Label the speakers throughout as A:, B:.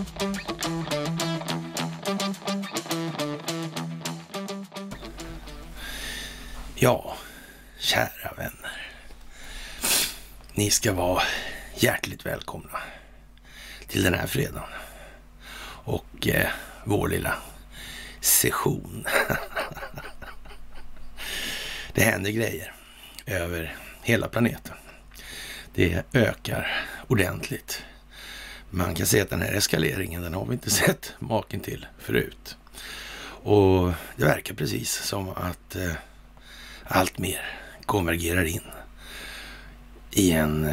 A: Ja, kära vänner. Ni ska vara hjärtligt välkomna till den här fredagen. Och vår lilla session. Det händer grejer över hela planeten. Det ökar ordentligt. Man kan säga att den här eskaleringen, den har vi inte sett maken till förut. Och det verkar precis som att allt mer konvergerar in i en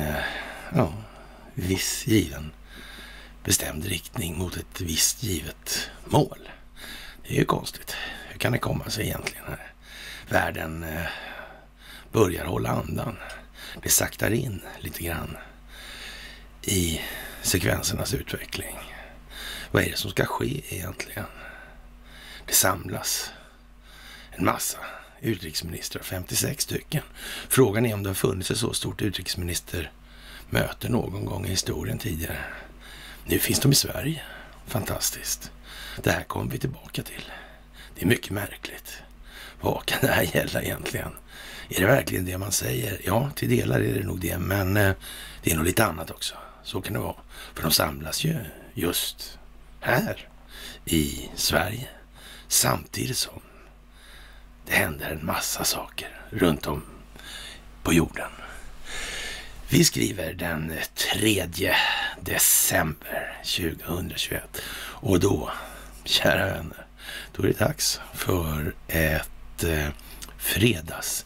A: viss given bestämd riktning mot ett visst givet mål. Det är ju konstigt. Hur kan det komma sig egentligen här? Världen börjar hålla andan. Det saktar in lite grann i sekvensernas utveckling. Vad är det som ska ske egentligen? Det samlas en massa utrikesministrar, 56 stycken. Frågan är om det har funnits ett så stort utrikesministermöte någon gång i historien tidigare. Nu finns de i Sverige. Fantastiskt. Det här kommer vi tillbaka till. Det är mycket märkligt. Vad kan det här gälla egentligen? Är det verkligen det man säger? Ja, till delar är det nog det. Men det är nog lite annat också. Så kan det vara. För de samlas ju just här i Sverige. Samtidigt som det händer en massa saker runt om på jorden. Vi skriver den 3 december 2021. Och då, kära vänner, då är det dags för ett fredagsmys.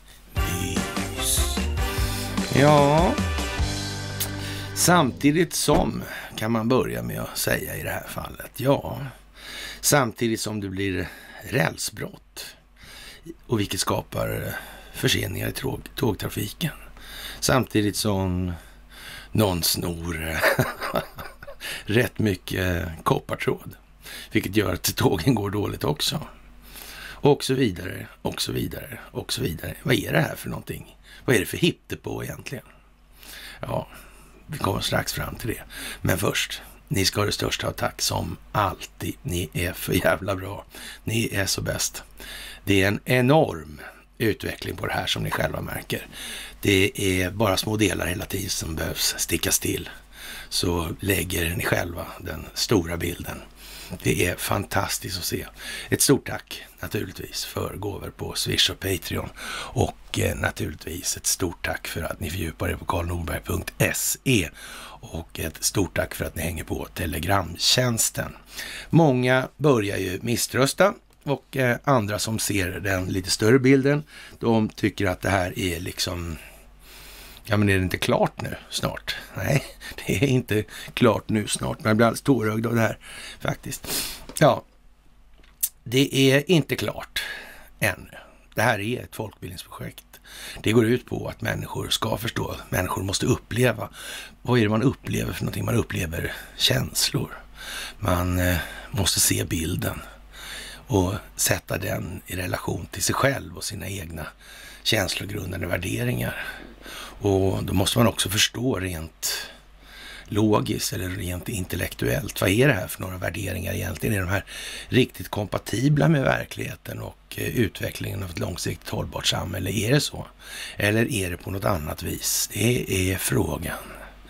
A: Ja, samtidigt som kan man börja med att säga i det här fallet. Ja, samtidigt som det blir rälsbrott. Och vilket skapar förseningar i tågtrafiken. Samtidigt som någon snor rätt mycket koppartråd. Vilket gör att tågen går dåligt också. Och så vidare, och så vidare, och så vidare. Vad är det här för någonting? Vad är det för hittepå egentligen? Ja, vi kommer strax fram till det. Men först, ni ska ha det största av tack som alltid. Ni är för jävla bra. Ni är så bäst. Det är en enorm utveckling på det här som ni själva märker. Det är bara små delar hela tiden som behövs stickas till. Så lägger ni själva den stora bilden. Det är fantastiskt att se. Ett stort tack naturligtvis för gåvor på Swish och Patreon. Och naturligtvis ett stort tack för att ni fördjupar er på karlnorberg.se. Och ett stort tack för att ni hänger på Telegramtjänsten. Många börjar ju misströsta. Och andra som ser den lite större bilden, de tycker att det här är liksom, ja men är det inte klart nu snart? Nej, det är inte klart nu snart, men jag blir alldeles tårögd av det här faktiskt. Ja, det är inte klart ännu. Det här är ett folkbildningsprojekt. Det går ut på att människor ska förstå, människor måste uppleva. Vad är det man upplever för någonting? Man upplever känslor. Man måste se bilden. Och sätta den i relation till sig själv och sina egna känslogrundande värderingar. Och då måste man också förstå rent logiskt eller rent intellektuellt. Vad är det här för några värderingar egentligen? Är de här riktigt kompatibla med verkligheten och utvecklingen av ett långsiktigt hållbart samhälle? Är det så? Eller är det på något annat vis? Det är frågan.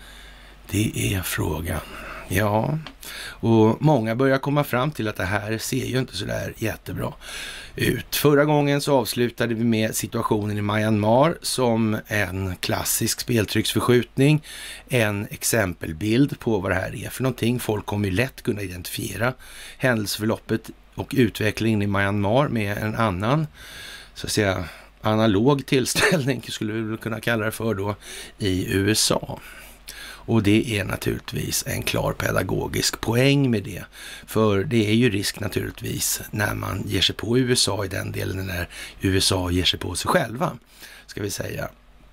A: Det är frågan. Ja, och många börjar komma fram till att det här ser ju inte så där jättebra ut. Förra gången så avslutade vi med situationen i Myanmar som en klassisk speltrycksförskjutning. En exempelbild på vad det här är för någonting. Folk kommer ju lätt kunna identifiera händelseförloppet och utvecklingen i Myanmar med en annan, så att säga, analog tillställning skulle vi kunna kalla det för då, i USA. Och det är naturligtvis en klar pedagogisk poäng med det. För det är ju risk naturligtvis när man ger sig på USA i den delen när USA ger sig på sig själva, ska vi säga.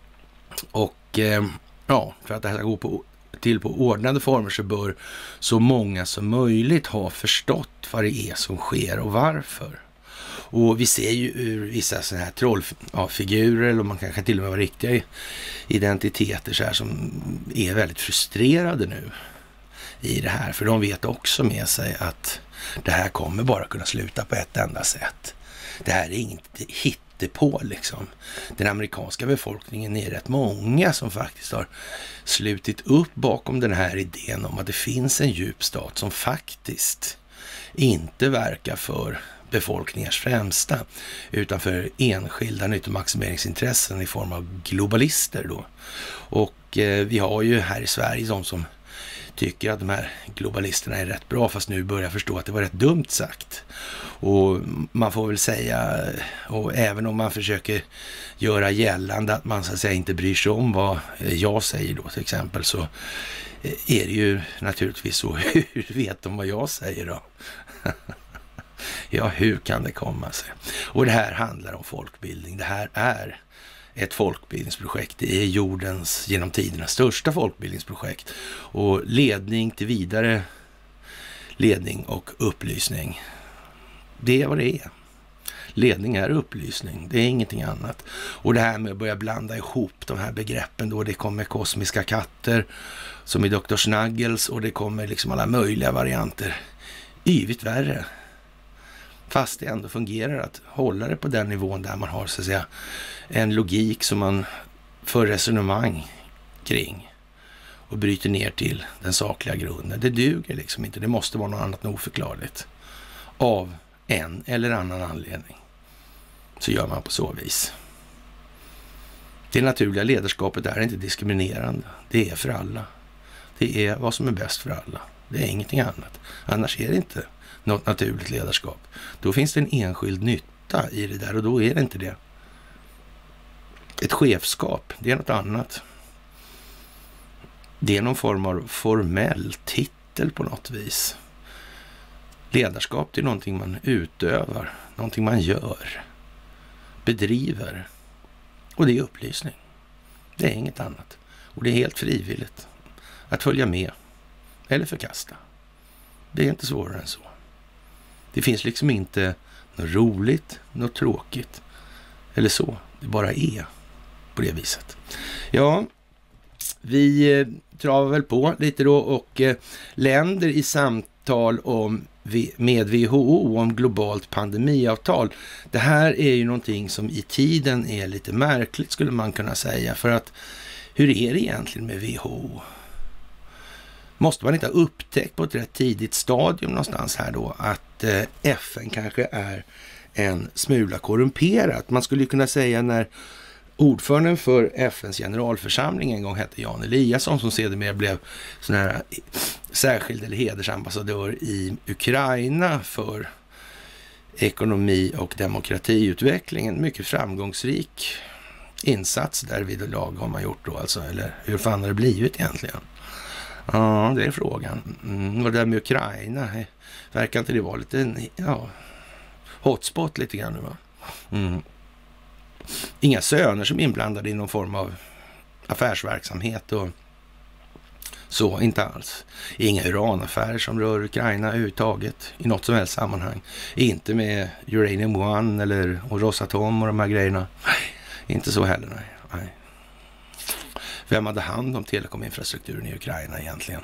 A: Och ja, för att det här ska gå till på ordnade former så bör så många som möjligt ha förstått vad det är som sker och varför. Och vi ser ju ur vissa sådana här trollfigurer, eller man kanske till och med var riktiga identiteter så här, som är väldigt frustrerade nu i det här. För de vet också med sig att det här kommer bara kunna sluta på ett enda sätt. Det här är inget hittepå liksom. Den amerikanska befolkningen är rätt många som faktiskt har slutit upp bakom den här idén om att det finns en djup stat som faktiskt inte verkar för befolkningars främsta, utan för enskilda nyttomaximeringsintressen i form av globalister då. Och vi har ju här i Sverige de som tycker att de här globalisterna är rätt bra, fast nu börjar förstå att det var rätt dumt sagt. Och man får väl säga, och även om man försöker göra gällande att man så att säga inte bryr sig om vad jag säger då till exempel, så är det ju naturligtvis så. Hur vet de vad jag säger då? Ja, hur kan det komma sig? Och det här handlar om folkbildning. Det här är ett folkbildningsprojekt. Det är jordens genom tiderna största folkbildningsprojekt. Och ledning till vidare ledning och upplysning. Det är vad det är. Ledning är upplysning. Det är ingenting annat. Och det här med att börja blanda ihop de här begreppen då. Det kommer kosmiska katter som i Dr. Snuggles, och det kommer liksom alla möjliga varianter. Yvigt värre. Fast det ändå fungerar att hålla det på den nivån där man har så att säga en logik som man för resonemang kring och bryter ner till den sakliga grunden. Det duger liksom inte. Det måste vara något annat än oförklarligt. Av en eller annan anledning så gör man på så vis. Det naturliga ledarskapet är inte diskriminerande. Det är för alla. Det är vad som är bäst för alla. Det är ingenting annat. Annars är det inte något naturligt ledarskap. Då finns det en enskild nytta i det där, och då är det inte det. Ett chefskap, det är något annat. Det är någon form av formell titel på något vis. Ledarskap, det är någonting man utövar, någonting man gör, bedriver. Och det är upplysning. Det är inget annat. Och det är helt frivilligt att följa med eller förkasta. Det är inte svårare än så. Det finns liksom inte något roligt, något tråkigt eller så. Det bara är på det viset. Ja, vi travar väl på lite då, och länder i samtal med WHO om globalt pandemiavtal. Det här är ju någonting som i tiden är lite märkligt, skulle man kunna säga. För att hur är det egentligen med WHO? Måste man inte ha upptäckt på ett rätt tidigt stadium någonstans här då att FN kanske är en smula korrumperat? Man skulle kunna säga när ordföranden för FNs generalförsamling en gång hette Jan Eliasson, som sedermera blev sån här särskild eller hedersambassadör i Ukraina för ekonomi och demokratiutveckling. En mycket framgångsrik insats där vid lag har man gjort då alltså, eller hur fan har det blivit egentligen? Ja, det är frågan. Och det där med Ukraina, verkar inte det vara lite hotspot lite grann nu, va? Inga söner som är inblandade i någon form av affärsverksamhet och så, inte alls. Inga uranaffärer som rör Ukraina överhuvudtaget i något som helst sammanhang. Inte med Uranium One eller Rosatom och de här grejerna. Nej, inte så heller, nej. Vem hade hand om telekominfrastrukturen i Ukraina egentligen?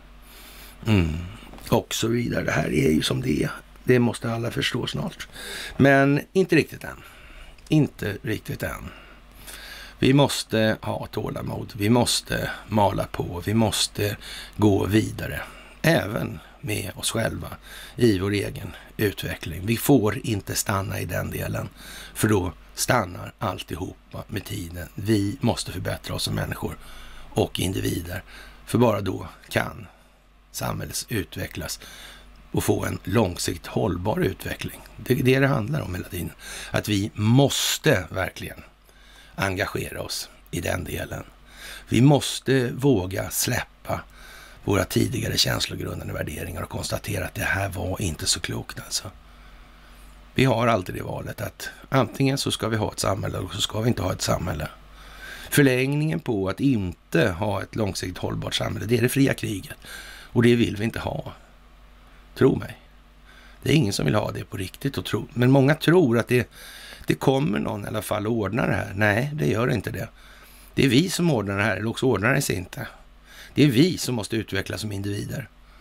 A: Och så vidare. Det här är ju som det är. Det måste alla förstå snart. Men inte riktigt än. Inte riktigt än. Vi måste ha tålamod. Vi måste mala på. Vi måste gå vidare. Även med oss själva i vår egen utveckling. Vi får inte stanna i den delen. För då stannar alltihopa med tiden. Vi måste förbättra oss som människor och individer. För bara då kan samhället utvecklas och få en långsiktigt hållbar utveckling. Det är det handlar om hela tiden. Att vi måste verkligen engagera oss i den delen. Vi måste våga släppa våra tidigare känslogrundande värderingar och konstatera att det här var inte så klokt alltså. Vi har alltid det valet att antingen så ska vi ha ett samhälle eller så ska vi inte ha ett samhälle. Förlängningen på att inte ha ett långsiktigt hållbart samhälle, det är det fria kriget. Och det vill vi inte ha. Tro mig. Det är ingen som vill ha det på riktigt. Men många tror att det kommer någon i alla fall att ordna det här. Nej, det gör inte det. Det är vi som ordnar det här, eller också ordnar det sig inte. Det är vi som måste utvecklas som individer.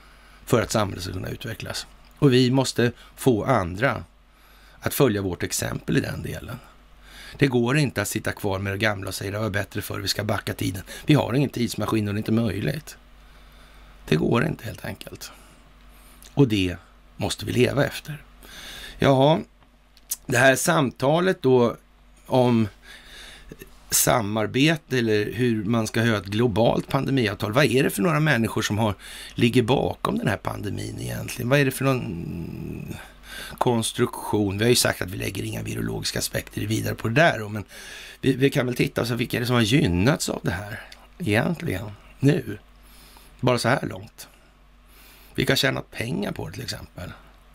A: för att samhället ska kunna utvecklas. Och vi måste få andra att följa vårt exempel i den delen. Det går inte att sitta kvar med det gamla och säga det var bättre förr, vi ska backa tiden. Vi har ingen tidsmaskin och det är inte möjligt. Det går inte helt enkelt. Och det måste vi leva efter. Ja, det här samtalet då om samarbete eller hur man ska ha ett globalt pandemiavtal. Vad är det för några människor som ligger bakom den här pandemin egentligen? Vad är det för någon konstruktion? Vi har ju sagt att vi lägger inga virologiska aspekter vidare på det där. Men vi kan väl titta och så vilka är det som har gynnats av det här egentligen nu? Bara så här långt. Vilka har tjänat pengar på det till exempel?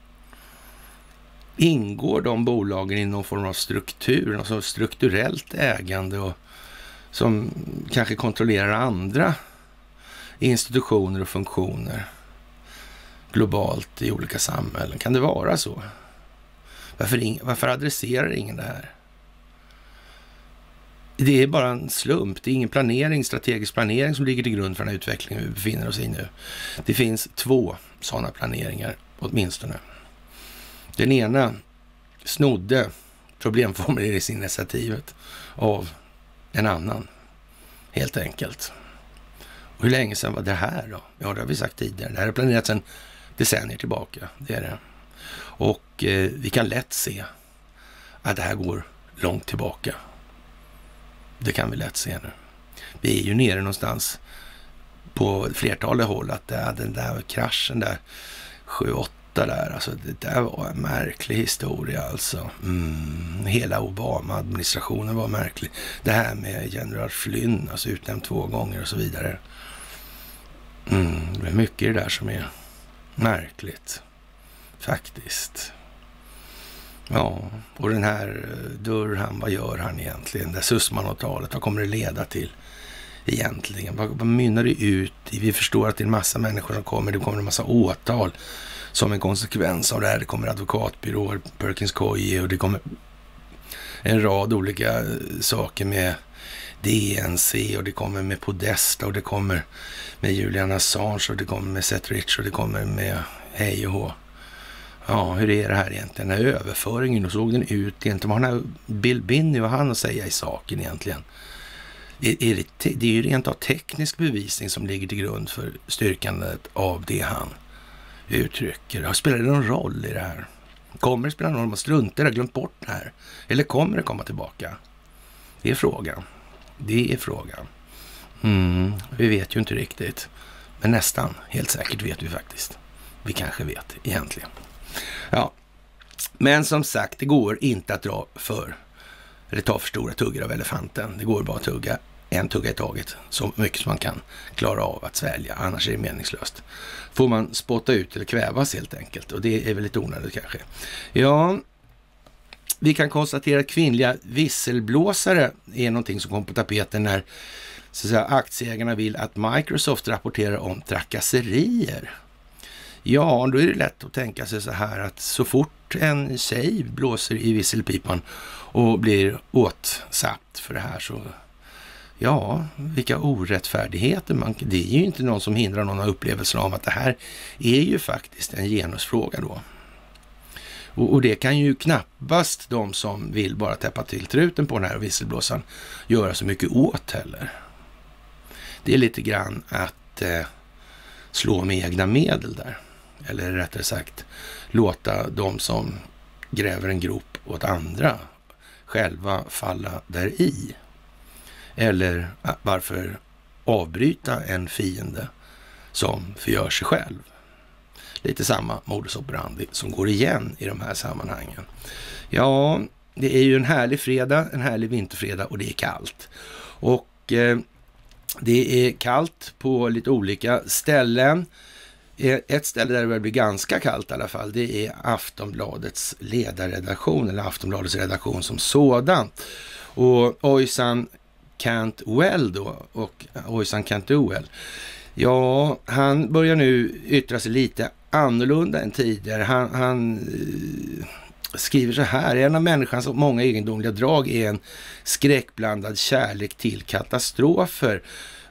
A: Ingår de bolagen i någon form av struktur, något så strukturellt ägande och som kanske kontrollerar andra institutioner och funktioner globalt i olika samhällen? Kan det vara så? Varför adresserar ingen det här? Det är bara en slump. Det är ingen planering, strategisk planering som ligger till grund för den här utvecklingen vi befinner oss i nu. Det finns 2 sådana planeringar åtminstone. Den ena snodde problemformuleringsinitiativet av en annan, helt enkelt. Och hur länge sedan var det här då? Ja, det har vi sagt tidigare. Det här är planerat sedan decennier tillbaka, det är det. Och vi kan lätt se att det här går långt tillbaka. Det kan vi lätt se nu. Vi är ju nere någonstans på flertalet håll att den där kraschen där 7-8 där, alltså det där var en märklig historia alltså. Hela Obama-administrationen var märklig. Det här med general Flynn, alltså utnämnd 2 gånger och så vidare. Det är mycket i det där som är märkligt. Faktiskt. Ja, och den här Durham, vad gör han egentligen? Det Sussman-avtalet, vad kommer det leda till egentligen? Vad mynnar det ut i? Vi förstår att det är en massa människor som kommer. Det kommer en massa åtal som en konsekvens av det här. Det kommer advokatbyråer, Perkins Coie och det kommer en rad olika saker med DNC och det kommer med Podesta och det kommer med Julian Assange och det kommer med Seth Rich och det kommer med hej och hå. Ja, hur är det här egentligen? Den här överföringen, och såg den ut egentligen? Vad har Bill Binney och han att säga i saken egentligen? Det är ju rent av teknisk bevisning som ligger till grund för styrkandet av det han uttrycker. Spelar det någon roll i det här? Kommer det spela någon roll om man struntar och glömt bort det här? Eller kommer det komma tillbaka? Det är frågan. Det är frågan. Vi vet ju inte riktigt. Men nästan, helt säkert vet vi faktiskt. Vi kanske vet egentligen. Ja, men som sagt, det går inte att ta för stora tuggar av elefanten. Det går bara att tugga en tugga i taget, så mycket som man kan klara av att svälja, annars är det meningslöst. Får man spotta ut eller kvävas helt enkelt, och det är väl lite onödigt kanske. Ja, vi kan konstatera att kvinnliga visselblåsare är någonting som kom på tapeten när så att säga, aktieägarna vill att Microsoft rapporterar om trakasserier. Ja, då är det lätt att tänka sig så här att så fort en tjej blåser i visselpipan och blir åtsatt för det här så, ja, vilka orättfärdigheter det är ju inte någon som hindrar någon av upplevelsen av att det här är ju faktiskt en genusfråga då. Och det kan ju knappast de som vill bara täppa till truten på den här visselblåsan göra så mycket åt heller. Det är lite grann att slå med egna medel där. Eller rättare sagt, låta de som gräver en grop åt andra själva falla där i. Eller varför avbryta en fiende som förgör sig själv? Lite samma modus operandi som går igen i de här sammanhangen. Ja, det är ju en härlig fredag, en härlig vinterfredag och det är kallt. Och det är kallt på lite olika ställen. Ett ställe där det blir ganska kallt i alla fall, det är Aftonbladets ledarredaktion eller Aftonbladets redaktion som sådan. Och Oysan Cantwell då, och Oysan Cantwell, ja, han börjar nu yttra sig lite annorlunda än tidigare. Han skriver så här: en av människans många egendomliga drag är en skräckblandad kärlek till katastrofer.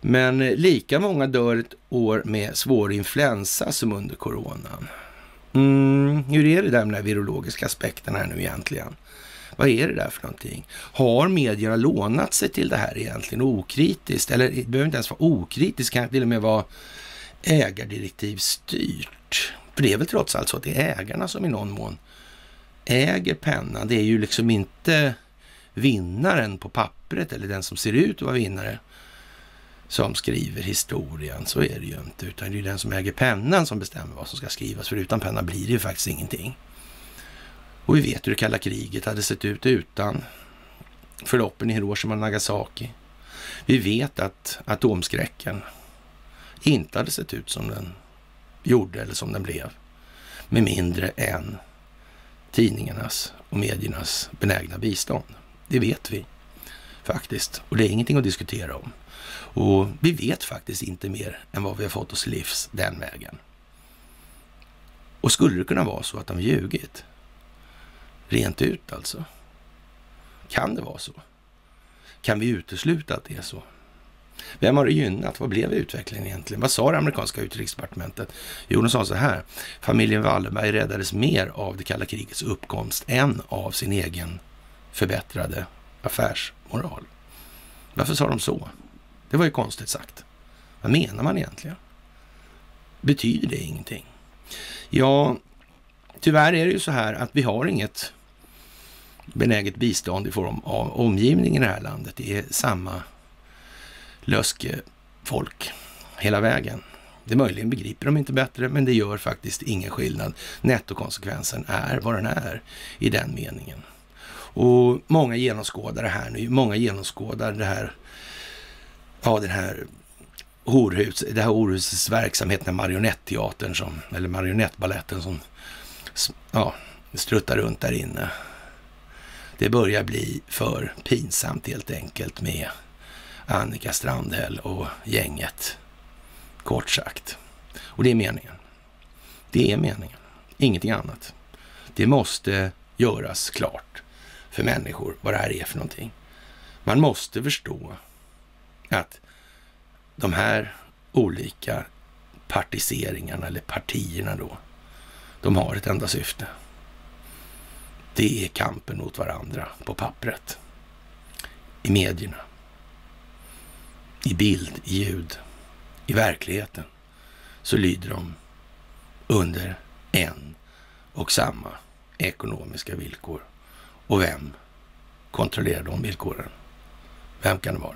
A: Men lika många dör ett år med svår influensa som under coronan. Hur är det där med den virologiska aspekten här nu egentligen? Vad är det där för någonting? Har medierna lånat sig till det här egentligen okritiskt? Eller det behöver inte ens vara okritiskt, kan till och med vara ägardirektivstyrt. För det är väl trots allt så att det är ägarna som i någon mån äger pennan. Det är ju liksom inte vinnaren på pappret eller den som ser ut att vara vinnare som skriver historien. Så är det ju inte, utan det är den som äger pennan som bestämmer vad som ska skrivas. För utan penna blir det ju faktiskt ingenting. Och vi vet hur det kalla kriget hade sett ut utan förloppen i Hiroshima och Nagasaki. Vi vet att atomskräcken inte hade sett ut som den gjorde eller som den blev. Med mindre än tidningarnas och mediernas benägna bistånd. Det vet vi faktiskt. Och det är ingenting att diskutera om. Och vi vet faktiskt inte mer än vad vi har fått oss livs den vägen. Och skulle det kunna vara så att de ljugit? Rent ut alltså. Kan det vara så? Kan vi utesluta att det är så? Vem har det gynnat? Vad blev utvecklingen egentligen? Vad sa det amerikanska utrikesdepartementet? Jo, de sa så här. Familjen Wallenberg räddades mer av det kalla krigets uppkomst än av sin egen förbättrade affärsmoral. Varför sa de så? Det var ju konstigt sagt. Vad menar man egentligen? Betyder det ingenting? Ja, tyvärr är det ju så här att vi har inget benäget bistånd i form av omgivning i det här landet. Det är samma löskefolk hela vägen. Det möjligen begriper de inte bättre, men det gör faktiskt ingen skillnad. Nettokonsekvensen är vad den är i den meningen. Och många genomskådar det här nu. Många genomskådar det här, ja, det här horhusets verksamhet, den marionetteatern eller marionettballetten som struttar runt där inne. Det börjar bli för pinsamt helt enkelt med Annika Strandhäll och gänget, kort sagt. Och det är meningen. Det är meningen. Ingenting annat. Det måste göras klart för människor vad det här är för någonting. Man måste förstå att de här olika partiseringarna eller partierna då, de har ett enda syfte. Det är kampen mot varandra på pappret, i medierna, i bild, i ljud, i verkligheten. Så lyder de under en och samma ekonomiska villkor. Och vem kontrollerar de villkoren? Vem kan det vara?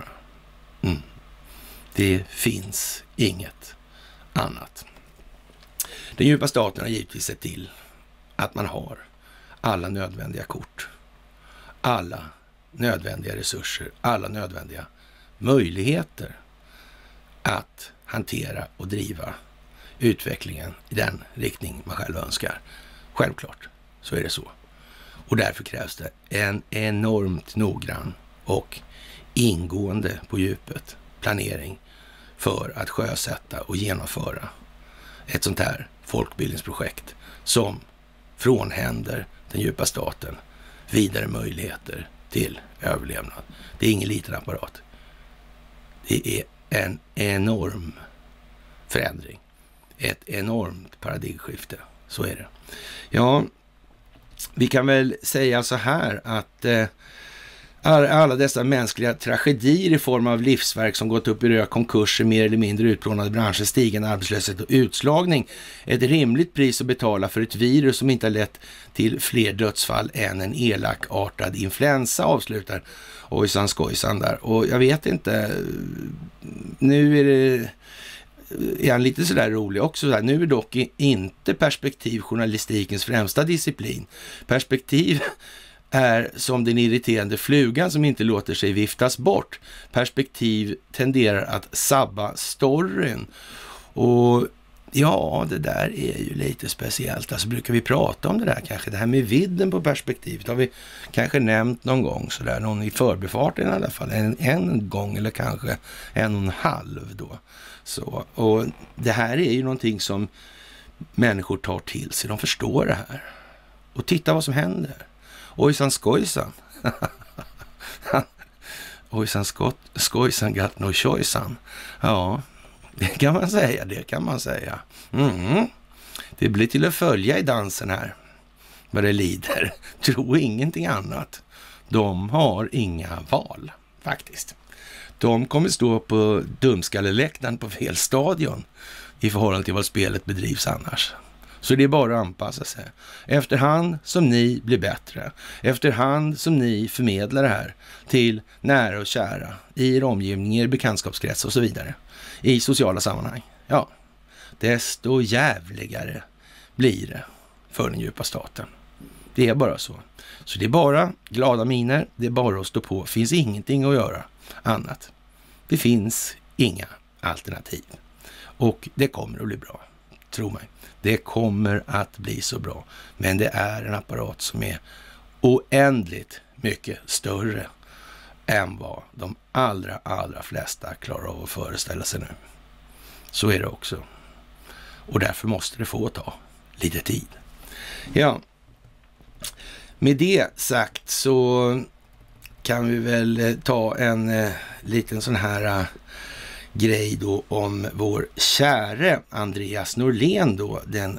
A: Det finns inget annat. Den djupa staten har givetvis sett till att man har alla nödvändiga kort, alla nödvändiga resurser, alla nödvändiga möjligheter att hantera och driva utvecklingen i den riktning man själv önskar. Självklart så är det så. Och därför krävs det en enormt noggrann och ingående på djupet planering för att sjösätta och genomföra ett sånt här folkbildningsprojekt som frånhänder den djupa staten vidare möjligheter till överlevnad. Det är ingen liten apparat. Det är en enorm förändring. Ett enormt paradigmskifte. Så är det. Ja, vi kan väl säga så här att alla dessa mänskliga tragedier i form av livsverk som gått upp i rök, konkurser, mer eller mindre utplånade branscher, stigande arbetslöshet och utslagning. Ett rimligt pris att betala för ett virus som inte har lett till fler dödsfall än en elakartad influensa, avslutar Ojsan skojsan där. Och jag vet inte, nu är han lite sådär rolig också. Sådär. Nu är dock inte perspektiv journalistikens främsta disciplin. Perspektiv är som den irriterande flugan som inte låter sig viftas bort. Perspektiv tenderar att sabba storyn. Och ja, det där är ju lite speciellt. Alltså brukar vi prata om det där kanske? Det här med vidden på perspektivet har vi kanske nämnt någon gång sådär. Någon i förbifarten i alla fall. En gång eller kanske 1,5 då. Så, och det här är ju någonting som människor tar till sig. De förstår det här. Och titta vad som händer. Ojsan skojsan. Hojsan skojsan got no choicean. Ja, det kan man säga. Det blir till att följa i dansen här. Vad det lider. Tro ingenting annat. De har inga val, faktiskt. De kommer stå på dumskalleläktaren på fel stadion i förhållande till vad spelet bedrivs annars. Så det är bara att anpassa sig. Efterhand som ni blir bättre, efterhand som ni förmedlar det här till nära och kära, i er omgivning, i er bekantskapskrets och så vidare, i sociala sammanhang, ja, desto jävligare blir det för den djupa staten. Det är bara så. Så det är bara glada miner, det är bara att stå på. Finns ingenting att göra annat. Det finns inga alternativ. Och det kommer att bli bra, tro mig. Det kommer att bli så bra. Men det är en apparat som är oändligt mycket större än vad de allra flesta klarar av att föreställa sig nu. Så är det också. Och därför måste det få ta lite tid. Ja, med det sagt så kan vi väl ta en liten sån här grej då om vår käre Andreas Norlén då, det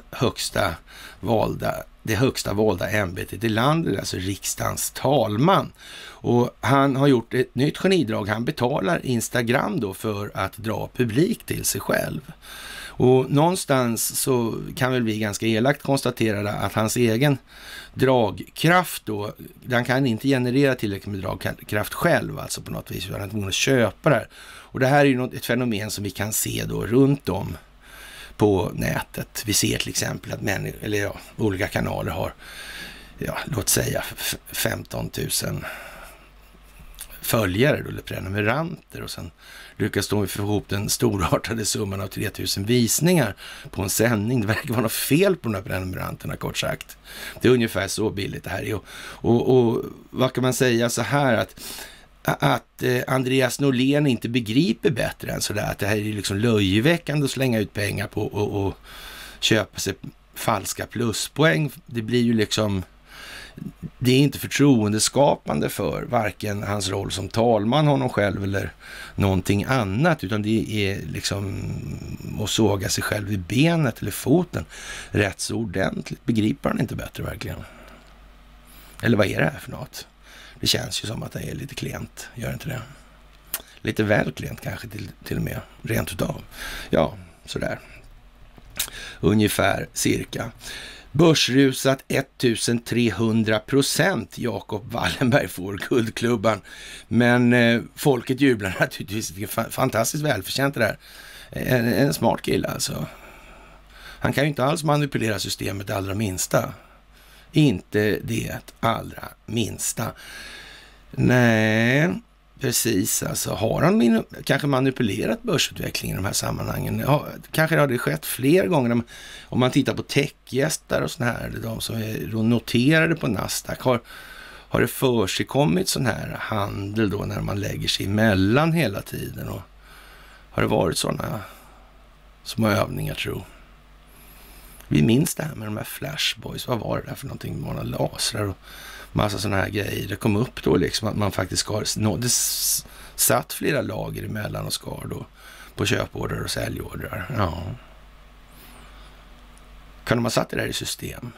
A: högsta valda ämbetet i landet, alltså riksdagens talman. Och han har gjort ett nytt genidrag. Han betalar Instagram då för att dra publik till sig själv. Och någonstans så kan väl vi ganska elakt konstatera att hans egen dragkraft då, den kan inte generera tillräckligt med dragkraft själv, alltså på något vis, utan han måste köpa det här. Och det här är ju ett fenomen som vi kan se då runt om på nätet. Vi ser till exempel att olika kanaler har, låt säga 15 000 följare då, eller prenumeranter, och sen lyckas de få ihop den storartade summan av 3000 visningar på en sändning. Det verkar vara något fel på de här prenumeranterna, kort sagt. Det är ungefär så billigt det här är. Och vad kan man säga så här, att Andreas Norlén inte begriper bättre än sådär, att det här är liksom löjeväckande att slänga ut pengar på och köpa sig falska pluspoäng. Det blir ju liksom, det är inte förtroendeskapande för varken hans roll som talman, honom själv eller någonting annat, utan det är liksom att såga sig själv i benet eller foten rätt så ordentligt. Begriper han inte bättre verkligen? Eller vad är det här för något? Det känns ju som att det är lite klent, gör inte det? Lite väl klent kanske till och med, rent utav. Ja, sådär. Ungefär cirka. Börsrusat 1300%. Jacob Wallenberg får guldklubban. Men folket jublar naturligtvis. Det är fantastiskt välförtjänt det där. En smart kille alltså. Han kan ju inte alls manipulera systemet det allra minsta. Inte det allra minsta. Nej, precis. Alltså, har han kanske manipulerat börsutvecklingen i de här sammanhangen? Ja, kanske har det skett fler gånger. Om man tittar på techgästar och såna här, de som är noterade på Nasdaq, har det försigkommit sån här handel då när man lägger sig emellan hela tiden? Och har det varit sådana små övningar, tror? Vi minns det här med de här flashboys. Vad var det där för någonting? Många lasrar och massa sådana här grejer. Det kom upp då liksom att man faktiskt det satt flera lager emellan och skar då på köporder och säljordrar. Ja. Kan de ha satt det där i system?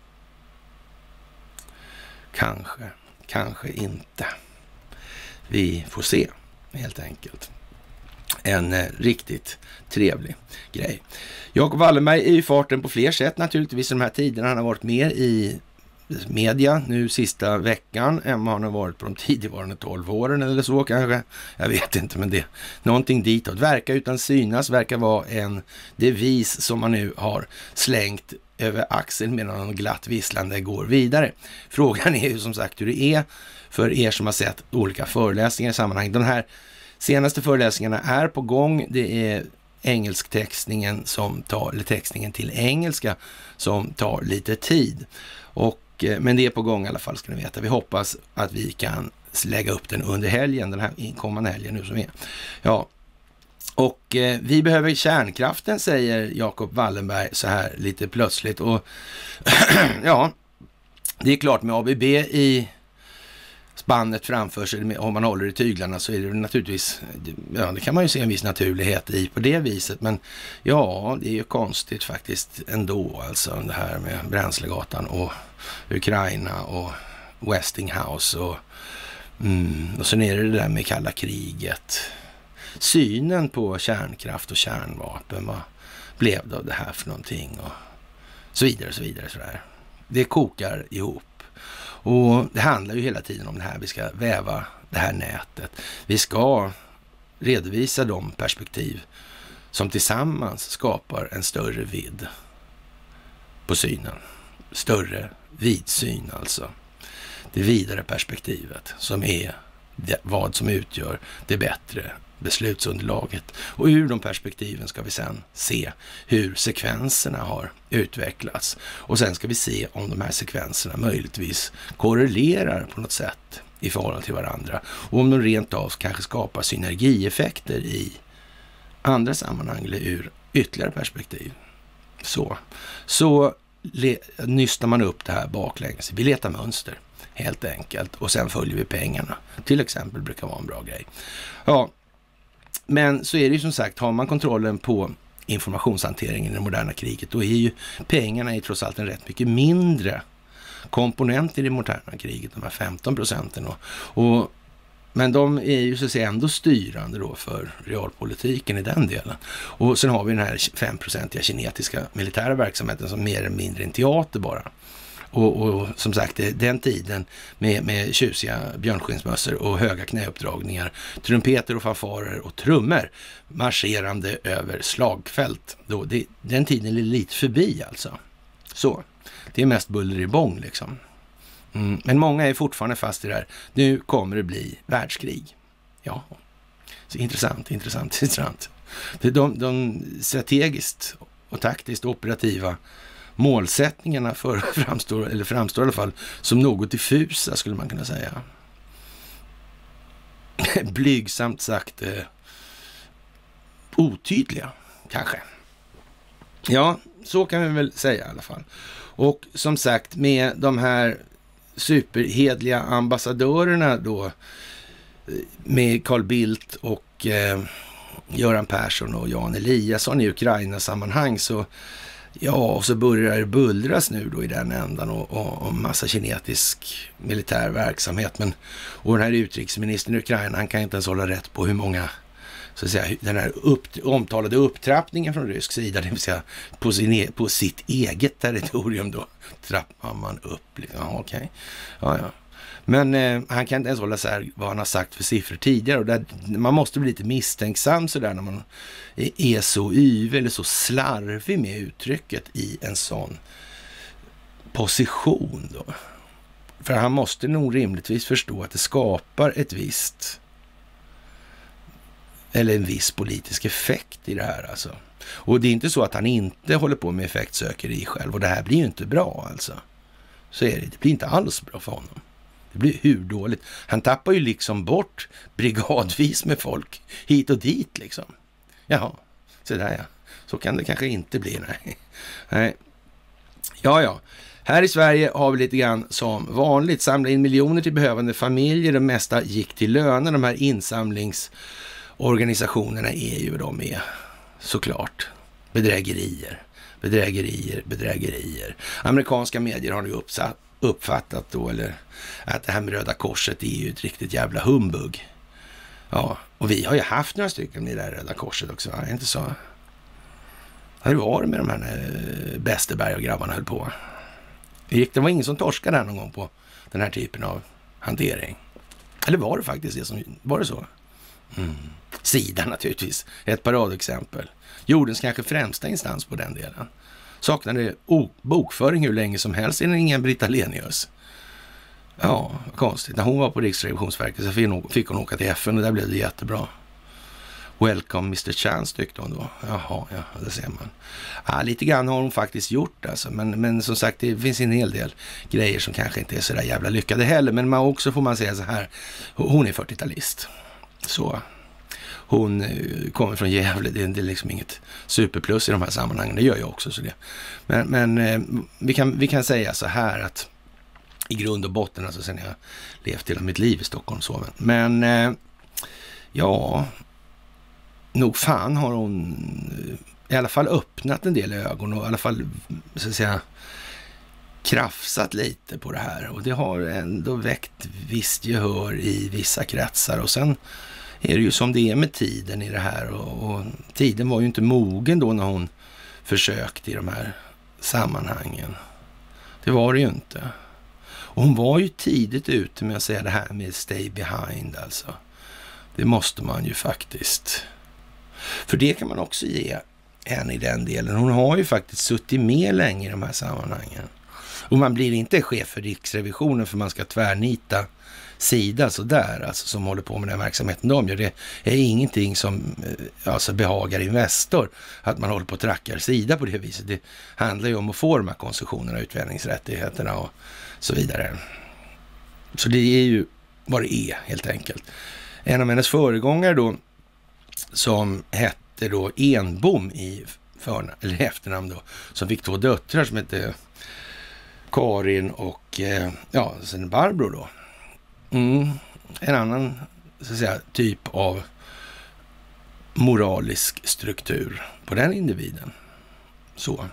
A: Kanske inte. Vi får se, helt enkelt. En riktigt trevlig grej. Jacob Wallenberg är i farten på fler sätt naturligtvis i de här tiderna. Han har varit mer i media nu sista veckan än vad han har varit på de tidigvarande 12 åren eller så kanske. Jag vet inte, men det är någonting ditåt. Verka utan synas verkar vara en devis som man nu har slängt över axeln medan han glatt visslande går vidare. Frågan är ju som sagt hur det är för er som har sett olika föreläsningar i sammanhang. De här senaste föreläsningarna är på gång. Det är engelsktextningen eller textningen till engelska som tar lite tid. Men det är på gång i alla fall, ska ni veta. Vi hoppas att vi kan lägga upp den under helgen, den här inkommande helgen nu som är. Ja, och vi behöver kärnkraften, säger Jacob Wallenberg så här lite plötsligt. Och ja, det är klart med ABB i spannet framför sig, om man håller i tyglarna, så är det naturligtvis, ja, det kan man ju se en viss naturlighet i på det viset, men ja, det är ju konstigt faktiskt ändå, alltså det här med Bränslegatan och Ukraina och Westinghouse och sen är det där med kalla kriget. Synen på kärnkraft och kärnvapen, vad blev det av det här för någonting och så vidare och så vidare. Sådär. Det kokar ihop. Och det handlar ju hela tiden om det här. Vi ska väva det här nätet. Vi ska redovisa de perspektiv som tillsammans skapar en större vidd på synen. Större vidsyn alltså. Det vidare perspektivet som är vad som utgör det bättre beslutsunderlaget. Och ur de perspektiven ska vi sen se hur sekvenserna har utvecklats. Och sen ska vi se om de här sekvenserna möjligtvis korrelerar på något sätt i förhållande till varandra. Och om de rent av kanske skapar synergieffekter i andra sammanhang eller ur ytterligare perspektiv. Så nystar man upp det här baklänges. Vi letar mönster helt enkelt och sen följer vi pengarna. Till exempel brukar vara en bra grej. Ja, men så är det ju som sagt, har man kontrollen på informationshanteringen i det moderna kriget, då är ju pengarna trots allt en rätt mycket mindre komponent i det moderna kriget, de här 15%. Men de är ju så att säga ändå styrande då för realpolitiken i den delen. Och sen har vi den här 5% kinetiska militära verksamheten som mer eller mindre en teater bara. Och som sagt, den tiden med tjusiga björnskinnsmössor och höga knäuppdragningar, trumpeter och fanfarer och trummor marscherande över slagfält. Den tiden är lite förbi alltså. Så, det är mest buller i bång liksom. Men många är fortfarande fast i det här. Nu kommer det bli världskrig. Ja, så intressant. Det är de strategiskt och taktiskt operativa målsättningarna framstår i alla fall som något diffusa, skulle man kunna säga. Blygsamt sagt otydliga, kanske. Ja, så kan vi väl säga i alla fall. Och som sagt, med de här superhedliga ambassadörerna då, med Carl Bildt och Göran Persson och Jan Eliasson i Ukraina-sammanhang, så ja, och så börjar det bullras nu då i den ändan och massa kinetisk militär verksamhet. Och den här utrikesministern i Ukraina, han kan inte ens hålla rätt på hur många, så att säga, den här omtalade upptrappningen från rysk sida, det vill säga på sitt eget territorium då trappar man upp. Liksom. Ja, okej. Ja. Men han kan inte ens hålla så här vad han har sagt för siffror tidigare. Och där, man måste bli lite misstänksam så där när man är så yvig eller så slarvig med uttrycket i en sån position då. För han måste nog rimligtvis förstå att det skapar ett visst eller en viss politisk effekt i det här alltså. Och det är inte så att han inte håller på med effektsökeri själv. Och det här blir ju inte bra alltså. Så är det. Det blir inte alls bra för honom. Det blir hur dåligt. Han tappar ju liksom bort brigadvis med folk hit och dit liksom. Jaha, så där ja. Så kan det kanske inte bli, nej. Ja. Här i Sverige har vi lite grann som vanligt. Samla in miljoner till behövande familjer. Det mesta gick till löner. De här insamlingsorganisationerna är ju de med såklart bedrägerier. Amerikanska medier har nu uppfattat då, eller att det här med Röda Korset är ju ett riktigt jävla humbug. Ja, och vi har ju haft några stycken med det där Röda Korset också, va? Inte så? Hur var det med de här Besterberg och grabbarna höll på? Det var ingen som torskade där någon gång på den här typen av hantering. Eller var det faktiskt det som, var det så? Sida naturligtvis, ett paradexempel. Jordens kanske främsta instans på den delen. Saknade bokföring hur länge som helst innan ingen Britta Lenius. Ja, konstigt. När hon var på Riksrevisionsverket så fick hon åka till FN och där blev det jättebra. Welcome Mr. Chance tyckte hon då. Jaha, ja, det ser man. Ja, lite grann har hon faktiskt gjort alltså. Men som sagt, det finns en hel del grejer som kanske inte är så där jävla lyckade heller. Men man också får man säga så här. Hon är 40-talist. Så hon kommer från Gävle. Det är liksom inget superplus i de här sammanhangen. Det gör jag också. Så det. Men vi kan säga så här att i grund och botten, alltså sen jag levt hela mitt liv i Stockholm. Så. Men ja, nog fan har hon i alla fall öppnat en del ögon och i alla fall, så att säga, krafsat lite på det här. Och det har ändå väckt visst gehör i vissa kretsar. Och sen är det ju som det är med tiden i det här. Och tiden var ju inte mogen då när hon försökte i de här sammanhangen. Det var det ju inte. Och hon var ju tidigt ute med att säga det här med stay behind alltså. Det måste man ju faktiskt. För det kan man också ge henne i den delen. Hon har ju faktiskt suttit med länge i de här sammanhangen. Och man blir inte chef för Riksrevisionen för man ska tvärnita Sida så där, alltså som håller på med den verksamheten de gör. Det är ingenting som alltså behagar Investor att man håller på att tracka Sida på det viset. Det handlar ju om att få de här koncessionerna, utvärderingsrättigheterna och så vidare. Så det är ju vad det är helt enkelt. En av hennes föregångare då som hette då Enbom i eller efternamn då, som fick 2 döttrar som hette Karin och sen Barbro då. En annan, så att säga, typ av moralisk struktur på den individen. Så.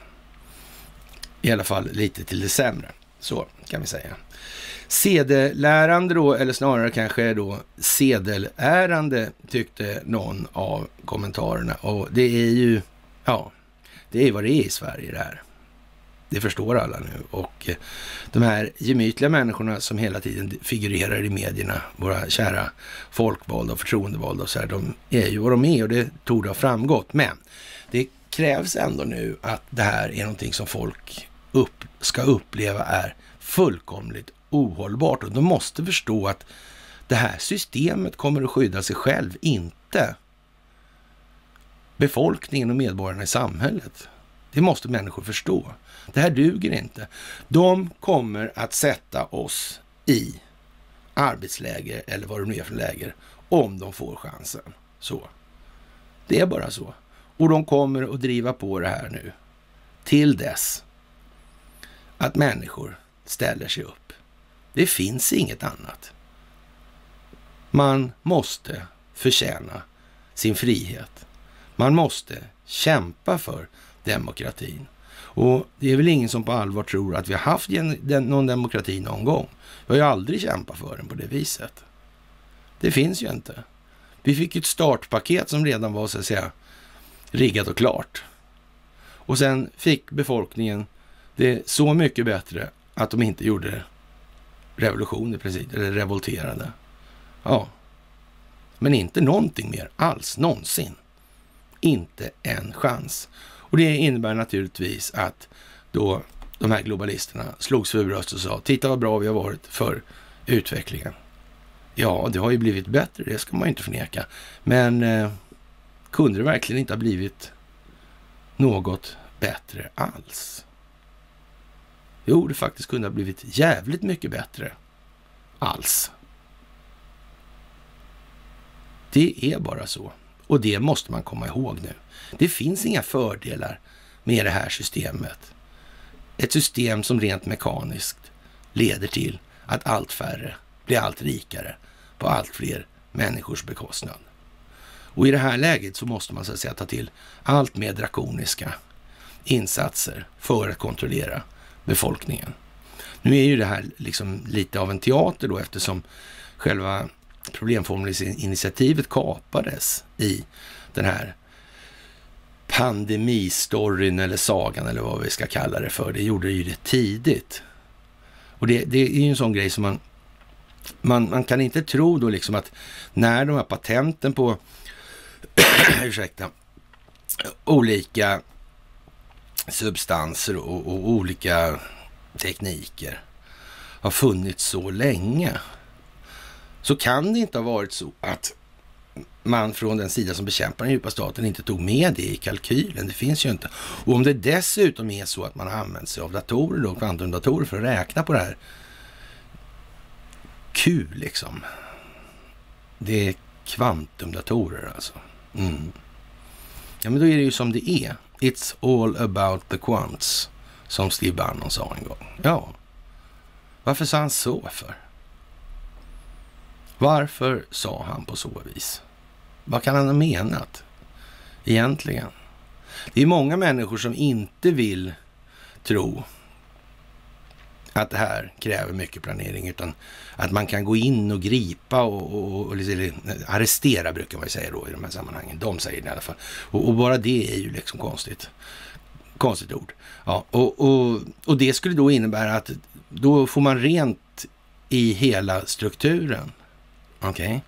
A: I alla fall lite till det sämre. Så kan vi säga. Sedelärande då, eller snarare kanske då sedelärande, tyckte någon av kommentarerna. Och det är ju, det är vad det är i Sverige det här. Det förstår alla nu. Och de här gemytliga människorna som hela tiden figurerar i medierna, våra kära folkvalda och förtroendevalda och så här, de är ju vad de är och det torde ha framgått. Men det krävs ändå nu att det här är någonting som folk ska uppleva är fullkomligt ohållbart. Och de måste förstå att det här systemet kommer att skydda sig själv, inte befolkningen och medborgarna i samhället. Det måste människor förstå. Det här duger inte. De kommer att sätta oss i arbetsläger eller vad det nu är för läger om de får chansen. Så. Det är bara så. Och de kommer att driva på det här nu till dess att människor ställer sig upp. Det finns inget annat. Man måste förtjäna sin frihet. Man måste kämpa för demokratin. Och det är väl ingen som på allvar tror att vi har haft någon demokrati någon gång. Vi har ju aldrig kämpat för den på det viset. Det finns ju inte. Vi fick ett startpaket som redan var, så att säga, riggat och klart. Och sen fick befolkningen det så mycket bättre att de inte gjorde revolution i princip, eller revolterade. Ja. Men inte någonting mer alls, någonsin. Inte en chans. Och det innebär naturligtvis att då de här globalisterna slogs för bröstet och sa, titta vad bra vi har varit för utvecklingen. Ja, det har ju blivit bättre, det ska man ju inte förneka. Men kunde det verkligen inte ha blivit något bättre alls? Jo, det faktiskt kunde ha blivit jävligt mycket bättre alls. Det är bara så. Och det måste man komma ihåg nu. Det finns inga fördelar med det här systemet. Ett system som rent mekaniskt leder till att allt färre blir allt rikare på allt fler människors bekostnad. Och i det här läget så måste man, så att säga, ta till allt mer drakoniska insatser för att kontrollera befolkningen. Nu är ju det här liksom lite av en teater då, eftersom själva problemformuleringsinitiativet kapades i den här pandemistoryn eller sagan eller vad vi ska kalla det för. Det gjorde ju det tidigt. Och det är ju en sån grej som man kan inte tro då liksom att när de här patenten på olika substanser och olika tekniker har funnits så länge, så kan det inte ha varit så att man från den sida som bekämpar den djupa staten inte tog med det i kalkylen. Det finns ju inte. Och om det dessutom är så att man har använt sig av datorer då, kvantumdatorer, för att räkna på det här Q liksom. Det är kvantumdatorer alltså. Ja, men då är det ju som det är. It's all about the quants, som Steve Bannon sa en gång. Ja. Varför sa han så för? Varför sa han på så vis? Vad kan han ha menat egentligen? Det är många människor som inte vill tro att det här kräver mycket planering, utan att man kan gå in och gripa och arrestera, brukar man säga då i de här sammanhangen. De säger det i alla fall. Och bara det är ju liksom konstigt ord. Ja, och det skulle då innebära att då får man rent i hela strukturen. Okej.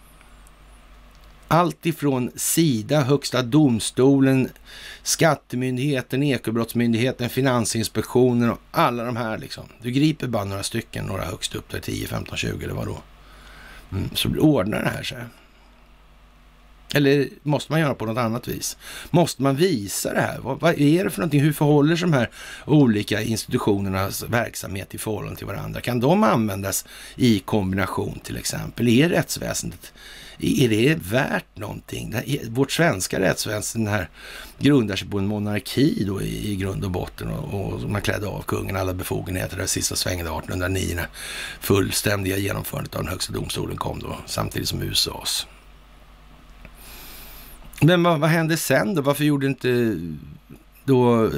A: Allt ifrån Sida, Högsta domstolen, Skattemyndigheten, Ekobrottsmyndigheten, Finansinspektionen och alla de här liksom. Du griper bara några stycken, några högst upp där 10, 15, 20 eller vad då. Så ordnar det här sig. Eller måste man göra på något annat vis? Måste man visa det här? Vad är det för någonting? Hur förhåller sig de här olika institutionernas verksamhet i förhållande till varandra? Kan de användas i kombination till exempel? Är rättsväsendet, är det värt någonting? Vårt svenska rättsväsende här grundar sig på en monarki då i grund och botten, och man klädde av kungen alla befogenheter där sista svängen 1809 när fullständiga genomförandet av den högsta domstolen kom då, samtidigt som USAs. Men vad hände sen då? Varför gjorde inte då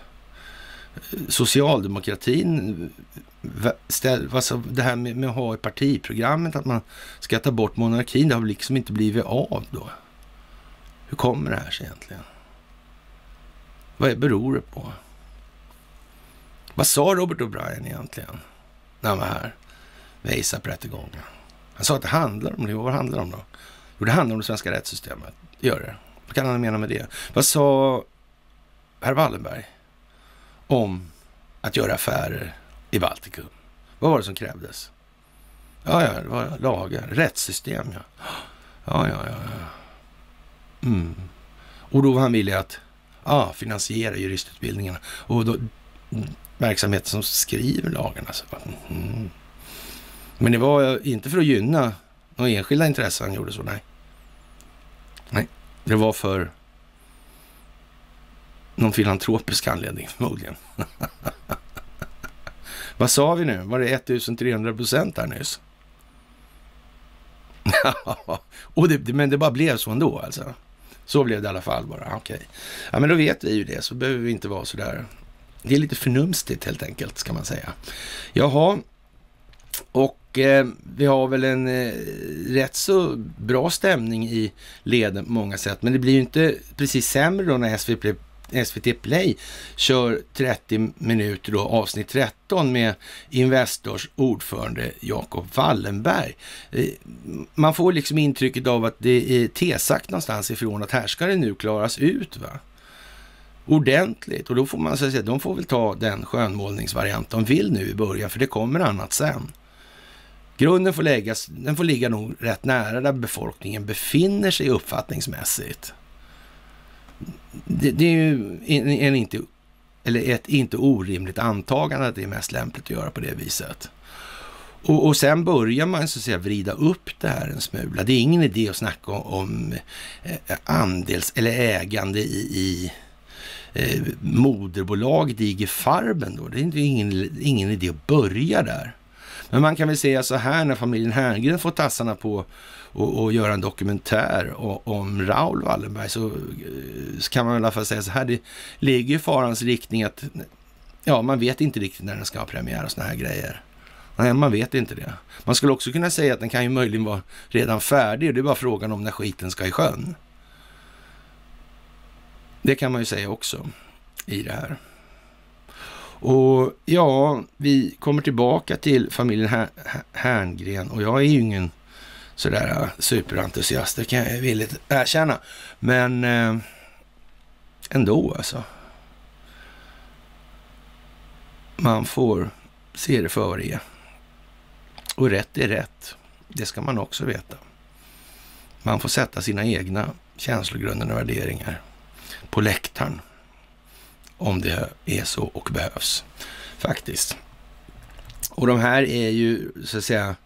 A: socialdemokratin alltså det här med att ha i partiprogrammet att man ska ta bort monarkin? Det har liksom inte blivit av då. Hur kommer det här sig egentligen? Vad beror det på? Vad sa Robert O'Brien egentligen när han var här vid ASAP-rättegången? Han sa att det handlar om det. Vad handlar det om då? Jo, det handlar om det svenska rättssystemet. Gör det. Vad kan han mena med det? Vad sa herr Wallenberg om att göra affärer i Baltikum? Vad var det som krävdes? Ja, det var lagar, rättssystem, ja. Och då var han villig att finansiera juristutbildningarna och då verksamheten som skriver lagarna. Men det var inte för att gynna några enskilda intressen han gjorde så, nej. Det var för någon filantropisk anledning förmodligen. Vad sa vi nu? Var det 1300% här nyss? Men det bara blev så ändå alltså. Så blev det i alla fall bara, okej. Ja, men då vet vi ju det, så behöver vi inte vara så där. Det är lite förnumstigt helt enkelt, ska man säga. Jaha, och vi har väl en rätt så bra stämning i leden på många sätt. Men det blir ju inte precis sämre då när SVT Play kör 30 minuter då, avsnitt 13 med Investors ordförande Jacob Wallenberg. Man får liksom intrycket av att det är tesagt någonstans ifrån att här ska det nu klaras ut, va? Ordentligt. Och då får man så att säga, de får väl ta den skönmålningsvariant de vill nu i början, för det kommer annat sen. Grunden får läggas, den får ligga nog rätt nära där befolkningen befinner sig uppfattningsmässigt. Det är ju ett inte orimligt antagande att det är mest lämpligt att göra på det viset. Och sen börjar man så att säga vrida upp det här en smula. Det är ingen idé att snacka om andels eller ägande i moderbolaget IG Farben då. Det är ingen idé att börja där. Men man kan väl säga så här, när familjen Herngren får tassarna på och göra en dokumentär om Raoul Wallenberg, så kan man i alla fall säga så här, det ligger i farans riktning att man vet inte riktigt när den ska ha premiär och såna här grejer. Nej, man vet inte det. Man skulle också kunna säga att den kan ju möjligen vara redan färdig, och det är bara frågan om när skiten ska i sjön. Det kan man ju säga också i det här. Och vi kommer tillbaka till familjen Herngren, och jag är ju ingen sådär superentusiast, det kan jag villigt erkänna. Men ändå alltså. Man får se det för vad det är. Och rätt är rätt. Det ska man också veta. Man får sätta sina egna känslogrundande värderingar på läktaren. Om det är så och behövs. Faktiskt. Och de här är ju så att säga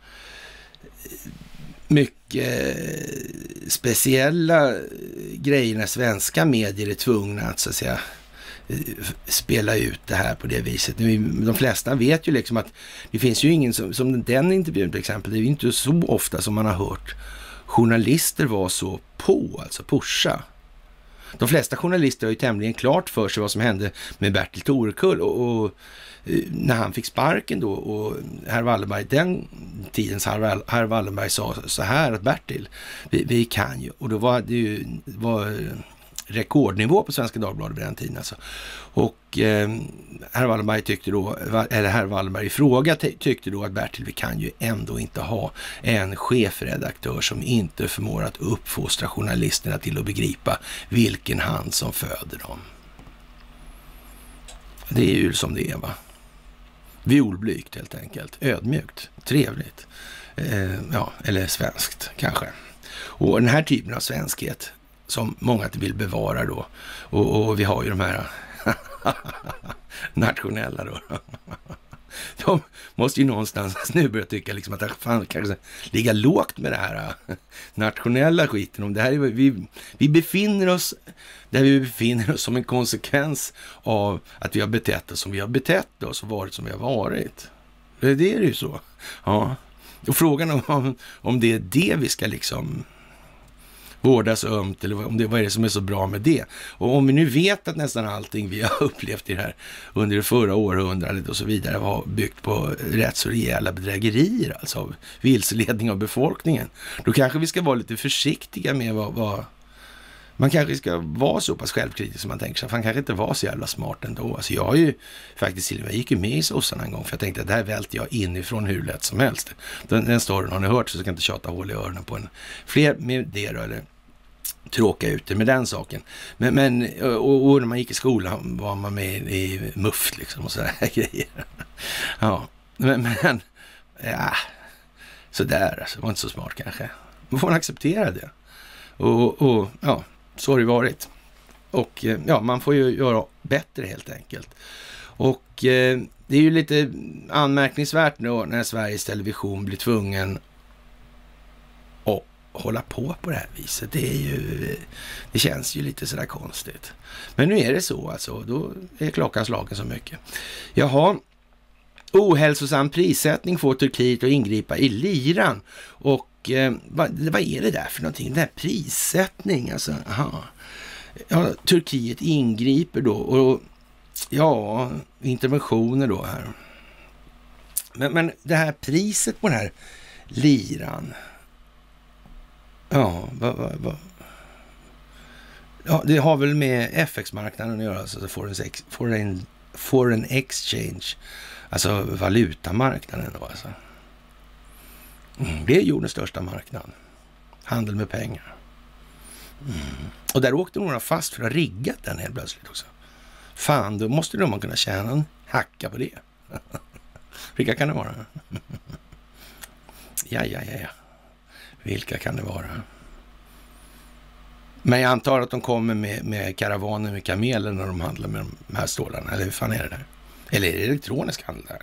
A: mycket speciella grejer när svenska medier är tvungna att så att säga spela ut det här på det viset. De flesta vet ju liksom att det finns ju ingen som den intervjun till exempel, det är ju inte så ofta som man har hört journalister vara så alltså pusha. De flesta journalister har ju tämligen klart för sig vad som hände med Bertil Torekull och när han fick sparken då, och herr Wallenberg, den tidens herr Wallenberg sa så här att Bertil, vi kan ju, och då var det ju rekordnivå på Svenska Dagbladet på den tiden alltså. Och herr Wallenberg i fråga tyckte då att Bertil, vi kan ju ändå inte ha en chefredaktör som inte förmår att uppfostra journalisterna till att begripa vilken hand som föder dem. Det är ju som det är, va? Violblygt helt enkelt, ödmjukt, trevligt, eller svenskt kanske. Och den här typen av svenskhet som många vill bevara då, och vi har ju de här nationella då. De måste ju någonstans nu börja tycka liksom att fan kanske ligga lågt med det här nationella skiten. Om det här är, vi befinner oss där vi befinner oss som en konsekvens av att vi har betett oss som vi har betett oss och varit som vi har varit. Det är det ju så. Ja. Och frågan om det är det vi ska liksom vårdas ömt, eller vad är det som är så bra med det? Och om vi nu vet att nästan allting vi har upplevt i det här under det förra århundradet och så vidare var byggt på rätt så rejäla bedrägerier, alltså av vilseledning av befolkningen, då kanske vi ska vara lite försiktiga med vad man kanske ska vara så pass självkritisk som man tänker sig, för han kanske inte var så jävla smart ändå. Alltså jag har ju faktiskt, jag gick ju med i sossarna en gång, för jag tänkte att det här välte jag inifrån hur lätt som helst. Den storyn har ni hört, så jag kan inte tjata hål i öronen på en. Fler med det då, eller tråka ut det med den saken. Men och när man gick i skolan var man med i muff liksom och sådär grejer. Ja, men sådär alltså, det var inte så smart kanske. Man får acceptera det. Och ja, så har det varit. Och ja, man får ju göra bättre helt enkelt. Och det är ju lite anmärkningsvärt nu när Sveriges Television blir tvungen att hålla på det här viset. Det känns ju lite sådär konstigt. Men nu är det så alltså, då är klockan slagen så mycket. Jaha, ohälsosam prissättning får Turkiet att ingripa i liran. Och vad är det där för någonting? Den här prissättning, alltså, aha. Ja, Turkiet ingriper då, och ja, interventioner då här. Men det här priset på den här liran, ja, ja, det har väl med FX-marknaden att göra, alltså foreign exchange, alltså valutamarknaden då alltså. Det är jordens största marknad. Handel med pengar. Och där åkte några fast för att ha riggat den helt plötsligt också. Fan, då måste man kunna tjäna en hacka på det. Vilka kan det vara? Ja. Vilka kan det vara? Men jag antar att de kommer med karavaner med kameler när de handlar med de här stålarna. Eller hur fan är det där? Eller är det elektronisk handel där?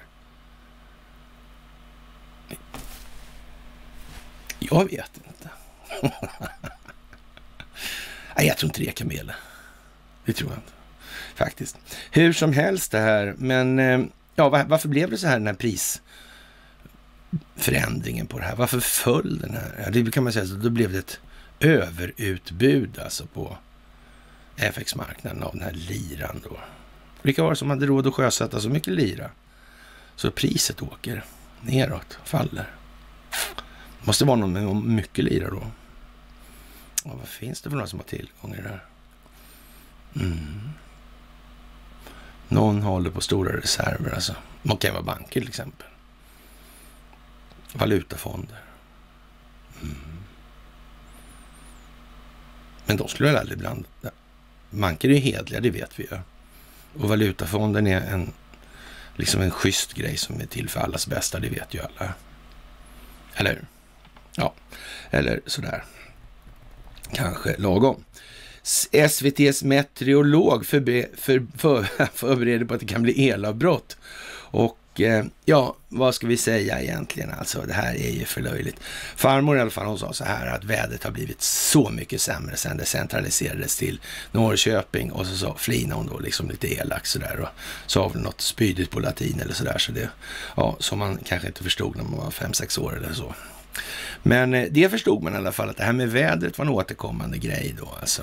A: Jag vet inte. Nej, jag tror inte det är kameler. Det tror jag inte. Faktiskt. Hur som helst det här. Men ja, varför blev det så här, den här prisförändringen på det här? Varför föll den här? Ja, det kan man säga, så då blev det ett överutbud alltså på FX-marknaden av den här liran då. Vilka var det som hade råd att sjösätta så mycket lira? Så priset åker neråt, faller. Måste vara någon med mycket lira då. Och vad finns det för några som har tillgång i det där? Någon håller på stora reserver alltså. Man kan vara banker till exempel. Valutafonder. Men de skulle väl aldrig blanda. Banker är hedliga, det vet vi ju. Och valutafonden är liksom en schysst grej som är till för allas bästa, det vet ju alla. Eller ja, eller sådär. Kanske lagom. SVT:s meteorolog förbereder på att det kan bli elavbrott. Och ja, vad ska vi säga egentligen? Alltså, det här är ju för löjligt. Farmor i alla fall, hon sa så här att vädret har blivit så mycket sämre sedan det centraliserades till Norrköping, och så flinade hon då liksom lite elak sådär och sa väl något spydigt på latin eller sådär, så det, ja, som man kanske inte förstod när man var 5-6 år eller så. Men det förstod man i alla fall, att det här med vädret var en återkommande grej då alltså.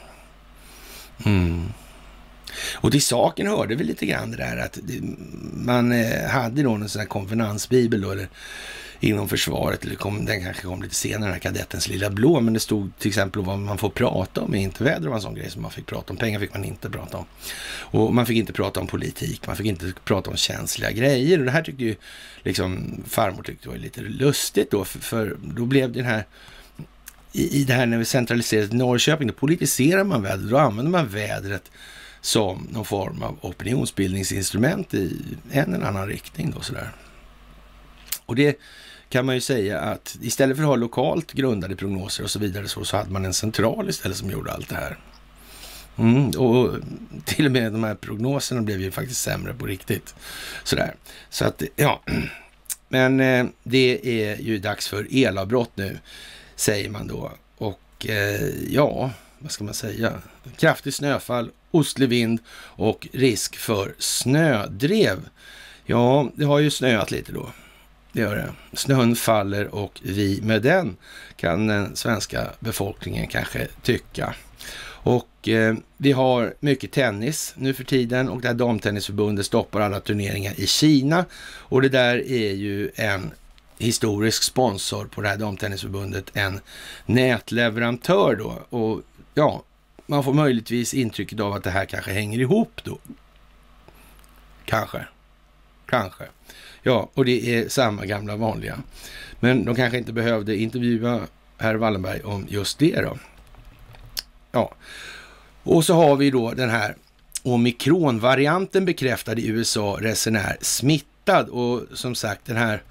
A: Och till saken hörde vi lite grann det där att man hade då en sån här konvenansbibel då, eller inom försvaret, eller den kanske kom lite senare, den här Kadettens lilla blå, men det stod till exempel vad man får prata om, inte väder var en sån grej som man fick prata om, pengar fick man inte prata om, och man fick inte prata om politik, man fick inte prata om känsliga grejer, och det här tyckte ju liksom farmor tyckte var lite lustigt då, för då blev den här i det här när vi centraliserade till Norrköping, då politiserar man vädret, då använder man vädret som någon form av opinionsbildningsinstrument i en eller annan riktning då sådär. Och det kan man ju säga att istället för att ha lokalt grundade prognoser och så vidare så hade man en central istället som gjorde allt det här. Och till och med de här prognoserna blev ju faktiskt sämre på riktigt. Sådär. Så att, ja. Men det är ju dags för elavbrott nu, säger man då. Och ja, vad ska man säga? Kraftigt snöfall, ostlig vind och risk för snödrev. Ja, det har ju snöat lite då. Det gör det. Snön faller och vi med den, kan den svenska befolkningen kanske tycka. Och vi har mycket tennis nu för tiden, och det här damtennisförbundet stoppar alla turneringar i Kina. Och det där är ju en historisk sponsor på det här damtennisförbundet, en nätleverantör då. Och ja, man får möjligtvis intrycket av att det här kanske hänger ihop då. Kanske. Ja, och det är samma gamla vanliga. Men de kanske inte behövde intervjua herr Wallenberg om just det då. Ja, och så har vi då den här omikronvarianten bekräftad i USA, resenär smittad. Och som sagt, den här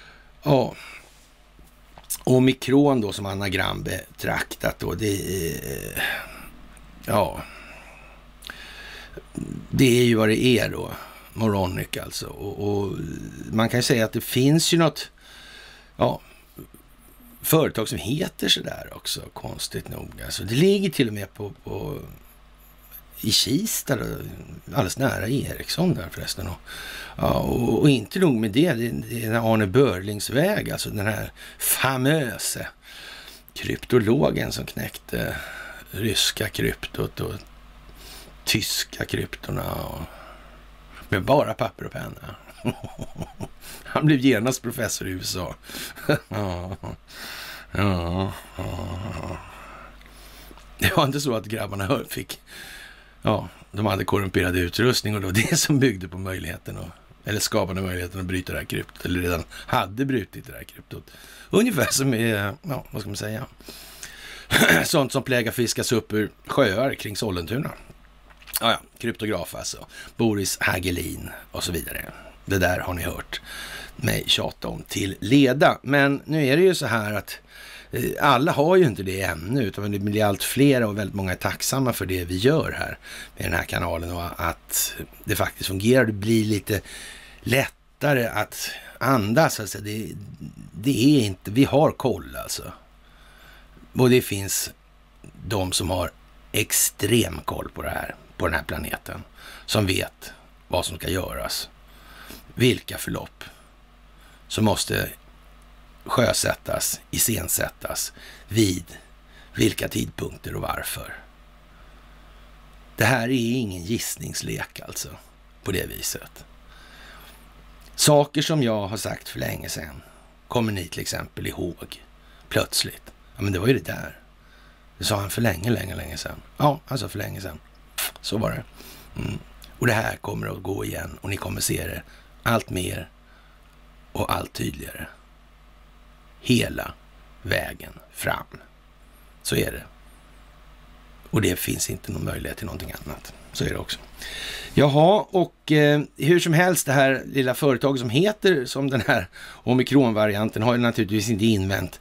A: omikron då som anagram betraktat då, det är det är ju vad det är då, moronic alltså. Och man kan ju säga att det finns ju något företag som heter sådär också, konstigt nog. Alltså, det ligger till och med i Kista då, alldeles nära Ericsson där förresten. Och inte nog med det, det är Arne Börlings väg, alltså den här famösa kryptologen som knäckte ryska kryptot och tyska kryptorna med bara papper och penna. Han blev genast professor i USA. Det var inte så att grabbarna fick, de hade korrumperad utrustning och det var det som byggde på möjligheten eller skapade möjligheten att bryta det här kryptot, eller redan hade brutit det här kryptot. Ungefär som vad ska man säga? Sånt som plägar fiskas upp ur sjöar kring Sollentuna. Kryptograf alltså. Boris Hagelin och så vidare. Det där har ni hört mig tjata om till leda. Men nu är det ju så här att alla har ju inte det ännu, utan det blir allt fler och väldigt många är tacksamma för det vi gör här med den här kanalen, och att det faktiskt fungerar. Det blir lite lättare att andas. Alltså det är inte, vi har koll alltså. Och det finns de som har extrem koll på det här, på den här planeten, som vet vad som ska göras, vilka förlopp som måste sjösättas, iscensättas, vid vilka tidpunkter och varför. Det här är ingen gissningslek alltså, på det viset. Saker som jag har sagt för länge sedan kommer ni till exempel ihåg plötsligt. Ja, men det var ju det där. Det sa han för länge sedan. Ja, alltså för länge sedan. Så var det. Och det här kommer att gå igen, och ni kommer se det allt mer och allt tydligare. Hela vägen fram. Så är det. Och det finns inte någon möjlighet till någonting annat. Så är det också. Jaha, och hur som helst, det här lilla företaget som heter som den här omikronvarianten har ju naturligtvis inte invänt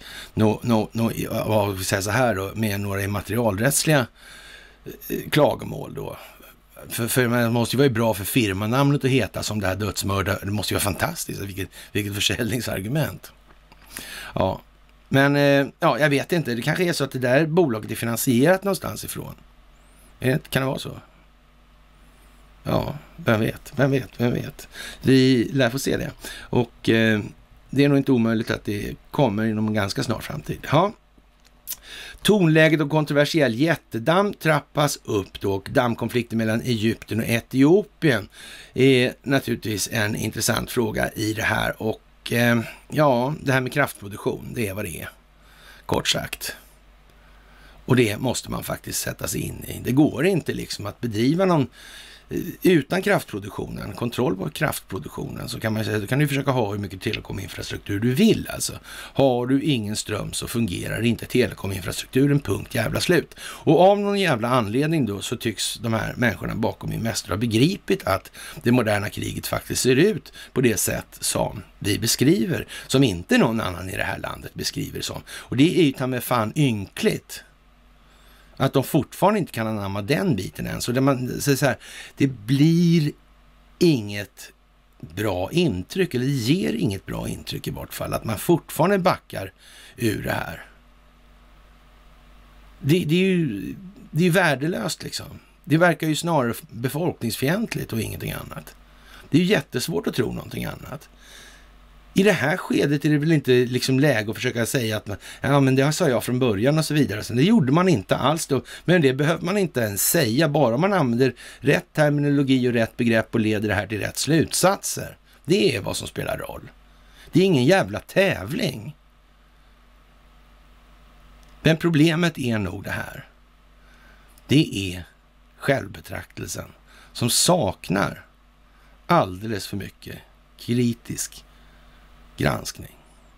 A: vad vi säger så här då, med några immaterialrättsliga klagomål då. För man måste ju vara bra för firmanamnet att heta som det här dödsmördare. Det måste ju vara fantastiskt. Vilket försäljningsargument. Ja, men ja, jag vet inte. Det kanske är så att det där bolaget är finansierat någonstans ifrån. Kan det vara så? Ja, vem vet. Vi lär få se det. Och det är nog inte omöjligt att det kommer inom en ganska snar framtid. Ja. Tonläget och kontroversiell jättedamm trappas upp då, och dammkonflikten mellan Egypten och Etiopien är naturligtvis en intressant fråga i det här. Och ja, det här med kraftproduktion, det är vad det är, kort sagt. Och det måste man faktiskt sätta sig in i. Det går inte liksom att bedriva någon utan kraftproduktionen, kontroll på kraftproduktionen, så kan man säga, då kan du försöka ha hur mycket telekominfrastruktur du vill alltså. Har du ingen ström så fungerar inte telekominfrastrukturen, punkt jävla slut. Och av någon jävla anledning då så tycks de här människorna bakom Investor ha begripit att det moderna kriget faktiskt ser ut på det sätt som vi beskriver, som inte någon annan i det här landet beskriver som. Och det är ju ta med fan ynkligt att de fortfarande inte kan anamma den biten än. Så det blir inget bra intryck, eller det ger inget bra intryck i vart fall, att man fortfarande backar ur det här. Det är ju värdelöst liksom. Det verkar ju snarare befolkningsfientligt och ingenting annat. Det är ju jättesvårt att tro någonting annat. I det här skedet är det väl inte liksom läge att försöka säga att ja, men det sa jag från början och så vidare. Så det gjorde man inte alls då. Men det behöver man inte ens säga. Bara man använder rätt terminologi och rätt begrepp och leder det här till rätt slutsatser. Det är vad som spelar roll. Det är ingen jävla tävling. Men problemet är nog det här. Det är självbetraktelsen som saknar alldeles för mycket kritisk granskning.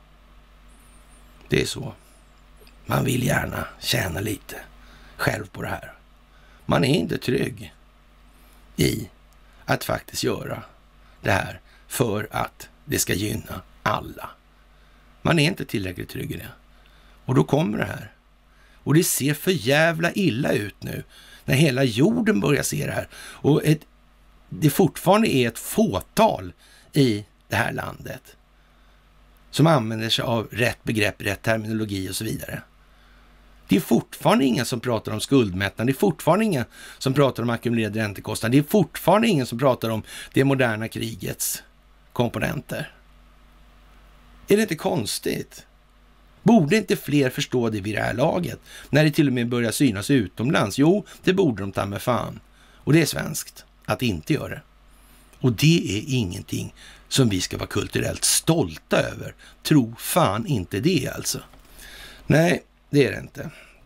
A: Det är så. Man vill gärna tjäna lite själv på det här. Man är inte trygg i att faktiskt göra det här för att det ska gynna alla. Man är inte tillräckligt trygg i det. Och då kommer det här. Och det ser för jävla illa ut nu när hela jorden börjar se det här. Och det fortfarande är ett fåtal i det här landet som använder sig av rätt begrepp, rätt terminologi och så vidare. Det är fortfarande ingen som pratar om skuldmättnad. Det är fortfarande ingen som pratar om ackumulerad räntekostnad. Det är fortfarande ingen som pratar om det moderna krigets komponenter. Är det inte konstigt? Borde inte fler förstå det vid det här laget? När det till och med börjar synas utomlands. Jo, det borde de ta med fan. Och det är svenskt att inte göra det. Och det är ingenting som vi ska vara kulturellt stolta över. Tro fan inte det alltså. Nej, det är det inte.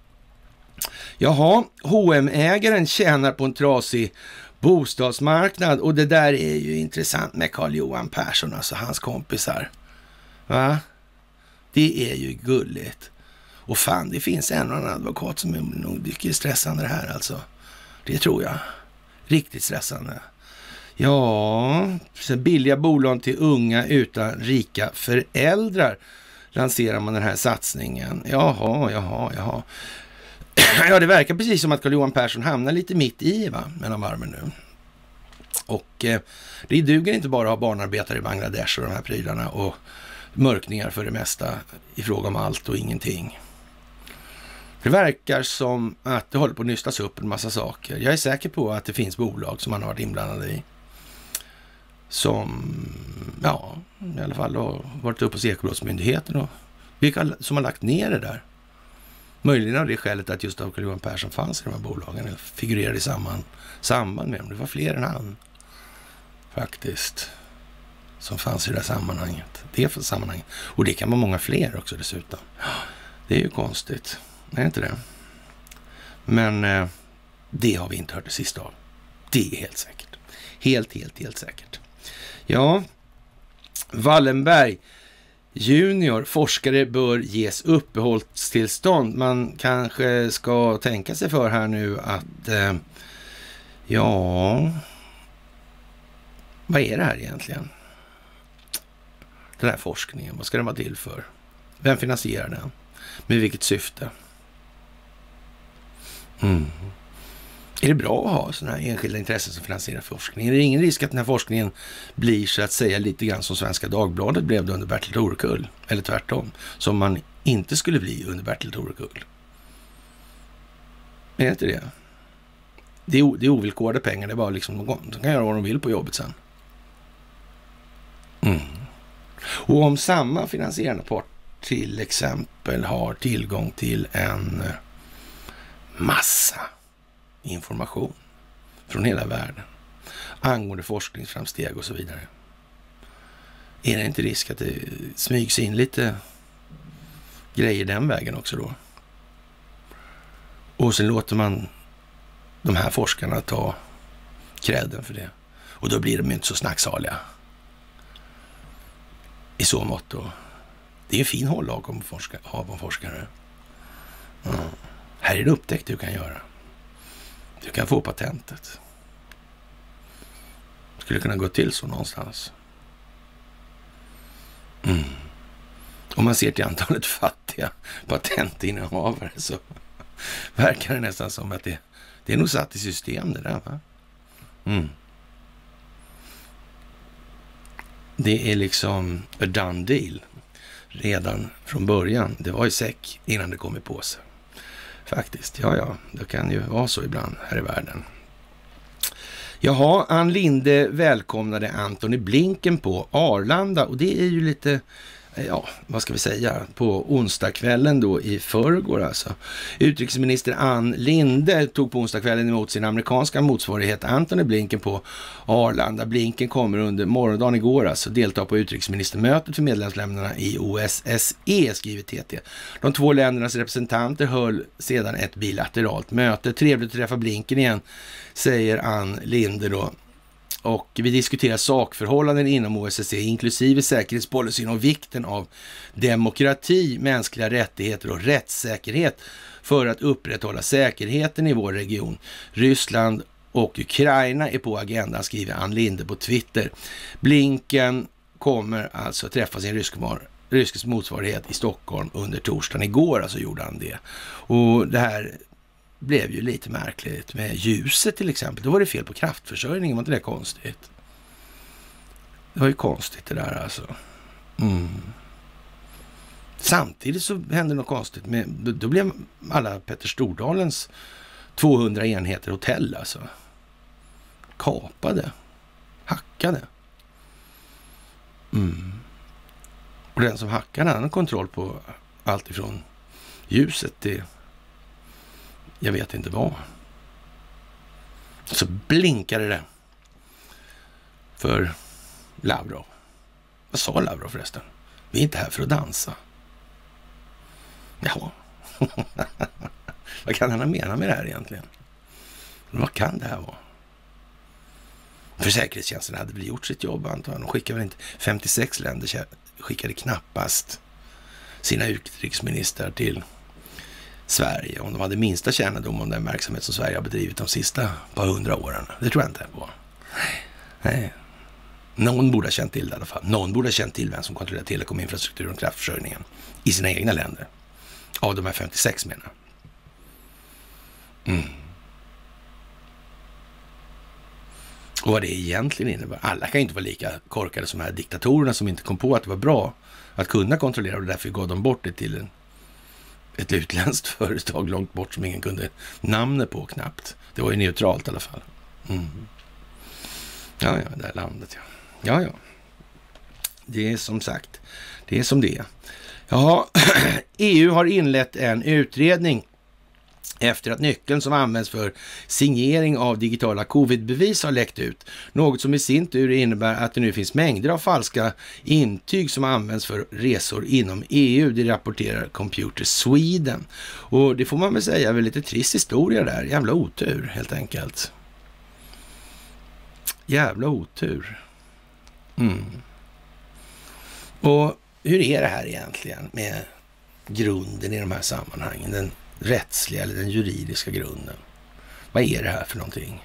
A: Jaha, H&M-ägaren tjänar på en trasig bostadsmarknad. Och det där är ju intressant med Carl-Johan Persson, alltså hans kompisar. Va? Det är ju gulligt. Och fan, det finns en annan advokat som är nog mycket stressande det här alltså. Det tror jag. Riktigt stressande. Ja, billiga bolag till unga utan rika föräldrar lanserar man den här satsningen. Jaha. Ja, det verkar precis som att Carl-Johan Persson hamnar lite mitt i mellan varmen nu. Och det duger inte bara att ha barnarbetare i Bangladesh och de här prylarna och mörkningar för det mesta i fråga om allt och ingenting. Det verkar som att det håller på att nystas upp en massa saker. Jag är säker på att det finns bolag som man har varit inblandad i. Som, ja, i alla fall har varit uppe hos Ekobrottsmyndigheten och vilka som har lagt ner det där. Möjligen av det skälet att just Carl-Johan Persson fanns i de här bolagen. Eller figurerade i samband med dem. Det var fler än han faktiskt som fanns i det här sammanhanget. Och det kan vara många fler också dessutom. Det är ju konstigt. Är inte det? Men det har vi inte hört det sista av. Det är helt säkert. Helt säkert. Ja, Wallenberg junior, forskare bör ges uppehållstillstånd. Man kanske ska tänka sig för här nu att ja, vad är det här egentligen? Den här forskningen, vad ska den vara till för? Vem finansierar den? Med vilket syfte? Är det bra att ha sådana här enskilda intressen som finansierar forskning? Är det ingen risk att den här forskningen blir så att säga lite grann som Svenska Dagbladet blev det under Bertil Torekull? Eller tvärtom, som man inte skulle bli under Bertil Torekull? Är det inte det? Det är ovillkorade pengar, det är bara liksom de kan göra vad de vill på jobbet sen. Och om samma finansierande part till exempel har tillgång till en massa information från hela världen angående forskningsframsteg och så vidare. Är det inte risk att det smygs in lite grejer den vägen också då? Och sen låter man de här forskarna ta credden för det. Och då blir de inte så snacksaliga. I så mått då. Det är en fin hållag om forskare. Här är det upptäckt du kan göra. Du kan få patentet. Skulle kunna gå till så någonstans. Om man ser till antalet fattiga patentinnehavare så verkar det nästan som att det är nog satt i system det där, va? Det är liksom a done deal redan från början. Det var i säck innan det kom i påse. Faktiskt, ja, det kan ju vara så ibland här i världen. Jaha, Ann Linde välkomnade Antony Blinken på Arlanda och det är ju lite, ja, vad ska vi säga, på onsdagskvällen då i förrgår alltså. Utrikesminister Ann Linde tog på onsdagskvällen emot sin amerikanska motsvarighet Antony Blinken på Arlanda. Blinken kommer under morgondagen igår alltså delta på utrikesministermötet för medlemsländerna i OSSE, skriver TT. De två ländernas representanter höll sedan ett bilateralt möte. Trevligt att träffa Blinken igen, säger Ann Linde då. Och vi diskuterar sakförhållanden inom OSSE, inklusive säkerhetspolicyn och vikten av demokrati, mänskliga rättigheter och rättssäkerhet för att upprätthålla säkerheten i vår region. Ryssland och Ukraina är på agendan, skriver Ann Linde på Twitter. Blinken kommer alltså träffa sin ryska motsvarighet i Stockholm under torsdagen. Igår alltså gjorde han det. Och det här blev ju lite märkligt med ljuset till exempel. Då var det fel på kraftförsörjningen, var inte det konstigt? Det var ju konstigt det där alltså. Samtidigt så hände något konstigt. Då blev alla Petter Stordalens 200 enheter hotell alltså kapade, hackade. Och den som hackade hade kontroll på allt ifrån ljuset till jag vet inte vad. Så blinkade det för Lavrov. Vad sa Lavrov förresten? Vi är inte här för att dansa. Jaha. Vad kan han mena med det här egentligen? Vad kan det här vara? För säkerhetstjänsten hade väl gjort sitt jobb antagligen. De skickade väl inte 56 länder skickade knappast sina utrikesministrar till Sverige om de hade minsta kännedom om den verksamhet som Sverige har bedrivit de sista par 100 åren. Det tror jag inte på. Nej. Någon borde ha känt till det i alla fall. Någon borde ha känt till vem som kontrollerar telekominfrastrukturen och kraftförsörjningen i sina egna länder. Av de här 56 menar. Och vad det egentligen innebär. Alla kan ju inte vara lika korkade som de här diktatorerna som inte kom på att det var bra att kunna kontrollera och därför gav de bort det till ett utländskt företag långt bort som ingen kunde namnet på knappt. Det var ju neutralt i alla fall. Ja, det här landet, ja. Ja. Det är som sagt, det är som det är. Ja, EU har inlett en utredning efter att nyckeln som används för signering av digitala covid-bevis har läckt ut. Något som i sin tur innebär att det nu finns mängder av falska intyg som används för resor inom EU. Det rapporterar Computer Sweden. Och det får man väl säga är väl lite trist historia där. Jävla otur helt enkelt. Jävla otur. Och hur är det här egentligen med grunden i de här sammanhangen? Den rättsliga eller den juridiska grunden. Vad är det här för någonting?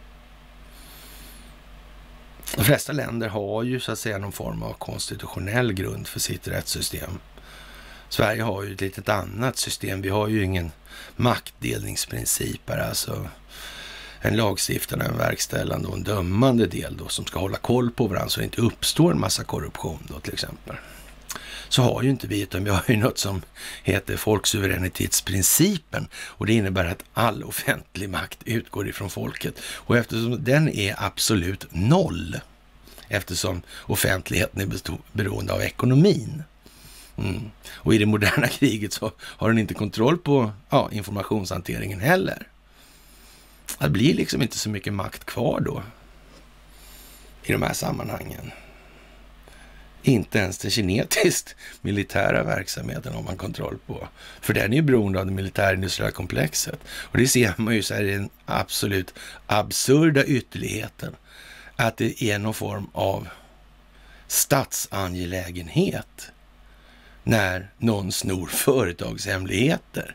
A: De flesta länder har ju så att säga någon form av konstitutionell grund för sitt rättssystem. Sverige har ju ett litet annat system. Vi har ju ingen maktdelningsprincip här. Alltså en lagstiftande, en verkställande och en dömande del då som ska hålla koll på varandra så det inte uppstår en massa korruption då till exempel. Så har ju inte vi, utan vi har ju något som heter folksuveränitetsprincipen och det innebär att all offentlig makt utgår ifrån folket och eftersom den är absolut noll, eftersom offentligheten är beroende av ekonomin. Och i det moderna kriget så har den inte kontroll på informationshanteringen heller. Det blir liksom inte så mycket makt kvar då i de här sammanhangen. Inte ens den kinetiskt militära verksamheten har man kontroll på. För den är ju beroende av det militärindustriella komplexet. Och det ser man ju så här i den absolut absurda ytterligheten. Att det är någon form av statsangelägenhet när någon snor företagshemligheter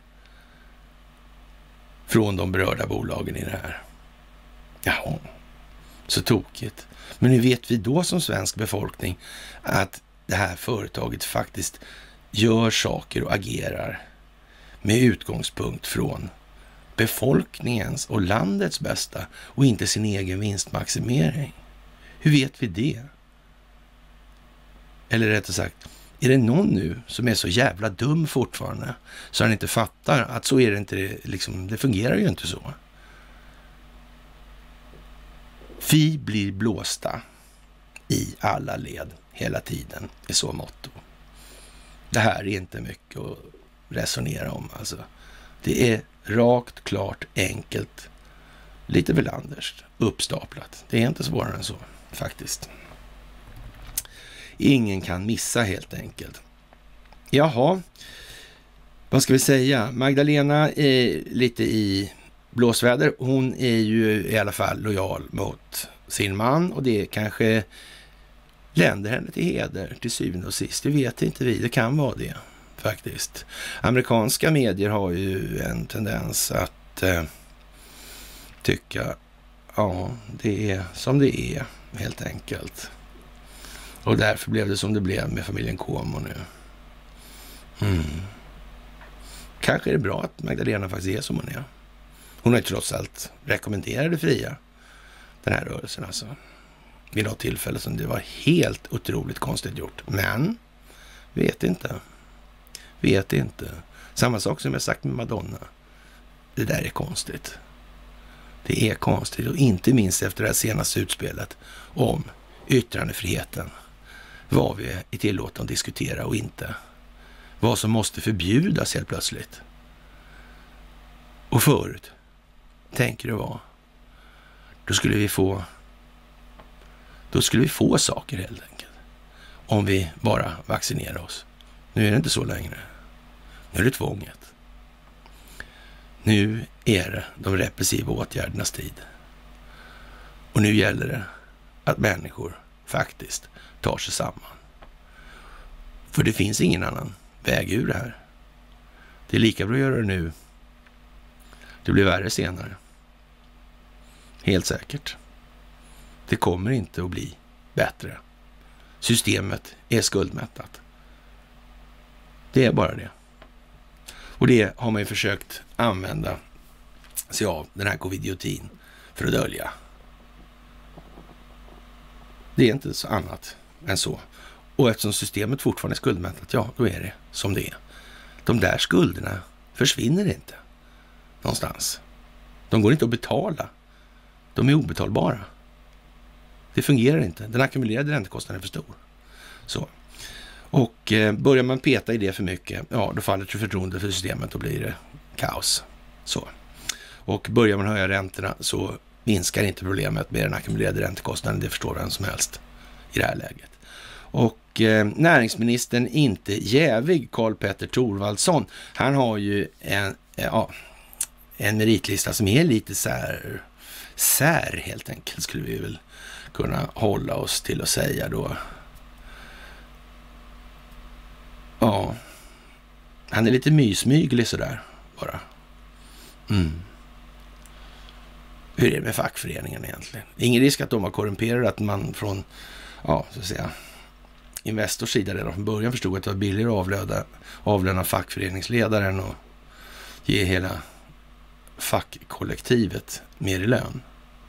A: från de berörda bolagen i det här. Jaha, så tokigt. Men hur vet vi då som svensk befolkning att det här företaget faktiskt gör saker och agerar med utgångspunkt från befolkningens och landets bästa och inte sin egen vinstmaximering? Hur vet vi det? Eller rättare sagt, är det någon nu som är så jävla dum fortfarande så han inte fattar att så är det inte, liksom, det fungerar ju inte så. Vi blir blåsta i alla led hela tiden i så motto. Det här är inte mycket att resonera om alltså. Det är rakt, klart, enkelt, lite Welanders, uppstaplat. Det är inte svårare än så faktiskt. Ingen kan missa helt enkelt. Jaha, vad ska vi säga? Magdalena är lite i blåsväder. Hon är ju i alla fall lojal mot sin man och det kanske länder henne till heder till syvende och sist. Det vet inte vi, det kan vara det faktiskt. Amerikanska medier har ju en tendens att tycka det är som det är helt enkelt. Och därför blev det som det blev med familjen Cuomo nu. Kanske är det bra att Magdalena faktiskt är som hon är. Hon har ju trots allt rekommenderat det fria, den här rörelsen alltså. Vid något tillfälle som det var helt otroligt konstigt gjort. Men, vet inte. Samma sak som jag sagt med Madonna. Det där är konstigt. Det är konstigt och inte minst efter det här senaste utspelet om yttrandefriheten. Vad vi är tillåtna att diskutera och inte. Vad som måste förbjudas helt plötsligt. Och förut, tänker det vara, då skulle vi få saker helt enkelt. Om vi bara vaccinerar oss. Nu är det inte så längre. Nu är det tvånget. Nu är det de repressiva åtgärdernas tid. Och nu gäller det att människor faktiskt tar sig samman. För det finns ingen annan väg ur det här. Det är lika bra att göra det nu. Det blir värre senare. Helt säkert. Det kommer inte att bli bättre. Systemet är skuldmättat. Det är bara det. Och det har man ju försökt använda sig av den här covidiotin för att dölja. Det är inte så annat än så. Och eftersom systemet fortfarande är skuldmättat, då är det som det är. De där skulderna försvinner inte någonstans. De går inte att betala. De är obetalbara. Det fungerar inte. Den ackumulerade räntekostnaden är för stor. Så. Och börjar man peta i det för mycket, då faller förtroendet för systemet och blir det kaos. Så. Och börjar man höja räntorna så minskar inte problemet med den ackumulerade räntekostnaden. Det förstår vem som helst i det här läget. Och näringsministern inte jävig, Karl Petter Thorwaldsson. Han har ju en meritlista som är lite sär helt enkelt, skulle vi väl kunna hålla oss till att säga då. Ja, han är lite mysmyglig sådär bara. Hur är det med fackföreningen egentligen? Ingen risk att de har korrumperat, att man från, så att säga, Investors sida redan från början förstod att det var billigare att avlöna fackföreningsledaren och ge hela fackkollektivet mer i lön.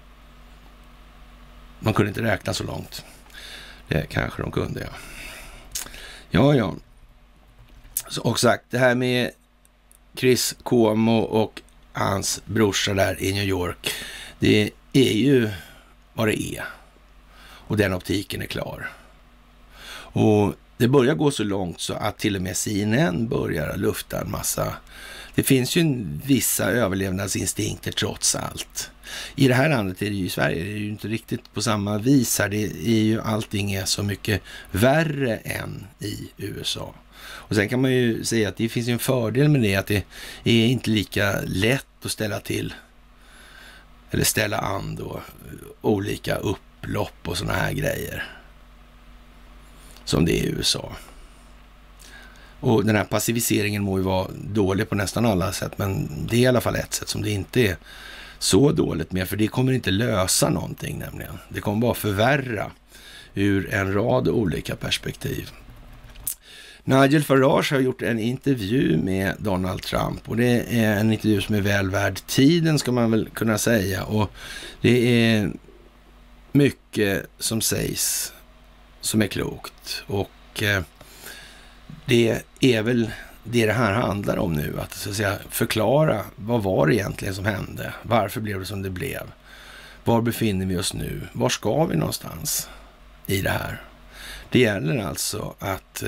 A: Man kunde inte räkna så långt. Det kanske de kunde, ja. Ja. Och sagt, det här med Chris Cuomo och hans brorsa där i New York, det är ju vad det är. Och den optiken är klar. Och det börjar gå så långt så att till och med CNN börjar lufta en massa. Det finns ju vissa överlevnadsinstinkter trots allt. I det här landet, är det ju, i Sverige, är det ju inte riktigt på samma vis här. Det är ju, allting är så mycket värre än i USA. Och sen kan man ju säga att det finns ju en fördel med det, att det är inte lika lätt att ställa till eller ställa an då olika upplopp och såna här grejer som det är i USA. Och den här passiviseringen må ju vara dålig på nästan alla sätt, men det är i alla fall ett sätt som det inte är så dåligt med, för det kommer inte lösa någonting nämligen. Det kommer bara förvärra ur en rad olika perspektiv. Nigel Farage har gjort en intervju med Donald Trump och det är en intervju som är väl värd tiden, ska man väl kunna säga, och det är mycket som sägs som är klokt, och det är väl det här handlar om nu, att så att säga förklara vad var det egentligen som hände, varför blev det som det blev, var befinner vi oss nu, var ska vi någonstans i det här. Det gäller alltså att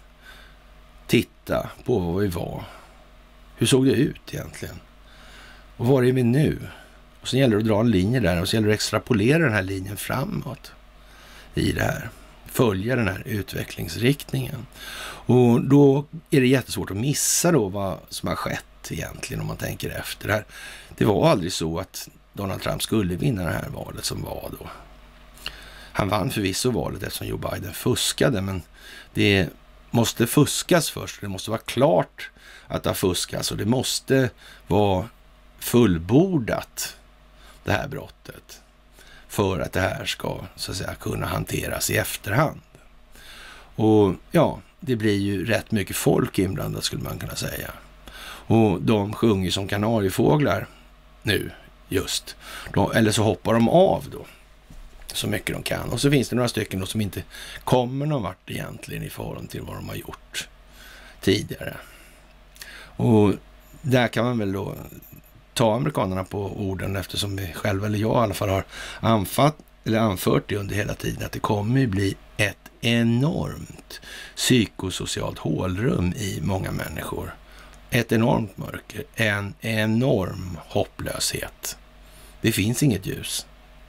A: titta på vad vi var, hur såg det ut egentligen och var är vi nu, och sen gäller det att dra en linje där och så gäller det att extrapolera den här linjen framåt i det här, följa den här utvecklingsriktningen. Och då är det jättesvårt att missa då vad som har skett egentligen om man tänker efter det här. Det var aldrig så att Donald Trump skulle vinna det här valet som var då. Han vann förvisso valet eftersom Joe Biden fuskade, men det måste fuskas först. Det måste vara klart att det har fuskats och det måste vara fullbordat, det här brottet, för att det här ska så att säga kunna hanteras i efterhand. Och ja, det blir ju rätt mycket folk inblandat skulle man kunna säga. Och de sjunger som kanariefåglar nu just. Eller så hoppar de av då så mycket de kan. Och så finns det några stycken då som inte kommer någon vart egentligen i förhållande till vad de har gjort tidigare. Och där kan man väl då ta amerikanerna på orden, eftersom vi själva, eller jag i alla fall, har anfört det under hela tiden, att det kommer ju bli ett enormt psykosocialt hålrum i många människor. Ett enormt mörker, en enorm hopplöshet. Det finns inget ljus.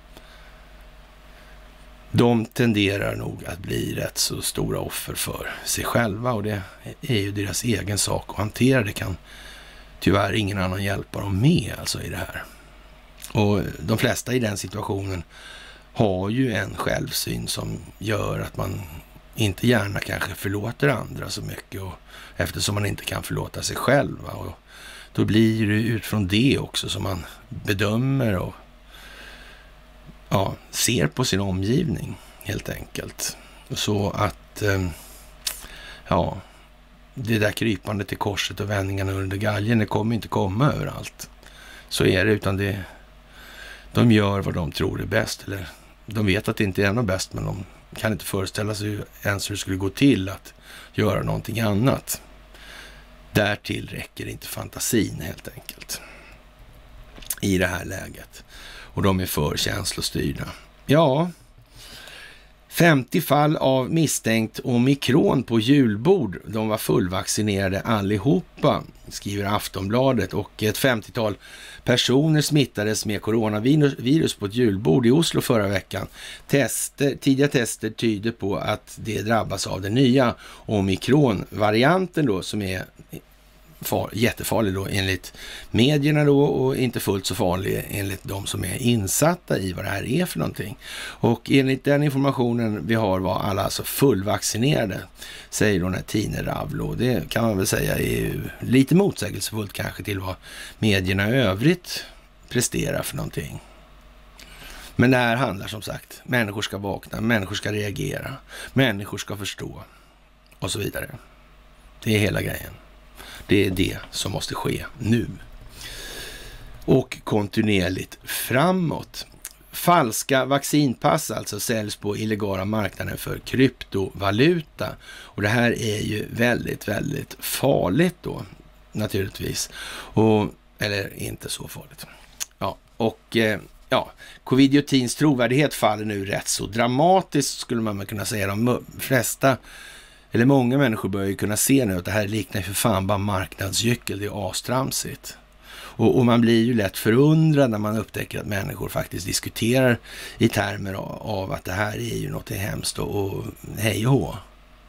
A: De tenderar nog att bli rätt så stora offer för sig själva, och det är ju deras egen sak att hantera. Det kan tyvärr ingen annan hjälpa dem med alltså i det här. Och de flesta i den situationen har ju en självsyn som gör att man inte gärna kanske förlåter andra så mycket, och eftersom man inte kan förlåta sig själv, och då blir det utifrån det också som man bedömer och ser på sin omgivning helt enkelt. Så att det där krypandet till korset och vändningarna under galgen, det kommer inte komma överallt. Så är det, utan de gör vad de tror är bäst, eller de vet att det inte är något bäst, men de kan inte föreställa sig ens hur det skulle gå till att göra någonting annat. Därtill räcker inte fantasin helt enkelt i det här läget. Och de är för känslostyrda. Ja, 50 fall av misstänkt omikron på julbord. De var fullvaccinerade allihopa, skriver Aftonbladet. Och ett 50-tal personer smittades med coronavirus på ett julbord i Oslo förra veckan. Tidiga tester tyder på att det drabbas av den nya omikron-varianten då, som är jättefarlig då enligt medierna då, och inte fullt så farlig enligt de som är insatta i vad det här är för någonting. Och enligt den informationen vi har var alla alltså fullvaccinerade, säger då den här Tine Ravlo. Det kan man väl säga är lite motsägelsefullt kanske till vad medierna i övrigt presterar för någonting. Men det här handlar som sagt, människor ska vakna, människor ska reagera, människor ska förstå och så vidare. Det är hela grejen. Det är det som måste ske nu. och kontinuerligt framåt. Falska vaccinpass alltså säljs på illegala marknaden för kryptovaluta. Och det här är ju väldigt, väldigt farligt då naturligtvis. Eller inte så farligt. Ja, och covidiotins trovärdighet faller nu rätt så dramatiskt skulle man kunna säga. De flesta, eller många människor börjar ju kunna se nu att det här liknar för fan bara marknadsgyckel, det är astramsigt. Och man blir ju lätt förundrad när man upptäcker att människor faktiskt diskuterar i termer av att det här är ju något hemskt och hej och hå.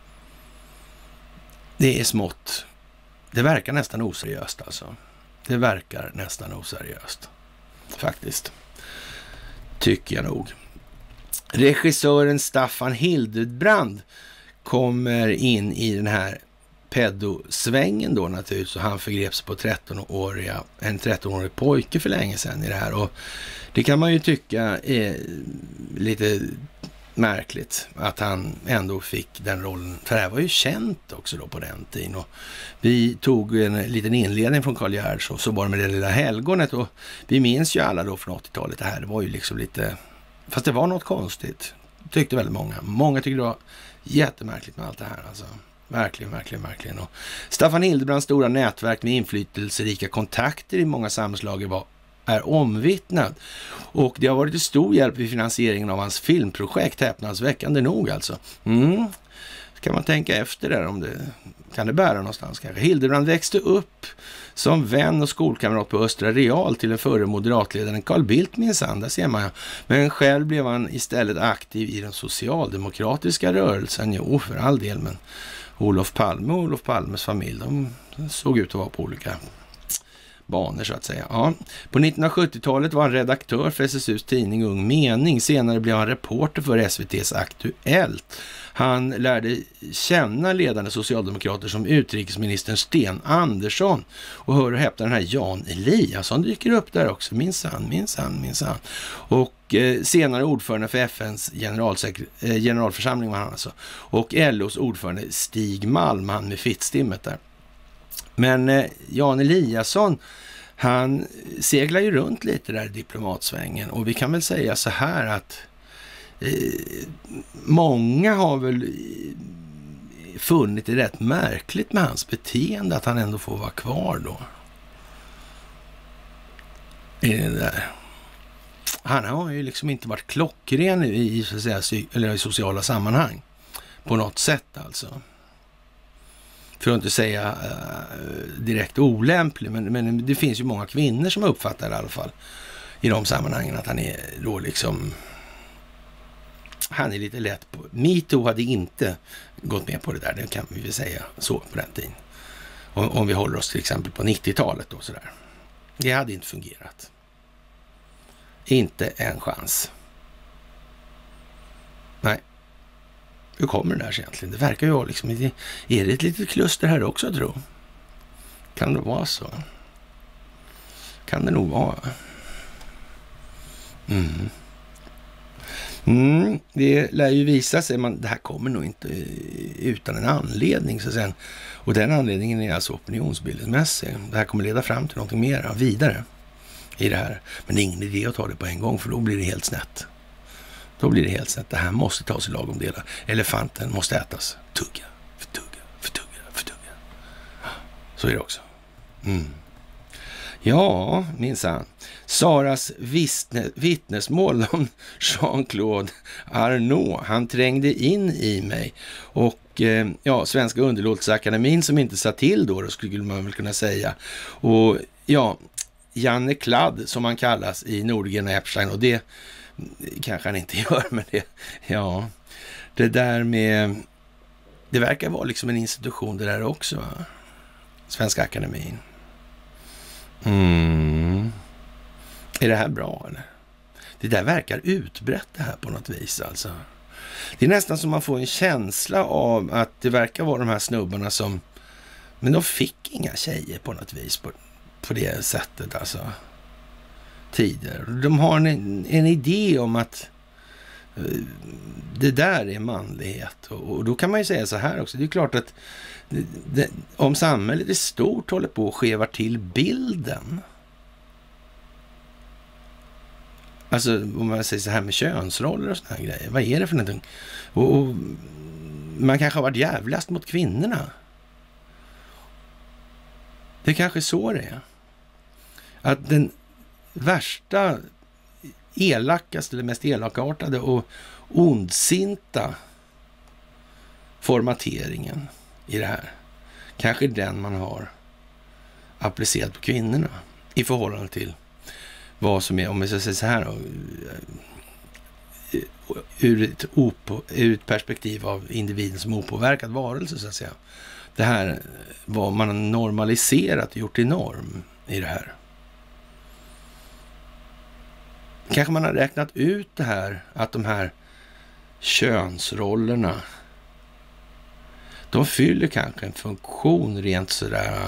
A: Det är smått. Det verkar nästan oseriöst alltså. Det verkar nästan oseriöst. Faktiskt. Tycker jag nog. Regissören Staffan Hildebrand kommer in i den här pedosvängen då naturligtvis, och han förgreps på en 13-årig pojke för länge sedan i det här, och det kan man ju tycka är lite märkligt att han ändå fick den rollen, för det här var ju känt också då på den tiden, och vi tog en liten inledning från Karl Gerhards och så var det med det lilla helgonet, och vi minns ju alla då från 80-talet, det här det var ju liksom lite, fast det var något konstigt, tyckte väldigt många tyckte det var jättemärkligt med allt det här alltså. Verkligen. Och Staffan Hildebrands stora nätverk med inflytelserika kontakter i många samhällslager är omvittnat. Och det har varit till stor hjälp vid finansieringen av hans filmprojekt, häpnadsväckande nog alltså. Kan man tänka efter där om det kan det bära någonstans kanske. Hildebrand växte upp som vän och skolkamrat på Östra Real till den förre moderatledaren Carl Bildt minsann, där ser man. Men själv blev han istället aktiv i den socialdemokratiska rörelsen. Jo, för all del, men Olof Palme och Olof Palmes familj, de såg ut att vara på olika banor så att säga. Ja. På 1970-talet var han redaktör för SSUs tidning Ung Mening. Senare blev han reporter för SVT:s Aktuellt. Han lärde känna ledande socialdemokrater som utrikesministern Sten Andersson. Och hör och häpna, den här Jan Eliasson dyker upp där också. Minsann. Och senare ordförande för FNs generalförsamling var han alltså. Och LOs ordförande Stig Malm, han med fittstimmet där. Men Jan Eliasson, han seglar ju runt lite där i diplomatsvängen, och vi kan väl säga så här att många har väl funnit det rätt märkligt med hans beteende, att han ändå får vara kvar då. I det där. Han har ju liksom inte varit klockren i, så att säga, eller i sociala sammanhang på något sätt alltså. För att inte säga direkt olämplig, men det finns ju många kvinnor som uppfattar det i alla fall i de sammanhangen att han är då liksom, han är lite lätt på. MeToo hade inte gått med på det där, det kan vi väl säga så på den tiden. Om vi håller oss till exempel på 90-talet då sådär. Det hade inte fungerat. Inte en chans. Nej. Hur kommer det där egentligen? Det verkar ju vara liksom, är det ett litet kluster här också, tror jag? Kan det vara så? Kan det nog vara. Det lär ju visa sig, det här kommer nog inte utan en anledning så sen. Och den anledningen är alltså opinionsbildningsmässig. Det här kommer leda fram till någonting mer vidare i det här. Men det är ingen idé att ta det på en gång, för då blir det helt snett. Det här måste tas i lagom delar. Elefanten måste ätas. Tugga. Så är det också. Ja, minsann. Saras vittnesmål om Jean-Claude Arnault. Han trängde in i mig. Och Svenska underlåtelseakademin som inte sa till då skulle man väl kunna säga. Och Janne Kladd som han kallas i Nordgren och Epstein, och det kanske han inte gör, men det där med, det verkar vara liksom en institution det där också, va? Svenska akademin. Är det här bra eller? Det där verkar utbrett det här på något vis alltså. Det är nästan som man får en känsla av att det verkar vara de här snubbarna som, men de fick inga tjejer på något vis på det sättet alltså. Tider. De har en idé om att det där är manlighet. Och då kan man ju säga så här också. Det är klart att om samhället i stort håller på att skeva till bilden Alltså om man säger så här med könsroller och såna här grejer. Vad är det för någonting? Och man kanske har varit jävlast mot kvinnorna. Det kanske är så det är. Att den värsta, elakaste eller mest elakartade och ondsinta formateringen i det här kanske är den man har applicerat på kvinnorna i förhållande till vad som är, om jag ska säga så här då, ur ett perspektiv av individen som opåverkad varelse så att säga. Det här vad man har normaliserat och gjort till norm i det här. Kanske man har räknat ut det här, att de här könsrollerna, de fyller kanske en funktion rent sådär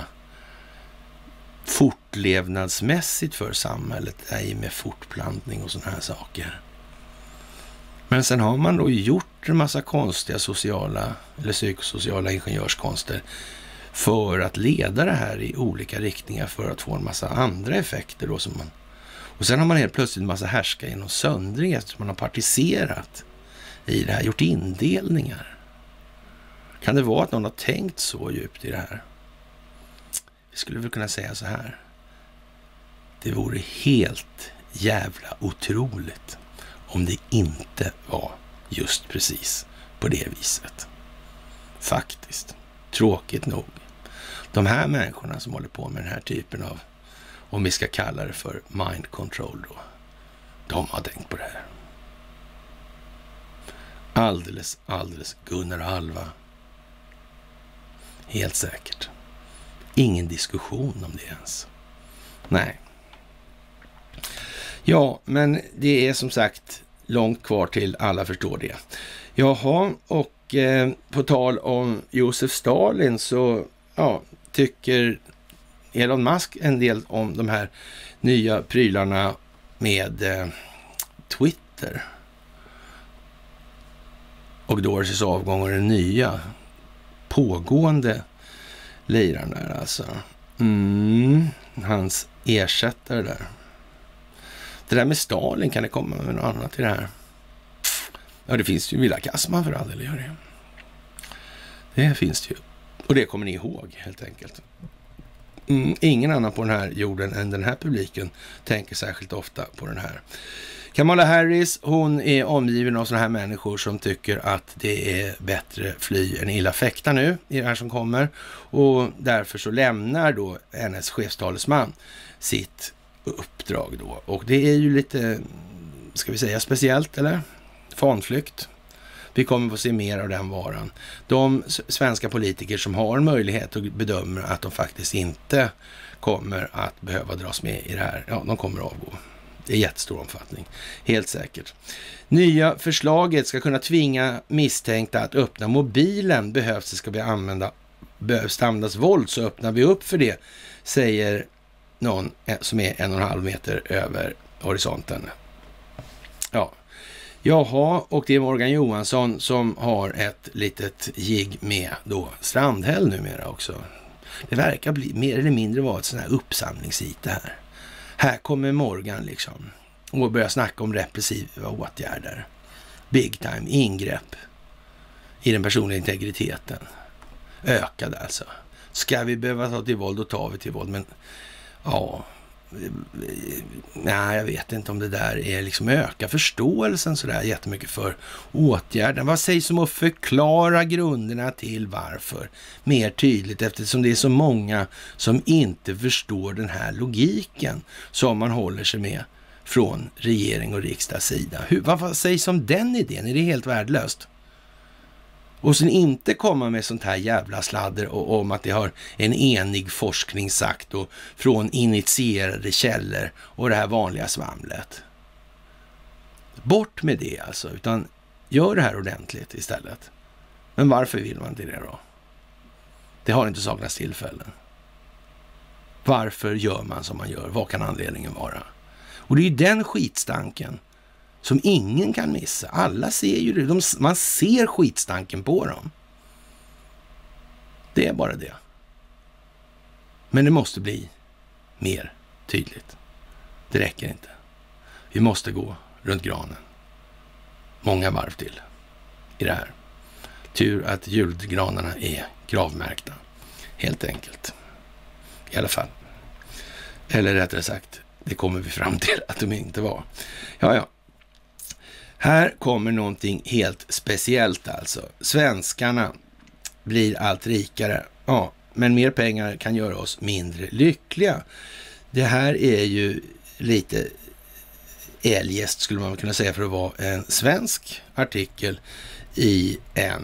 A: fortlevnadsmässigt för samhället, ej med fortplantning och sådana här saker. Men sen har man då gjort en massa konstiga sociala eller psykosociala ingenjörskonster för att leda det här i olika riktningar för att få en massa andra effekter då som man. Och sen har man helt plötsligt en massa härska genom söndring eftersom man har partiserat i det här, gjort indelningar. Kan det vara att någon har tänkt så djupt i det här? Vi skulle väl kunna säga så här. Det vore helt jävla otroligt om det inte var just precis på det viset. Faktiskt. Tråkigt nog. De här människorna som håller på med den här typen av, om vi ska kalla det för mind control då, de har tänkt på det här. Alldeles Gunnar och Alva. Helt säkert. Ingen diskussion om det ens. Nej. Ja, men det är som sagt långt kvar till alla förstår det. Jaha, och på tal om Josef Stalin så tycker Elon Musk en del om de här nya prylarna med Twitter. Och Dorseys avgång och den nya pågående liran där alltså. Hans ersättare där. Det där med Stalin, kan det komma med något annat i det här? Ja, det finns ju Villa Kassman för all del, gör det. Det finns det ju. Och det kommer ni ihåg helt enkelt. Ingen annan på den här jorden än den här publiken tänker särskilt ofta på den här. Kamala Harris, hon är omgiven av sådana här människor som tycker att det är bättre fly än illa fäkta nu i det här som kommer. Och därför så lämnar då hennes chefstalesman sitt uppdrag då. Och det är ju lite, ska vi säga speciellt eller? Fanflykt. Vi kommer få se mer av den varan. De svenska politiker som har möjlighet och bedömer att de faktiskt inte kommer att behöva dras med i det här, ja, de kommer att avgå. Det är jättestor omfattning, helt säkert. Nya förslaget ska kunna tvinga misstänkta att öppna mobilen. Behövs användas våld så öppnar vi upp för det, säger någon som är 1,5 meter över horisonten. Ja. Jaha, och det är Morgan Johansson som har ett litet gig med då Strandhäll numera också. Det verkar bli mer eller mindre vara ett sån här uppsamlingshit det här. Här kommer Morgan liksom och börjar snacka om repressiva åtgärder. Big time, ingrepp i den personliga integriteten. Ökade alltså. Ska vi behöva ta till våld, då tar vi till våld. Men ja, nej, jag vet inte om det där är liksom öka förståelsen sådär jättemycket för åtgärden. Vad sägs om att förklara grunderna till varför mer tydligt, eftersom det är så många som inte förstår den här logiken som man håller sig med från regering och riksdags sida. Vad sägs om den idén? Är det helt värdelöst? Och sen inte komma med sånt här jävla sladder och om att det har en enig forskning sagt och från initierade källor och det här vanliga svamlet. Bort med det alltså, utan gör det här ordentligt istället. Men varför vill man inte det då? Det har inte saknats tillfällen. Varför gör man som man gör? Vad kan anledningen vara? Och det är ju den skitstanken som ingen kan missa. Alla ser ju det. Man ser skitstanken på dem. Det är bara det. Men det måste bli mer tydligt. Det räcker inte. Vi måste gå runt granen många varv till i det här. Tur att julgranarna är gravmärkta. Helt enkelt. I alla fall. Eller rättare sagt, det kommer vi fram till att de inte var. Ja. Här kommer någonting helt speciellt alltså. Svenskarna blir allt rikare. Ja, men mer pengar kan göra oss mindre lyckliga. Det här är ju lite eljest skulle man kunna säga för att vara en svensk artikel i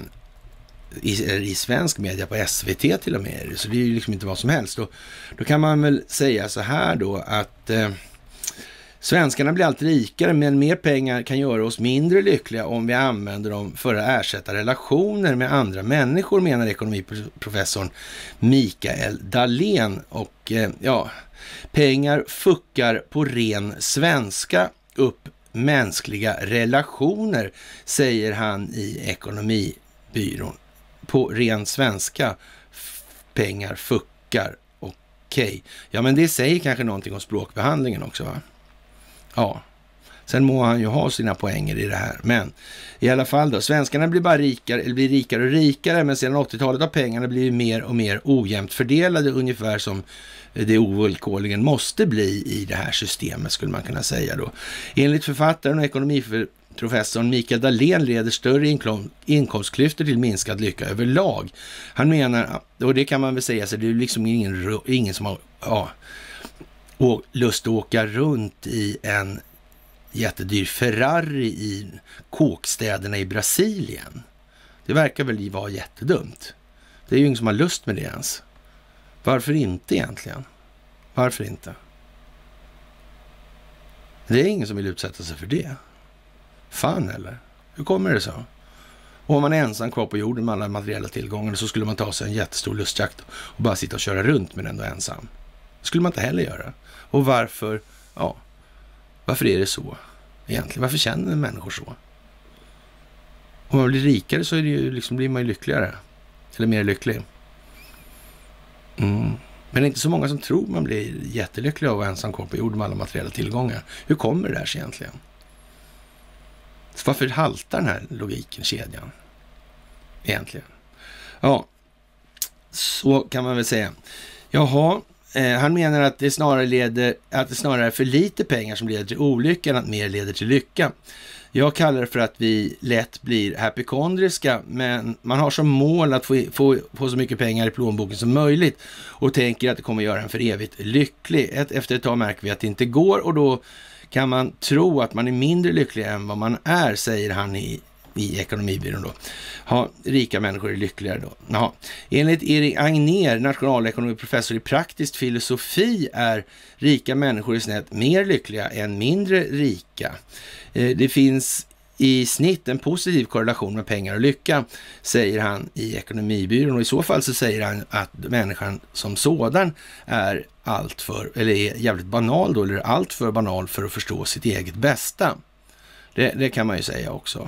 A: svensk media på SVT till och med. Så det är ju liksom inte vad som helst. Då kan man väl säga så här då att svenskarna blir allt rikare men mer pengar kan göra oss mindre lyckliga om vi använder dem för att ersätta relationer med andra människor, menar ekonomiprofessorn Mikael Dahlén. Och pengar fuckar på ren svenska upp mänskliga relationer, säger han i Ekonomibyrån. På ren svenska, pengar fuckar. Okej. Ja, men det säger kanske någonting om språkbehandlingen också, va? Ja. Sen må han ju ha sina poänger i det här. Men i alla fall då, svenskarna blir rikare och rikare, men sedan 80-talet har pengarna blivit mer och mer ojämnt fördelade, ungefär som det ovillkorligen måste bli i det här systemet, skulle man kunna säga då. Enligt författaren och ekonomiprofessorn Mikael Dahlén leder större inkomstklyftor till minskad lycka överlag. Han menar, och det kan man väl säga, så det är liksom ingen som har lust att åka runt i en jättedyr Ferrari i kåkstäderna i Brasilien. Det verkar väl vara jättedumt. Det är ju ingen som har lust med det ens. Varför inte egentligen? Varför inte? Det är ingen som vill utsätta sig för det. Fan eller? Hur kommer det så? Och om man är ensam kvar på jorden med alla materiella tillgångar så skulle man ta sig en jättestor lustjakt och bara sitta och köra runt med den då ensam. Det skulle man inte heller göra. Och varför? Ja. Varför är det så egentligen? Varför känner människor så? Om man blir rikare så är det ju liksom, blir man ju lyckligare. Eller mer lycklig. Men det är inte så många som tror man blir jättelycklig av att vara ensam kvar på jorden med alla materiella tillgångar. Hur kommer det där sig egentligen? Så varför haltar den här logiken, kedjan? Egentligen. Ja, så kan man väl säga. Jaha, han menar att det snarare är för lite pengar som leder till olycka än att mer leder till lycka. Jag kallar det för att vi lätt blir hypokondriska, men man har som mål att få så mycket pengar i plånboken som möjligt och tänker att det kommer göra en för evigt lycklig. Efter ett tag märker vi att det inte går och då kan man tro att man är mindre lycklig än vad man är, säger han i Ekonomibyrån då. Rika människor är lyckligare då. Jaha. Enligt Erik Agnér, nationalekonomiprofessor i praktisk filosofi, är rika människor i snitt mer lyckliga än mindre rika. Det finns i snitt en positiv korrelation med pengar och lycka, säger han i Ekonomibyrån. Och i så fall så säger han att människan som sådan är är jävligt banal då, eller allt för banal för att förstå sitt eget bästa. Det kan man ju säga också.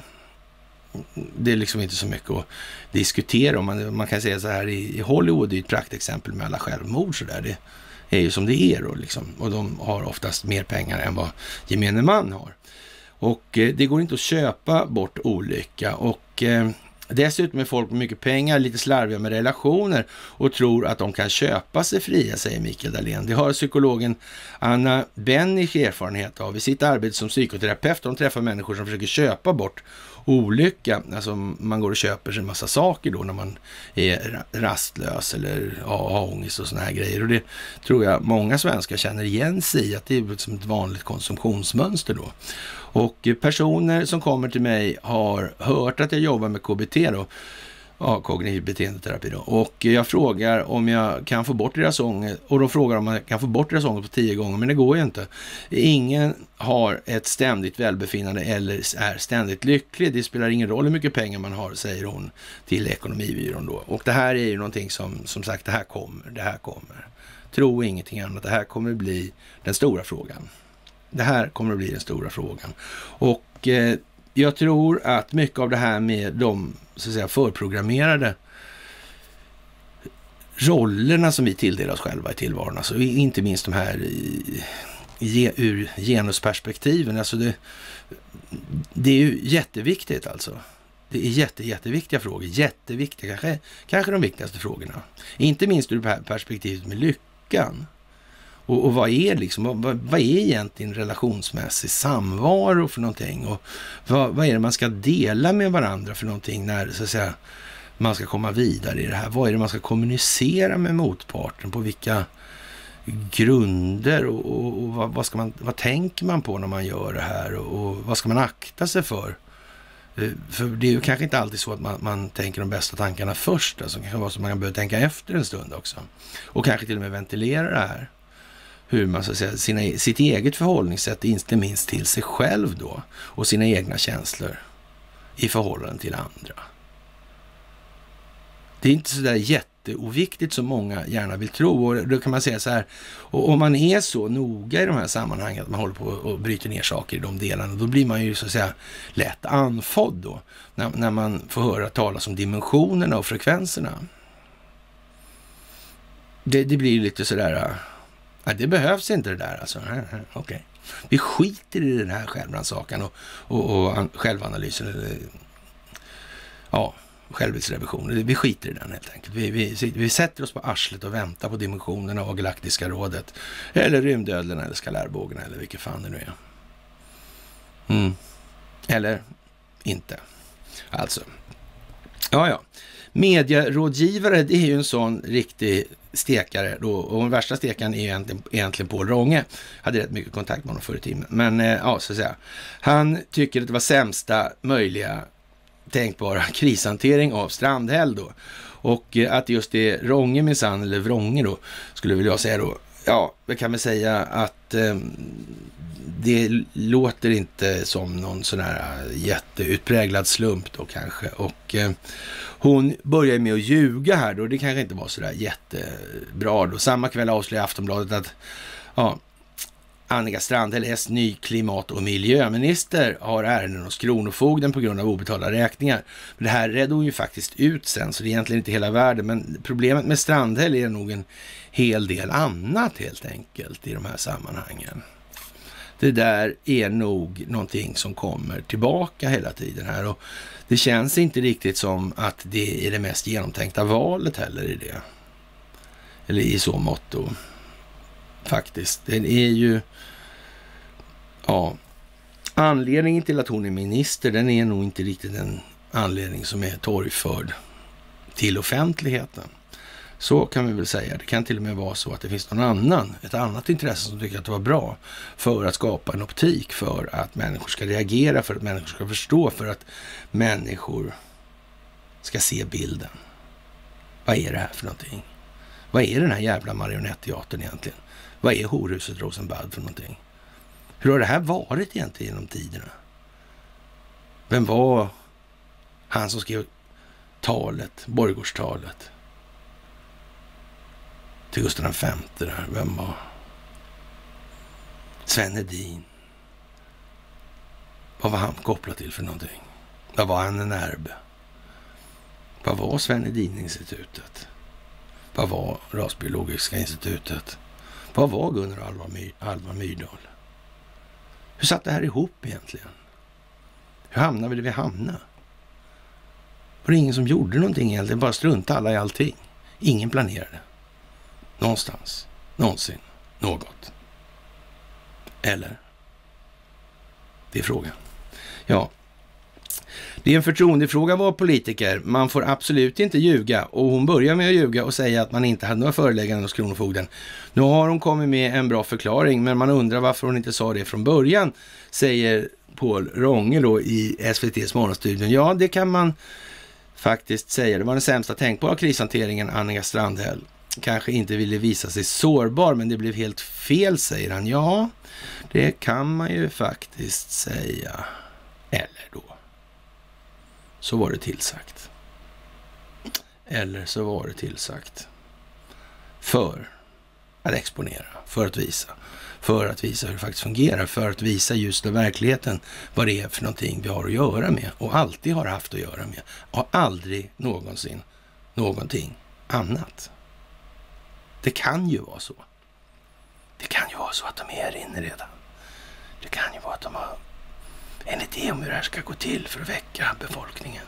A: Det är liksom inte så mycket att diskutera om. Man kan säga så här, i Hollywood är ett praktexempel med alla självmord så där. Det är ju som det är då liksom. Och de har oftast mer pengar än vad gemene man har. Och det går inte att köpa bort olycka. Och dessutom är folk med mycket pengar lite slarviga med relationer och tror att de kan köpa sig fria, säger Mikael Dahlén. Det har psykologen Anna Bennisch erfarenhet av i sitt arbete som psykoterapeut. De träffar människor som försöker köpa bort olycka. Alltså man går och köper sig en massa saker då när man är rastlös eller har ångest och såna här grejer. Och det tror jag många svenskar känner igen sig i, att det är som ett vanligt konsumtionsmönster då. Och personer som kommer till mig har hört att jag jobbar med KBT då, kognitiv beteendeterapi då. Och jag frågar om jag kan få bort deras ångest, och de frågar om man kan få bort deras ångest på 10 gånger, men det går ju inte. Ingen har ett ständigt välbefinnande eller är ständigt lycklig. Det spelar ingen roll hur mycket pengar man har, säger hon till Ekonomibyrån då. Och det här är ju någonting som sagt, det här kommer. Tro ingenting annat, det här kommer att bli den stora frågan. Det här kommer att bli den stora frågan. Och jag tror att mycket av det här med de så att säga förprogrammerade rollerna som vi tilldelar oss själva i tillvaron, alltså inte minst de här ur genusperspektiven. Alltså det är ju jätteviktigt alltså. Det är jätteviktiga frågor. Jätteviktiga, kanske de viktigaste frågorna. Inte minst ur perspektivet med lyckan. Och vad är liksom, vad är egentligen relationsmässig samvaro för någonting? Och vad är det man ska dela med varandra för någonting när så att säga man ska komma vidare i det här? Vad är det man ska kommunicera med motparten? På vilka grunder och vad tänker man på när man gör det här? Och vad ska man akta sig för? För det är ju kanske inte alltid så att man tänker de bästa tankarna först. Alltså kanske vara så man kan börja tänka efter en stund också. Och kanske till och med ventilera det här. Hur man så att säga sitt eget förhållningssätt, inte minst till sig själv då. Och sina egna känslor i förhållande till andra. Det är inte så där jätteoviktigt som många gärna vill tro. Och då kan man säga så här, och om man är så noga i de här sammanhangen att man håller på och bryter ner saker i de delarna, då blir man ju så att säga lätt anfodd då. När man får höra talas om dimensionerna och frekvenserna. Det blir ju lite sådär, det behövs inte det där alltså. Okej. Vi skiter i den här självrannsakan och självanalysen. Ja, självbildsrevision. Vi skiter i den helt enkelt. Vi sätter oss på arslet och väntar på dimensionerna och galaktiska rådet. Eller rymdödlorna eller skalärbågarna eller vilket fan det nu är. Eller inte. Alltså. Ja. Medierådgivare, det är ju en sån riktig stekare då, och den värsta stekaren är egentligen Paul Ronge. Jag hade rätt mycket kontakt med honom förr i tiden. Men ja, så att säga. Han tycker att det var sämsta möjliga tänkbara krishantering av Strandhäll då. Och att just det Ronge minsann, eller Vrånge då, skulle vilja säga då. Ja, det kan man säga att det låter inte som någon sån här jätteutpräglad slump då kanske. Och hon börjar med att ljuga här då. Det kanske inte var så där jättebra då. Samma kväll avslöjade Aftonbladet att Annika Strandhäll, ny klimat- och miljöminister, har ärenden hos kronofogden på grund av obetalda räkningar. Men det här redde hon ju faktiskt ut sen, så det är egentligen inte hela världen. Men problemet med Strandhäll är nog en hel del annat helt enkelt i de här sammanhangen. Det där är nog någonting som kommer tillbaka hela tiden här, och det känns inte riktigt som att det är det mest genomtänkta valet heller i det. Eller i så motto. Faktiskt. Det är ju anledningen till att hon är minister, den är nog inte riktigt en anledning som är torgförd till offentligheten. Så kan vi väl säga. Det kan till och med vara så att det finns ett annat intresse som tycker att det var bra för att skapa en optik, för att människor ska reagera, för att människor ska förstå, för att människor ska se bilden. Vad är det här för någonting? Vad är den här jävla marionetteatern egentligen? Vad är horhuset Rosenbad för någonting? Hur har det här varit egentligen genom tiderna? Vem var han som skrev Borgårdstalet till Gustav V där? Vem var Sven Hedin? Vad var han kopplad till för någonting? Vad var han en ärbe? Vad var Sven Hedin-institutet? Vad var Rasbiologiska institutet? Vad var Gunnar Alva Myrdal? Hur satt det här ihop egentligen? Hur hamnade vi där vi hamnade? Var det ingen som gjorde någonting egentligen? Bara strunta alla i allting. Ingen planerade. Någonstans. Någonsin. Något. Eller? Det är frågan. Ja. Det är en förtroendefråga att vara politiker. Man får absolut inte ljuga. Och hon börjar med att ljuga och säga att man inte hade några förelägganden hos kronofogden. Nu har hon kommit med en bra förklaring, men man undrar varför hon inte sa det från början, säger Paul Ronge då i SVT:s morgonstudion. Ja, det kan man faktiskt säga. Det var den sämsta tänkbara krishanteringen. Annika Strandhäll kanske inte ville visa sig sårbar, men det blev helt fel, säger han. Ja, det kan man ju faktiskt säga. Eller då. Så var det tillsagt. Eller så var det tillsagt. För att exponera, för att visa. För att visa hur det faktiskt fungerar. För att visa just av verkligheten vad det är för någonting vi har att göra med. Och alltid har haft att göra med. Och aldrig någonsin någonting annat. Det kan ju vara så. Det kan ju vara så att de är här inne redan. Det kan ju vara att de har en idé om hur det här ska gå till för att väcka befolkningen.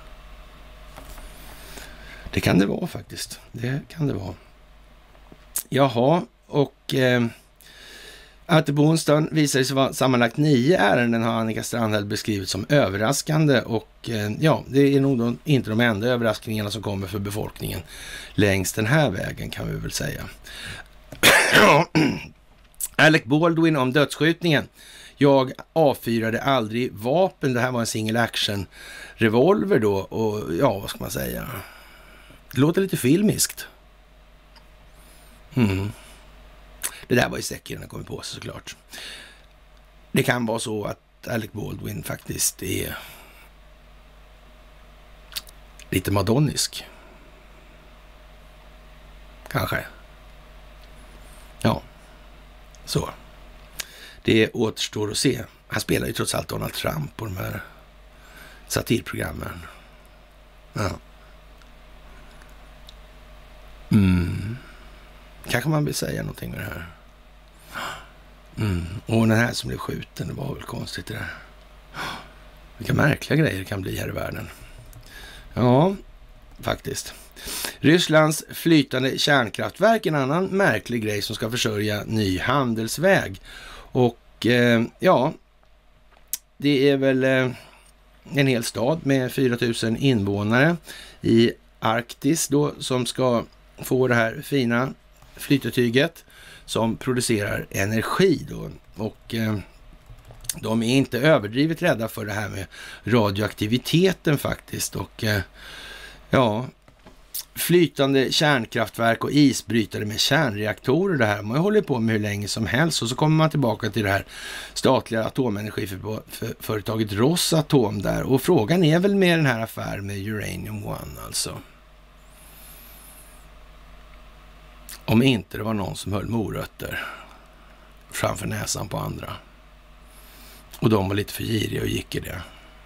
A: Det kan det vara faktiskt. Det kan det vara. Jaha, och att på onsdagen visar det sig vara sammanlagt 9 ärenden har Annika Strandhäll beskrivit som överraskande. Och ja, det är nog inte de enda överraskningarna som kommer för befolkningen längs den här vägen, kan vi väl säga. Alec Baldwin om dödsskjutningen. Jag avfyrade aldrig vapen. Det här var en single action revolver då. Och ja, vad ska man säga? Det låter lite filmiskt. Det där var ju säkert när kommer på sig såklart. Det kan vara så att Alec Baldwin faktiskt är lite madonnisk. Kanske. Ja, så. Det återstår att se. Han spelar ju trots allt Donald Trump på de här satirprogrammen. Ja. Kanske man vill säga någonting med det här. Och den här som blev skjuten, det var väl konstigt det där. Vilka märkliga grejer det kan bli här i världen. Ja, faktiskt. Rysslands flytande kärnkraftverk, en annan märklig grej som ska försörja ny handelsväg. Och ja, det är väl en hel stad med 4 000 invånare i Arktis då som ska få det här fina flytetyget som producerar energi då. Och de är inte överdrivet rädda för det här med radioaktiviteten faktiskt. Och ja, flytande kärnkraftverk och isbrytare med kärnreaktorer, det här man håller på med hur länge som helst. Och så kommer man tillbaka till det här statliga atomenergiföretaget Rosatom där. Och frågan är väl med den här affären med Uranium One alltså. Om inte det var någon som höll morötter framför näsan på andra. Och de var lite för giriga och gick i det.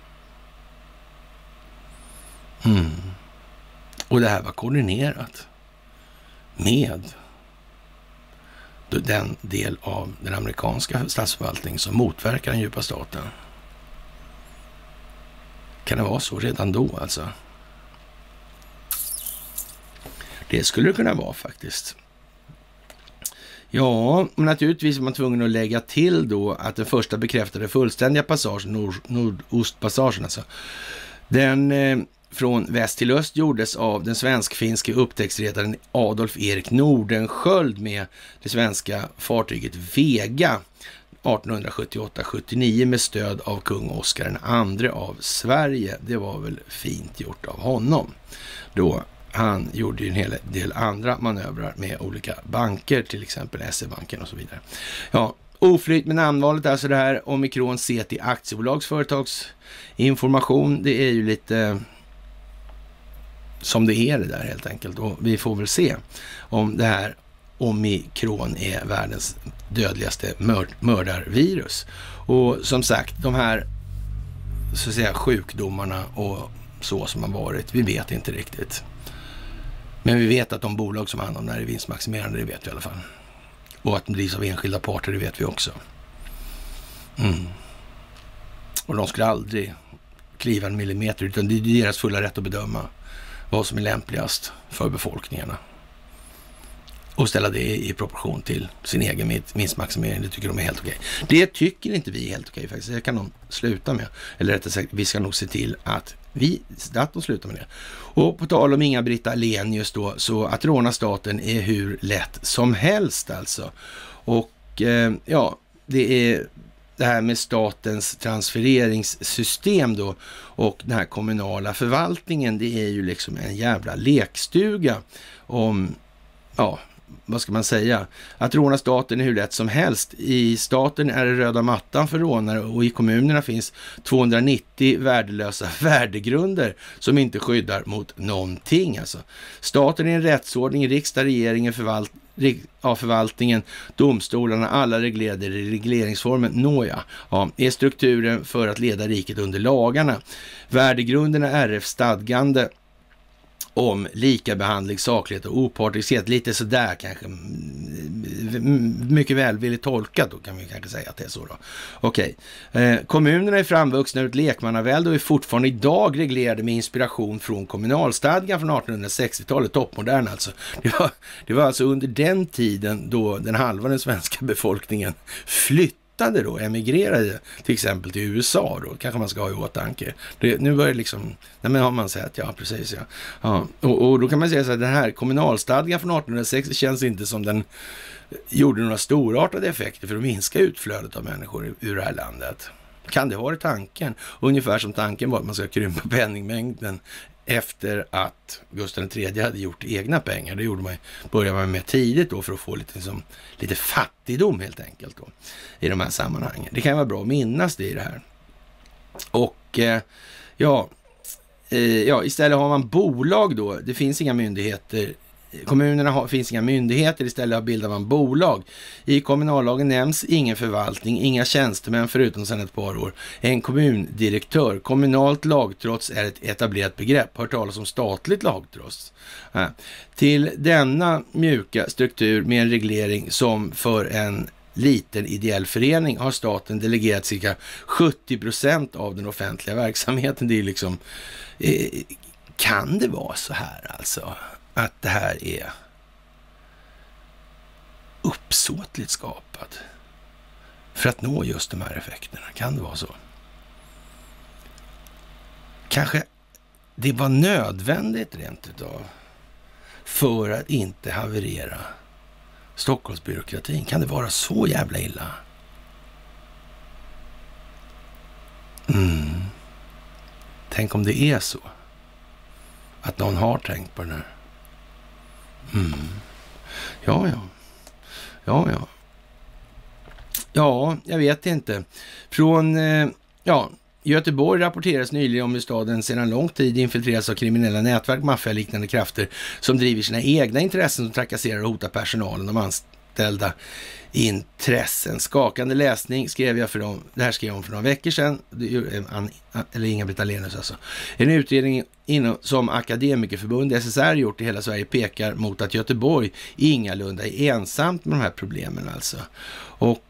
A: Och det här var koordinerat med den del av den amerikanska statsförvaltningen som motverkar den djupa staten. Kan det vara så redan då alltså? Det skulle det kunna vara faktiskt. Ja, men naturligtvis är man tvungen att lägga till då att den första bekräftade fullständiga passagen, Nordostpassagen alltså, den från väst till öst gjordes av den svensk-finske upptäcktsredaren Adolf Erik Nordenskjöld med det svenska fartyget Vega 1878-79 med stöd av kung Oscar II av Sverige. Det var väl fint gjort av honom då. Han gjorde ju en hel del andra manövrar med olika banker, till exempel SE-banken och så vidare. Ja, oflyt med namnvalet, alltså det här Omikron CT aktiebolags företagsinformation, det är ju lite som det är det där helt enkelt. Och vi får väl se om det här Omikron är världens dödligaste mördarvirus. Och som sagt, de här så att säga sjukdomarna och så som har varit, vi vet inte riktigt. Men vi vet att de bolag som handlar om det här är vinstmaximerande, det vet vi i alla fall. Och att de drivs av enskilda parter, det vet vi också. Och de skulle aldrig kliva en millimeter, utan det är deras fulla rätt att bedöma vad som är lämpligast för befolkningarna. Och ställa det i proportion till sin egen vinstmaximering, det tycker de är helt okej. Det tycker inte vi är helt okej faktiskt, det kan de sluta med. Eller rättare sagt, vi ska nog se till att de slutar med det. Och på tal om Inga-Britt Ahlenius då, så att råna staten är hur lätt som helst alltså. Och ja, det är det här med statens transfereringssystem då och den här kommunala förvaltningen, det är ju liksom en jävla lekstuga om, ja, vad ska man säga? Att råna staten är hur lätt som helst. I staten är det röda mattan för rånare och i kommunerna finns 290 värdelösa värdegrunder som inte skyddar mot någonting. Alltså. Staten är en rättsordning, riksdag, regeringen, förvaltningen, domstolarna, alla reglerade i regleringsformen. Nåja, ja, är strukturen för att leda riket under lagarna. Värdegrunderna är RF-stadgande om lika behandling, saklighet och opartiskhet. Lite sådär kanske mycket välvilligt tolkat då, kan vi kanske säga att det är så då. Okej. Kommunerna är framvuxna ur ett lekmannavälde och är fortfarande idag reglerade med inspiration från kommunalstadgan från 1860-talet, toppmodern alltså. Det var alltså under den tiden då den halva den svenska befolkningen emigrerade till exempel till USA då, kanske man ska ha i åtanke. Nu börjar liksom, nej men har man sett, ja precis ja. Och då kan man säga så att den här kommunalstadgan från 1860 känns inte som den gjorde några storartade effekter för att minska utflödet av människor ur det här landet. Kan det vara tanken? Ungefär som tanken var att man ska krympa penningmängden efter att Gustav III hade gjort egna pengar. Det började man med tidigt då för att få lite fattigdom helt enkelt då i de här sammanhangen. Det kan vara bra att minnas det i det här. Och istället har man bolag då. Det finns inga myndigheter. Finns inga myndigheter, istället bildar man bolag. I kommunallagen nämns ingen förvaltning, inga tjänstemän förutom sedan ett par år. En kommundirektör. Kommunalt lagtrots är ett etablerat begrepp. Hört talas om statligt lagtrots. Till denna mjuka struktur med en reglering som för en liten ideell förening har staten delegerat cirka 70% av den offentliga verksamheten. Det är liksom, kan det vara så här alltså? Att det här är uppsåtligt skapat för att nå just de här effekterna. Kan det vara så? Kanske det var nödvändigt rent utav för att inte haverera Stockholmsbyråkratin. Kan det vara så jävla illa? Tänk om det är så att någon har tänkt på den här. Ja, jag vet inte. Från Göteborg rapporteras nyligen om hur staden sedan lång tid infiltreras av kriminella nätverk, maffialiknande krafter som driver sina egna intressen och trakasserar och hotar personalen, de anställda intressen. Skakande läsning skrev jag för dem. Det här skrev jag för några veckor sedan. Eller Inga-Britt Ahlenius alltså. En utredning som Akademikerförbund SSR gjort i hela Sverige pekar mot att Göteborg ingalunda är ensamt med de här problemen alltså. Och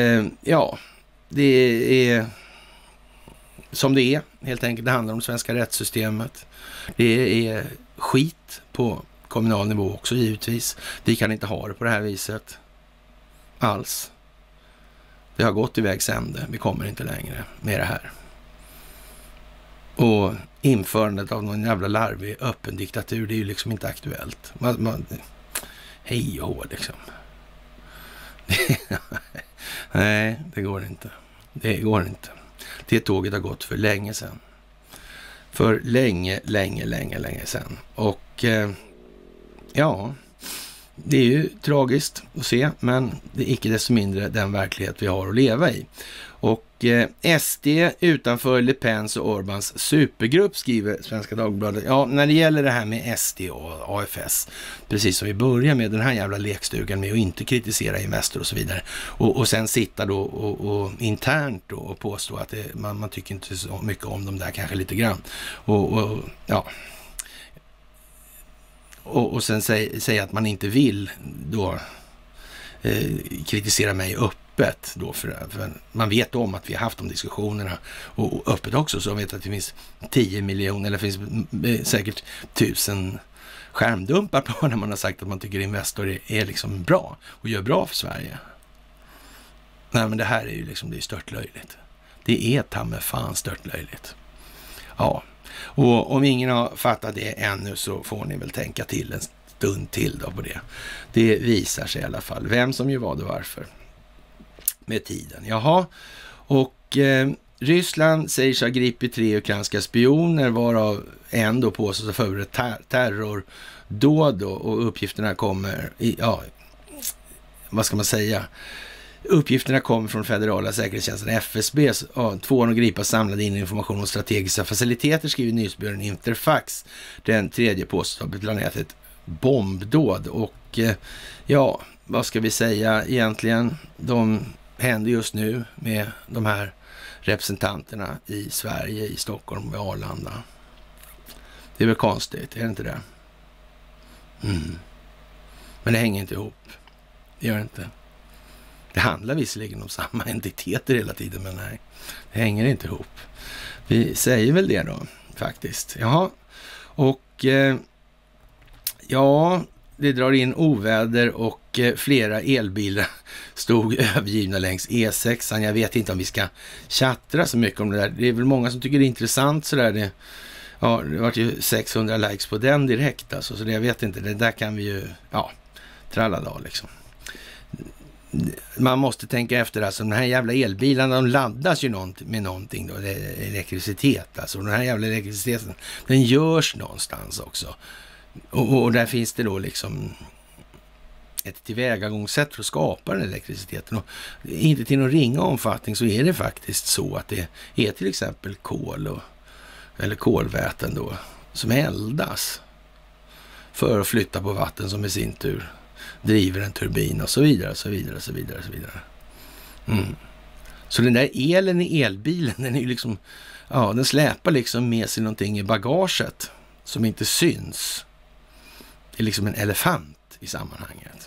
A: det är som det är helt enkelt. Det handlar om svenska rättssystemet. Det är skit på kommunal nivå också givetvis. Vi kan inte ha det på det här viset alls. Det har gått i vägs ände. Vi kommer inte längre med det här. Och införandet av någon jävla larvig öppen diktatur, det är ju liksom inte aktuellt. Hej och hå liksom. Nej, det går inte. Det går inte. Det tåget har gått för länge sedan. För länge sedan. Och det är ju tragiskt att se, men det är icke desto mindre den verklighet vi har att leva i. Och SD utanför Le Pens och Orbans supergrupp, skriver Svenska Dagbladet. Ja, när det gäller det här med SD och AFS, precis som vi börjar med den här jävla lekstugan med att inte kritisera Investor och så vidare. Och sen sitta då och internt då och påstå att man tycker inte så mycket om dem där, kanske lite grann. Och sen säga att man inte vill då kritisera mig öppet då, för man vet om att vi har haft de diskussionerna, och öppet också, så jag vet att det finns 10 miljoner eller finns säkert 1000 skärmdumpar på när man har sagt att man tycker Investor är liksom bra och gör bra för Sverige. Nej, men det här är ju liksom, det är störtlöjligt. Det är ta med fan störtlöjligt. Ja. Och om ingen har fattat det ännu så får ni väl tänka till en stund till då på det. Det visar sig i alla fall vem som ju var det varför med tiden. Jaha, och Ryssland säger sig ha gripit 3 ukrainska spioner, varav en då påstås ha förberett terrordåd, och uppgifterna kommer vad ska man säga? Uppgifterna kommer från federala säkerhetstjänsten FSB. 2 av gripas samlade in information om strategiska faciliteter, skriver nyhetsbyrån Interfax. Den tredje påstås ha planerat ett bombdåd. Och vad ska vi säga egentligen? De händer just nu med de här representanterna i Sverige, i Stockholm och Arlanda. Det är väl konstigt, är det inte det? Men det hänger inte ihop. det gör det inte. Det handlar visserligen om samma entiteter hela tiden, men nej, det hänger inte ihop. Vi säger väl det då, faktiskt. Jaha, och ja, det drar in oväder och flera elbilar stod övergivna längs E6. Jag vet inte om vi ska chattra så mycket om det där. Det är väl många som tycker det är intressant sådär. Det var ju 600 likes på den direkt alltså, så det, jag vet inte, det där kan vi ju, trallada liksom. Man måste tänka efter alltså, de här jävla elbilarna, de laddas ju med någonting då, det är elektricitet alltså. Den här jävla elektriciteten, den görs någonstans också. Och där finns det då liksom ett tillvägagångssätt för att skapa den elektriciteten. Och inte till någon ringa omfattning så är det faktiskt så att det är till exempel kol eller kolväten då som eldas för att flytta på vatten som i sin tur driver en turbin och så vidare, så vidare, så vidare, så vidare. Så den där elen i elbilen, den är ju liksom, den släpar liksom med sig någonting i bagaget som inte syns. Det är liksom en elefant i sammanhanget.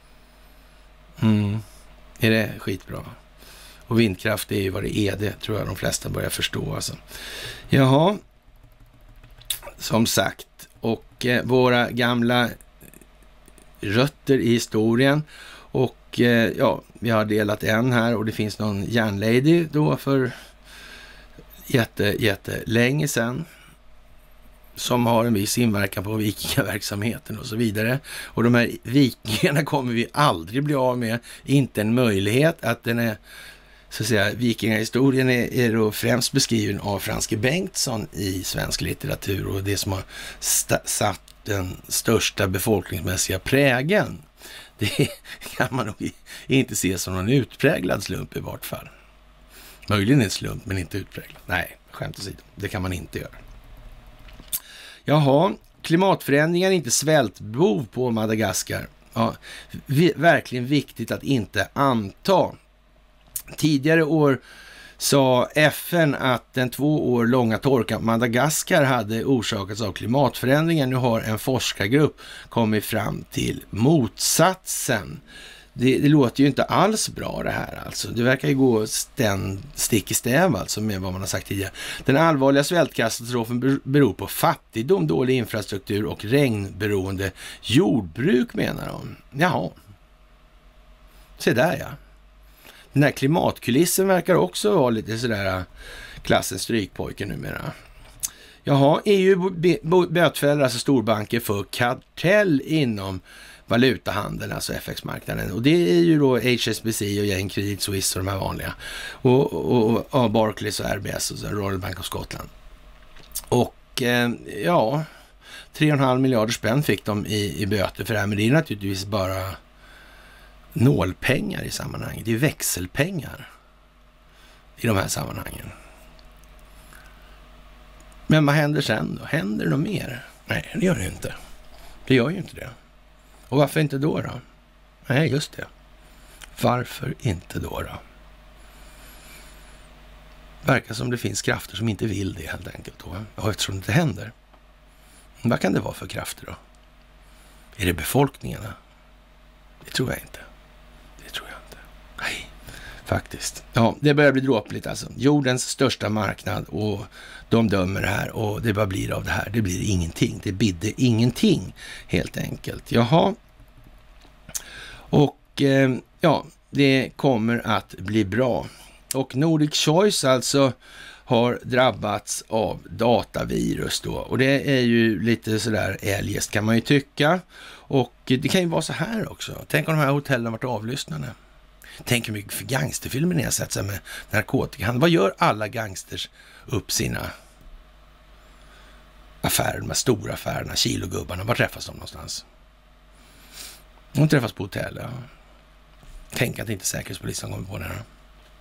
A: Är det skitbra? Och vindkraft är ju vad det är, det tror jag de flesta börjar förstå alltså. Jaha, som sagt, och våra gamla rötter i historien, och vi har delat en här, och det finns någon järnlady då för jättelänge sedan som har en viss inverkan på vikingaverksamheten och så vidare. Och de här vikingarna kommer vi aldrig bli av med. Inte en möjlighet. Att den är, så att säga, vikingahistorien är då främst beskriven av Franske Bengtsson i svensk litteratur, och det som har satt den största befolkningsmässiga prägen. Det kan man nog inte se som någon utpräglad slump i vart fall. Möjligen en slump, men inte utpräglad. Nej, skämt åsido. Det kan man inte göra. Jaha, klimatförändringar är inte svältbehov på Madagaskar. Ja, verkligen viktigt att inte anta. Tidigare år sa FN att den 2 år långa torkan på Madagaskar hade orsakats av klimatförändringar. Nu har en forskargrupp kommit fram till motsatsen. Det låter ju inte alls bra det här alltså. Det verkar ju gå stick i stäv alltså med vad man har sagt tidigare. Den allvarliga svältkatastrofen beror på fattigdom, dålig infrastruktur och regnberoende jordbruk, menar de. Jaha. Se där ja. Den här klimatkulissen verkar också vara lite sådär klassens strykpojke numera. Jaha, EU bötfäller alltså storbanker för kartell inom valutahandeln, alltså FX-marknaden. Och det är ju då HSBC och Jane Credit Suisse och de här vanliga. Och Barclays och RBS och så, Royal Bank of Scotland. Och 3,5 miljarder spänn fick de i böter för det här. Men det är naturligtvis bara nålpengar i sammanhanget. Det är växelpengar i de här sammanhangen. Men vad händer sen då? Händer det något mer? Nej, det gör det inte. Det gör ju inte det. Och varför inte då? Nej, just det. Varför inte då? Verkar som det finns krafter som inte vill det helt enkelt då. Och eftersom det inte händer. Vad kan det vara för krafter då? Är det befolkningarna? Det tror jag inte. Nej, faktiskt. Ja, det börjar bli dråpligt alltså. Jordens största marknad, och de dömer det här, och det bara blir av det här. Det blir ingenting. Det bidde ingenting helt enkelt. Jaha. Och det kommer att bli bra. Och Nordic Choice alltså har drabbats av datavirus då. Och det är ju lite sådär eljest kan man ju tycka. Och det kan ju vara så här också. Tänk om de här hotellen varit avlyssnade. Tänk hur mycket för gangsterfilmer ni har sett sig med narkotikahandel. Vad gör alla gangsters upp sina affärer, de här stora affärerna, kilogubbarna? Var träffas de någonstans? De träffas på hotell, ja. Tänk att inte säkerhetspolisen kommer på det här.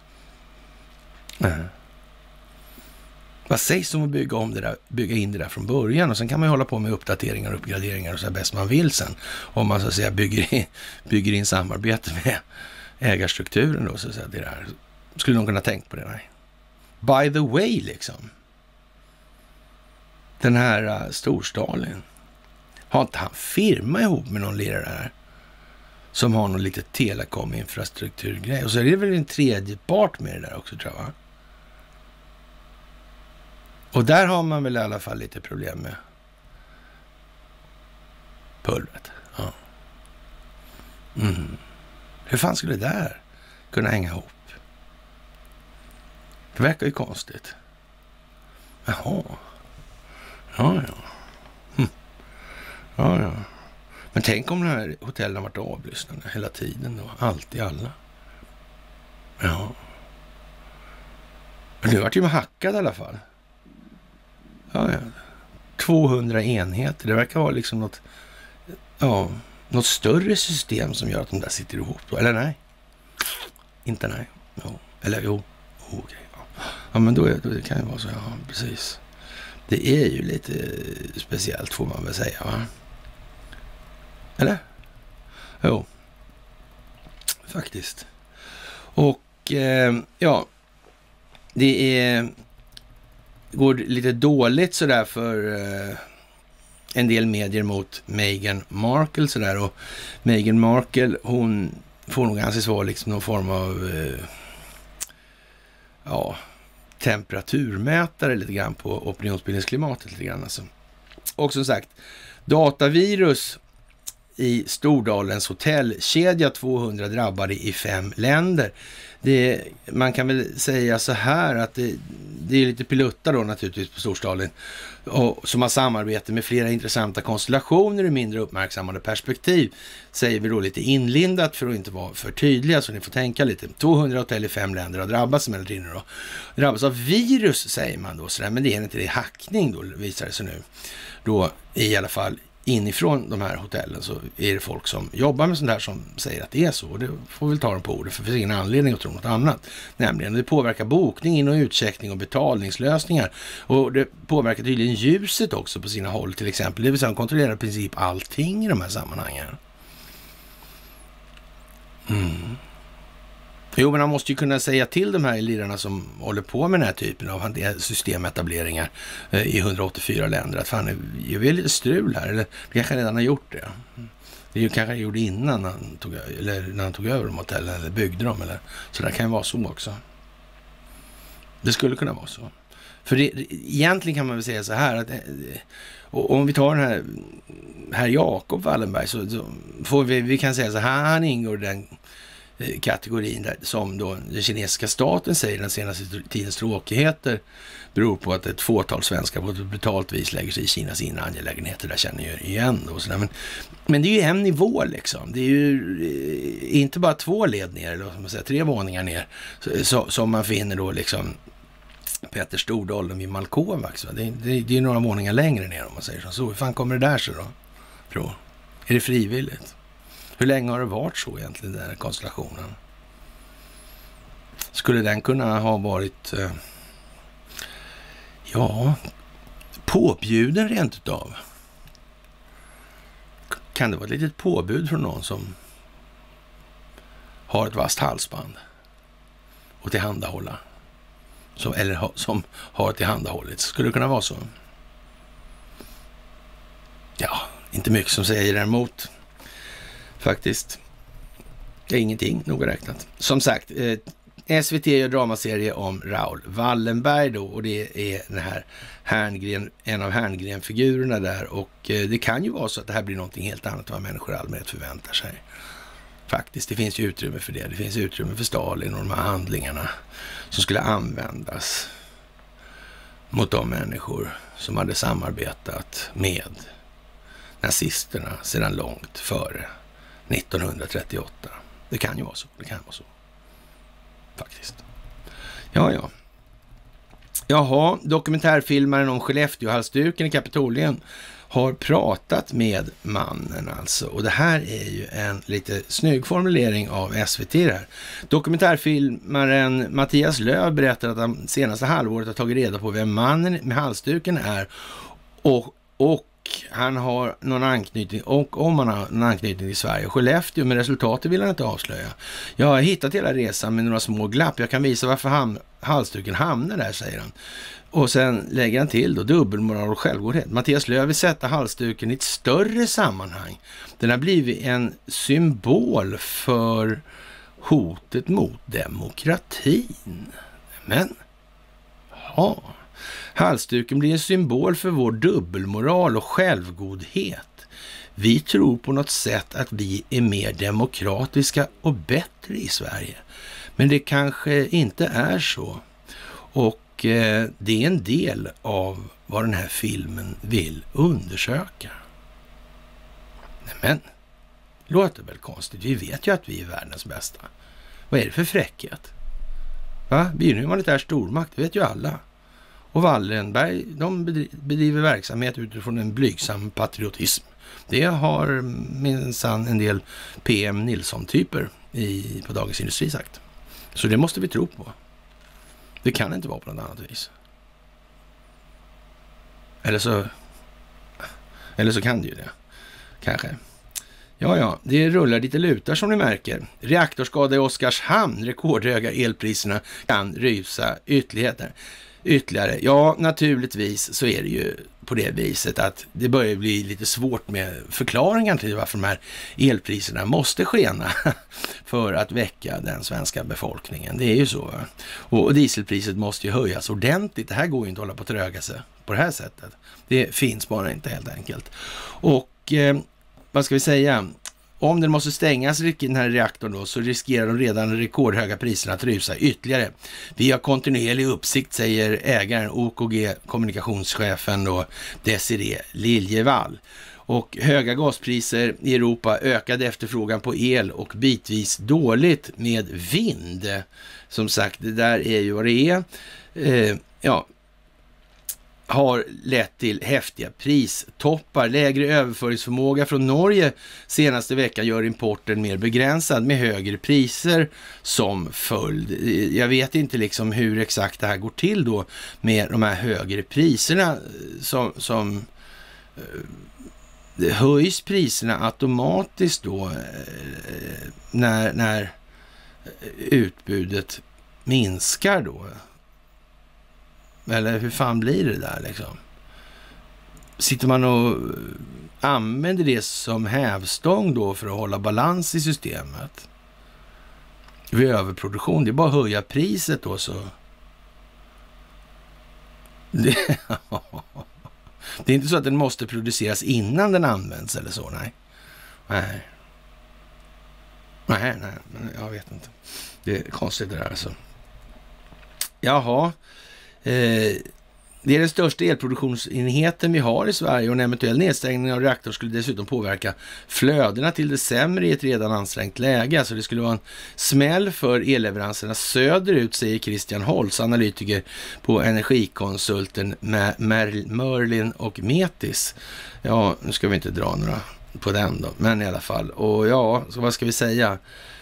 A: Nej. Vad sägs om att bygga in det där från början, och sen kan man ju hålla på med uppdateringar och uppgraderingar och så här bäst man vill sen. Om man så att säga bygger in samarbete med ägarstrukturen då, så att säga, det där. Skulle någon kunna tänka på det? Nej. By the way liksom. Den här Storstalin. Har inte han firma ihop med någon lirare där? som har någon lite telekom-infrastrukturgrej. Och så är det väl en tredje part med det där också, tror jag. Och där har man väl i alla fall lite problem med pulvret. Ja. Hur fan skulle det där kunna hänga ihop? Det verkar ju konstigt. Jaha. Ja. Ja. Men tänk om de här hotellen har varit avlyssnade hela tiden då. Alltid alla. Ja. Men nu vart ju hackad i alla fall. Ja. 200 enheter. Det verkar vara liksom något större system som gör att de där sitter ihop då. Eller nej? Inte nej. Jo. Eller jo. Okej. Ja, men då kan det vara så. Ja, precis. Det är ju lite speciellt får man väl säga, va? Eller? Jo. Faktiskt. Och det går lite dåligt sådär för en del medier mot Meghan Markle sådär. Och Meghan Markle, hon får nog anses vara liksom någon form av temperaturmätare lite grann på opinionsbildningsklimatet lite grann alltså. Och som sagt, datavirus i Stordalens hotellkedja, 200 drabbade i 5 länder. Man kan väl säga så här att det är lite pilutta då naturligtvis på Stordalen som har samarbete med flera intressanta konstellationer i mindre uppmärksammade perspektiv, säger vi då lite inlindat för att inte vara för tydliga, så ni får tänka lite. 200 hotell i 5 länder har drabbats emellertid nu då. Drabbas av virus säger man då sådär, men det är inte det hackning då, visar det sig nu. Då i alla fall inifrån de här hotellen så är det folk som jobbar med sånt här som säger att det är så. Och det får vi väl ta dem på ordet, för det finns ingen anledning att tro något annat. Nämligen det påverkar bokning, in- och utcheckning och betalningslösningar. Och det påverkar tydligen ljuset också på sina håll till exempel. Det vill säga kontrollerar i princip allting i de här sammanhangen. Jo, men han måste ju kunna säga till de här lirarna som håller på med den här typen av systemetableringar i 184 länder att fan, det är lite strul här. Eller det kanske redan har gjort det. Det kanske han gjorde innan när han tog över de hotellen eller byggde dem. Eller. Så det kan ju vara så också. Det skulle kunna vara så. För egentligen kan man väl säga så här att om vi tar den här Jakob Wallenberg så får vi kan säga så här, han ingår i den kategorin där, som då den kinesiska staten säger den senaste tidens tråkigheter beror på att ett fåtal svenskar på ett brutalt vis lägger sig i Kinas inre angelägenheter. Där känner jag igen då. Så men det är ju en nivå liksom. Det är ju inte bara 2 led ner, eller som man säger, 3 våningar ner som man finner då liksom Peter Stordalen vid Malkovax. Det är några våningar längre ner om man säger så. Hur fan kommer det där sig då? Tror? Är det frivilligt? Hur länge har det varit så egentligen, den här konstellationen? Skulle den kunna ha varit påbjuden rent utav? Kan det vara ett litet påbud från någon som har ett vasst halsband och tillhandahålla? Som har tillhandahållit. Skulle det kunna vara så? Ja, inte mycket som säger däremot. Faktiskt. Det är ingenting, noga räknat. Som sagt, SVT gör dramaserie om Raoul Wallenberg då, och det är den här en av Herngren-figurerna där, och det kan ju vara så att det här blir någonting helt annat än vad människor i allmänhet förväntar sig. Faktiskt, det finns ju utrymme för det. Det finns utrymme för Stalin och de här handlingarna som skulle användas mot de människor som hade samarbetat med nazisterna sedan långt före 1938. Det kan ju vara så. Det kan vara så. Faktiskt. Ja. Jaha, dokumentärfilmaren om Skellefteå-halsduken i Kapitolien har pratat med mannen alltså. Och det här är ju en lite snygg formulering av SVT där. Dokumentärfilmaren Mattias Löv berättar att han senaste halvåret har tagit reda på vem mannen med halsduken är och han har någon anknytning, och om han har någon anknytning till Sverige. Skellefteå, men resultatet vill han inte avslöja. Jag har hittat hela resan med några små glapp. Jag kan visa varför halsduken hamnar där, säger han. Och sen lägger han till då dubbelmoral och självgodhet. Mattias Lööf vill sätta halsduken i ett större sammanhang. Den har blivit en symbol för hotet mot demokratin. Men, ja, halsduken blir en symbol för vår dubbelmoral och självgodhet. Vi tror på något sätt att vi är mer demokratiska och bättre i Sverige. Men det kanske inte är så. Och det är en del av vad den här filmen vill undersöka. Men låter väl konstigt. Vi vet ju att vi är världens bästa. Vad är det för fräckhet? Va? Vi är ju en humanitär stormakt, det vet ju alla. Och Wallenberg, de bedriver verksamhet utifrån en blygsam patriotism. Det har minsann en del PM Nilsson-typer på Dagens Industri sagt. Så det måste vi tro på. Det kan inte vara på något annat vis. Eller så kan det ju det. Kanske. Ja, det rullar lite lutar som ni märker. Reaktorskada i Oskarshamn, rekordhöga elpriserna kan rusa ytterligare. Ja, naturligtvis så är det ju på det viset att det börjar bli lite svårt med förklaringen till varför de här elpriserna måste skena för att väcka den svenska befolkningen. Det är ju så. Och dieselpriset måste ju höjas ordentligt. Det här går ju inte att hålla på att tröga sig på det här sättet. Det finns bara inte helt enkelt. Och vad ska vi säga? Om den måste stängas, den här reaktorn då, så riskerar de redan rekordhöga priserna att rusa ytterligare. Vi har kontinuerlig uppsikt, säger ägaren OKG, kommunikationschefen då, Desiree Liljevall. Och höga gaspriser i Europa, ökade efterfrågan på el och bitvis dåligt med vind. Som sagt, det där är ju vad det är. Har lett till häftiga pristoppar. Lägre överföringsförmåga från Norge senaste veckan gör importen mer begränsad med högre priser som följd. Jag vet inte liksom hur exakt det här går till då med de här högre priserna som höjs priserna automatiskt då när utbudet minskar då. Eller hur fan blir det där liksom? Sitter man och använder det som hävstång då för att hålla balans i systemet? Vid överproduktion, det är bara att höja priset då så. Det är inte så att den måste produceras innan den används eller så, nej. Nej, jag vet inte. Det är konstigt det där alltså. Jaha. Det är den största elproduktionsenheten vi har i Sverige och en eventuell nedstängning av reaktor skulle dessutom påverka flödena till det sämre i ett redan ansträngt läge. Alltså det skulle vara en smäll för elleveranserna söderut, säger Christian Holtz, analytiker på energikonsulten Merlin och Metis. Ja, nu ska vi inte dra några på den då, men i alla fall. Och ja, så vad ska vi säga?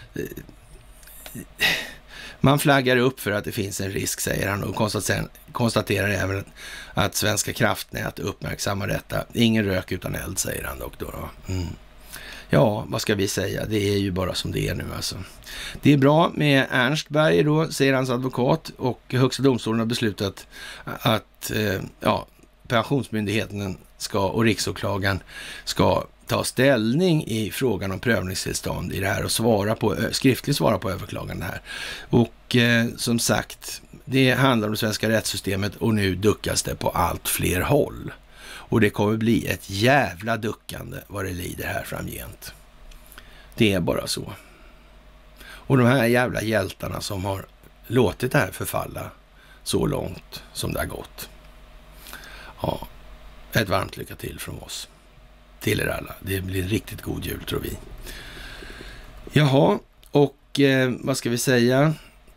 A: Man flaggar upp för att det finns en risk, säger han, och konstaterar även att Svenska kraftnät uppmärksammar detta. Ingen rök utan eld, säger han dock då. Ja, vad ska vi säga? Det är ju bara som det är nu alltså. Det är bra med Ernstberger då, säger hans advokat, och Högsta domstolen har beslutat att pensionsmyndigheten och riksåklagaren ska ta ställning i frågan om prövningstillstånd i det här och skriftligt svara på överklagande här. Och som sagt, det handlar om det svenska rättssystemet och nu duckas det på allt fler håll. Och det kommer bli ett jävla duckande vad det lider här framgent. Det är bara så. Och de här jävla hjältarna som har låtit det här förfalla så långt som det har gått. Ja, ett varmt lycka till från oss. Till er alla. Det blir en riktigt god jul, tror vi. Jaha, och vad ska vi säga?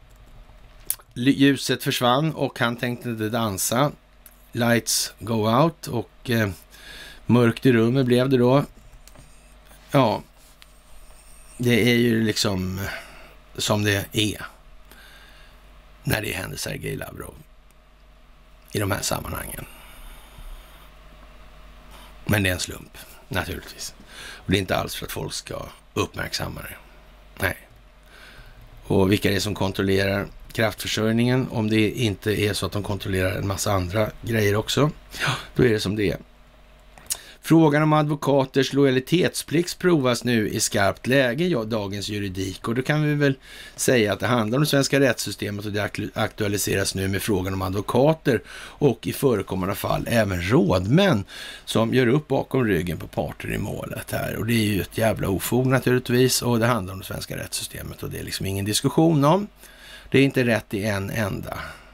A: Ljuset försvann och han tänkte inte dansa. Lights go out och mörkt i rummet blev det då. Ja, det är ju liksom som det är när det händer Sergej Lavrov i de här sammanhangen. Men det är en slump, naturligtvis. Och det är inte alls för att folk ska uppmärksamma det. Nej. Och vilka är det som kontrollerar kraftförsörjningen? Om det inte är så att de kontrollerar en massa andra grejer också, ja, då är det som det är. Frågan om advokaters lojalitetsplikt provas nu i skarpt läge, ja, dagens juridik. Och då kan vi väl säga att det handlar om det svenska rättssystemet och det aktualiseras nu med frågan om advokater och i förekommande fall även rådmän som gör upp bakom ryggen på parter i målet här. Och det är ju ett jävla ofog naturligtvis, och det handlar om det svenska rättssystemet och det är liksom ingen diskussion om. Det är inte rätt i en enda,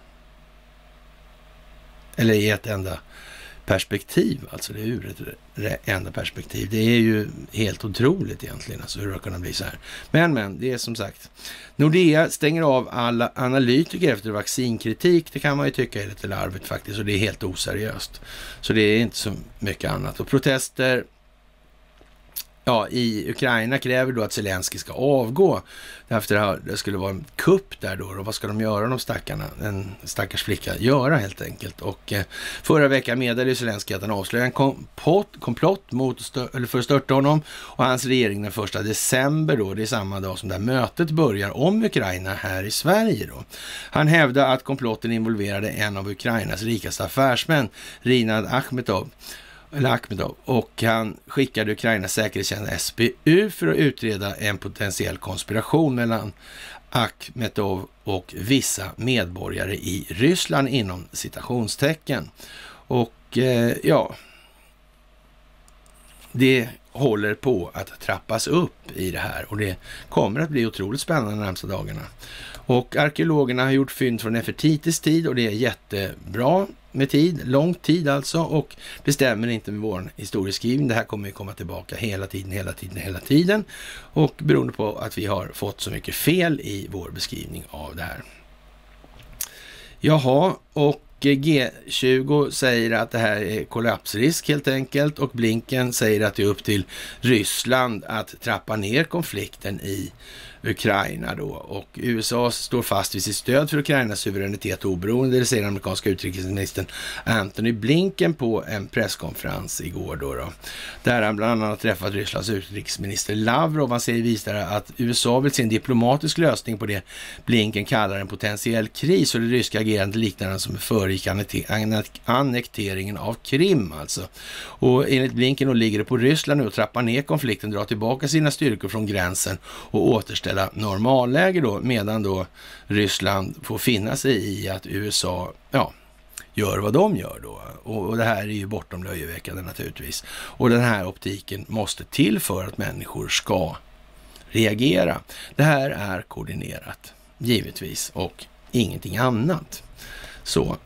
A: eller i ett enda perspektiv, alltså det är ur ett enda perspektiv. Det är ju helt otroligt egentligen, alltså hur det kan bli så här. Men det är som sagt, Nordea stänger av alla analytiker efter vaccinkritik. Det kan man ju tycka är lite larvigt faktiskt, och det är helt oseriöst. Så det är inte så mycket annat. Och protester i Ukraina kräver då att Zelensky ska avgå. Efter det skulle vara en kupp där då. Och vad ska de göra, de stackarna? En stackars flicka göra helt enkelt. Och förra veckan meddelade Zelensky att han avslöjade en komplott för att störta honom och hans regering den 1 december då. Det är samma dag som det här mötet börjar om Ukraina här i Sverige då. Han hävdade att komplotten involverade en av Ukrainas rikaste affärsmän, Rinad Akhmetov, och han skickade Ukrainas säkerhetstjänst SBU för att utreda en potentiell konspiration mellan Akhmetov och vissa medborgare i Ryssland inom citationstecken. Och det håller på att trappas upp i det här och det kommer att bli otroligt spännande de närmsta dagarna. Och arkeologerna har gjort fynd från Nefertitis tid och det är jättebra med tid, lång tid alltså, och det stämmer inte med vår historieskrivning. Det här kommer ju komma tillbaka hela tiden och beroende på att vi har fått så mycket fel i vår beskrivning av det här. Jaha, och G20 säger att det här är kollapsrisk helt enkelt och Blinken säger att det är upp till Ryssland att trappa ner konflikten i Ukraina då, och USA står fast vid sitt stöd för Ukrainas suveränitet och oberoende, det säger den amerikanska utrikesministern Antony Blinken på en presskonferens igår då, där han bland annat träffat Rysslands utrikesminister Lavrov. Han säger vidare att USA vill se en diplomatisk lösning på det Blinken kallar en potentiell kris och det ryska agerandet liknande som föregick annekteringen av Krim alltså. Och enligt Blinken då ligger det på Ryssland nu att trappa ner konflikten, dra tillbaka sina styrkor från gränsen och återställa normalläge då, medan då Ryssland får finna sig i att USA gör vad de gör då. Och det här är ju bortom löjeväckande naturligtvis. Och den här optiken måste till för att människor ska reagera. Det här är koordinerat, givetvis, och ingenting annat. Så,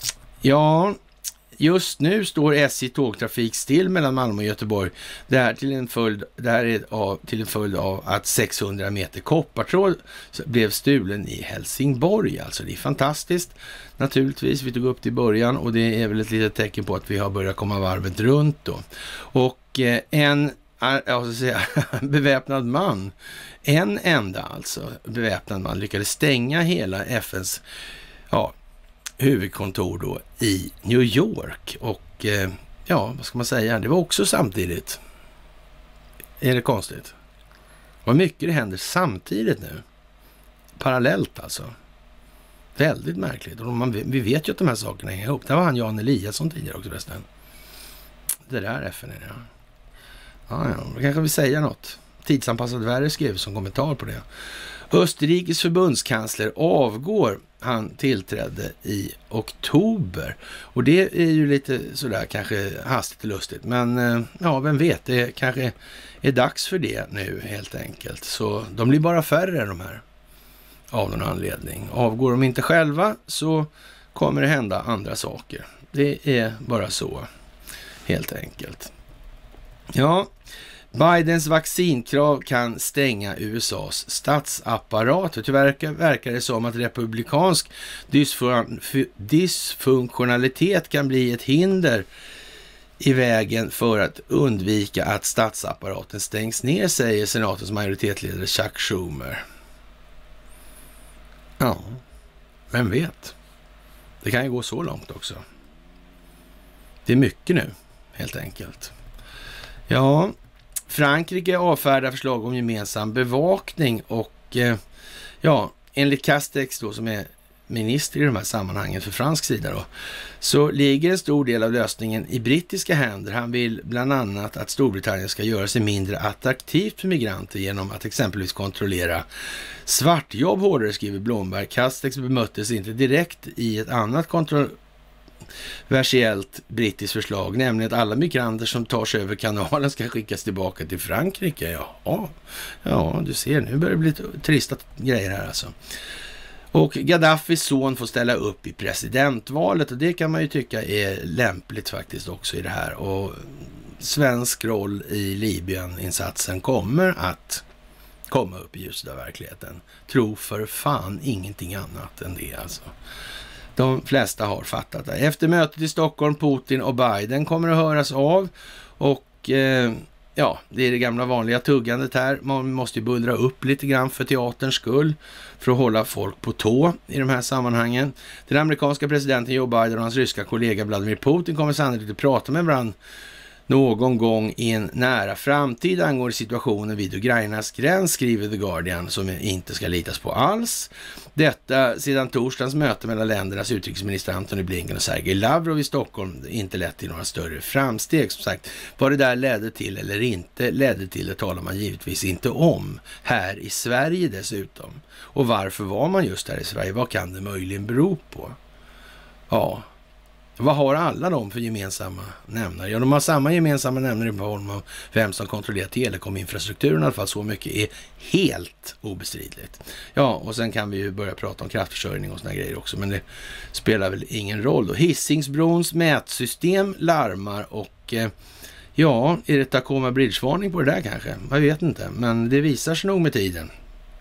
A: just nu står SJ tågtrafik still mellan Malmö och Göteborg. Det här är till en följd av att 600 meter koppartråd blev stulen i Helsingborg. Alltså det är fantastiskt. Naturligtvis, vi tog upp det i början och det är väl ett litet tecken på att vi har börjat komma varvet runt då. Och en beväpnad man, en enda alltså beväpnad man lyckades stänga hela FNs huvudkontor då i New York och vad ska man säga, det var också samtidigt. Är det konstigt? Vad mycket det händer samtidigt nu. Parallellt alltså. Väldigt märkligt. Och vi vet ju att de här sakerna hänger ihop. Det var han Jan Eliasson tidigare också förresten. Det där FN är det. Ja, då kanske vi säger något. Tidsanpassad värre skrev som kommentar på det. Österrikes förbundskansler avgår. Han tillträdde i oktober. Och det är ju lite sådär kanske hastigt och lustigt. Men vem vet, det kanske är dags för det nu helt enkelt. Så de blir bara färre de här. Av någon anledning. Avgår de inte själva så kommer det hända andra saker. Det är bara så helt enkelt. Ja, Bidens vaccinkrav kan stänga USAs statsapparat. Tyvärr verkar det som att republikansk dysfunktionalitet kan bli ett hinder i vägen för att undvika att statsapparaten stängs ner, säger senatens majoritetsledare Chuck Schumer. Ja, vem vet? Det kan ju gå så långt också. Det är mycket nu, helt enkelt. Ja, Frankrike avfärdar förslag om gemensam bevakning och ja, enligt Castex då, som är minister i de här sammanhangen för fransk sida då, så ligger en stor del av lösningen i brittiska händer. Han vill bland annat att Storbritannien ska göra sig mindre attraktivt för migranter genom att exempelvis kontrollera svartjobb hårdare, skriver Blomberg. Castex bemöttes inte direkt i ett annat kontroversiellt brittiskt förslag, nämligen att alla migranter som tar sig över kanalen ska skickas tillbaka till Frankrike. Ja, du ser, nu börjar det bli trista grejer här alltså. Och Gaddafis son får ställa upp i presidentvalet, och det kan man ju tycka är lämpligt faktiskt också i det här. Och svensk roll i Libyen-insatsen kommer att komma upp i ljuset av verkligheten. Tro för fan ingenting annat än det alltså. De flesta har fattat det. Efter mötet i Stockholm, Putin och Biden kommer att höras av, och ja, det är det gamla vanliga tuggandet här. Man måste ju bullra upp lite grann för teaterns skull, för att hålla folk på tå i de här sammanhangen. Den amerikanska presidenten Joe Biden och hans ryska kollega Vladimir Putin kommer sannolikt att prata med varandra någon gång i en nära framtid angående situationen vid Ukrainas gräns, skriver The Guardian, som inte ska litas på alls. Detta sedan torsdagens möte mellan ländernas utrikesminister Antony Blinken och Sergej Lavrov i Stockholm inte lett till några större framsteg. Som sagt, vad det där ledde till eller inte ledde till, det talar man givetvis inte om här i Sverige dessutom. Och varför var man just här i Sverige? Vad kan det möjligen bero på? Ja, vad har alla de för gemensamma nämnare? Ja, de har samma gemensamma nämnare i form av vem som kontrollerar telekominfrastrukturen. I alla fall så mycket är helt obestridligt. Ja, och sen kan vi ju börja prata om kraftförsörjning och såna grejer också, men det spelar väl ingen roll då. Hisingsbrons mätsystem larmar, och ja, är det Tacoma Bridge-varning på det där kanske? Jag vet inte, men det visar sig nog med tiden.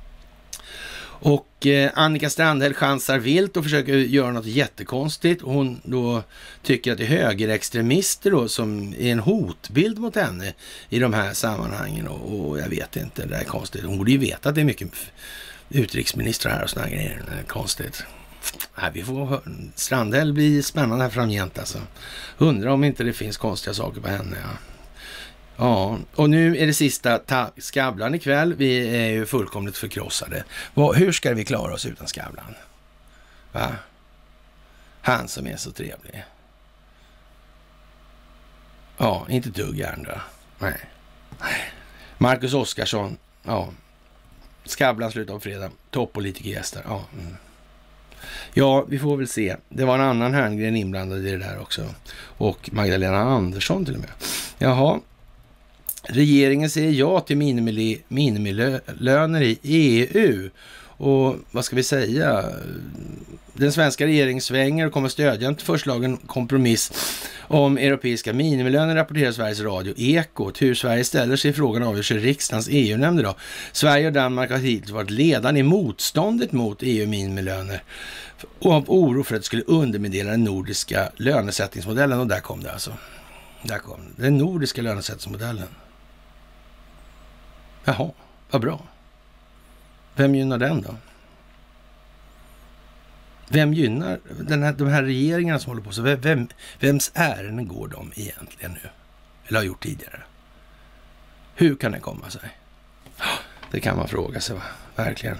A: Och Annika Strandhäll chansar vilt och försöker göra något jättekonstigt. Hon då tycker att det är högerextremister då som är en hotbild mot henne i de här sammanhangen. Och jag vet inte, det är konstigt. Hon borde ju veta att det är mycket utrikesministrar här och såna grejer. Det är konstigt. Nej, vi får Strandhäll blir spännande här framgent alltså. Undrar om inte det finns konstiga saker på henne, ja. Ja, och nu är det sista Skavlan ikväll. Vi är ju fullkomligt förkrossade. Hur ska vi klara oss utan Skavlan? Va? Han som är så trevlig. Ja, inte dugg andra. Nej. Marcus Oskarsson. Ja. Skavlan slutar på fredag. Toppolitikergäster. Ja. Ja, vi får väl se. Det var en annan Herngren inblandad i det där också. Och Magdalena Andersson till och med. Jaha. Regeringen säger ja till minimilöner i EU, och vad ska vi säga? Den svenska regeringen svänger och kommer stödja en förslagen kompromiss om europeiska minimilöner, rapporterar Sveriges Radio Ekot. Hur Sverige ställer sig i frågan avgörs i riksdagens EU-nämnd idag. Sverige och Danmark har hittills varit ledande i motståndet mot EU-minimilöner och av oro för att det skulle underminera den nordiska lönesättningsmodellen, och där kom det alltså. Där kom det. Den nordiska lönesättningsmodellen. Jaha, vad bra. Vem gynnar den då? Vem gynnar de här regeringarna som håller på? Så vems ärenden går de egentligen nu? Eller har gjort tidigare? Hur kan det komma sig? Det kan man fråga sig, va? Verkligen.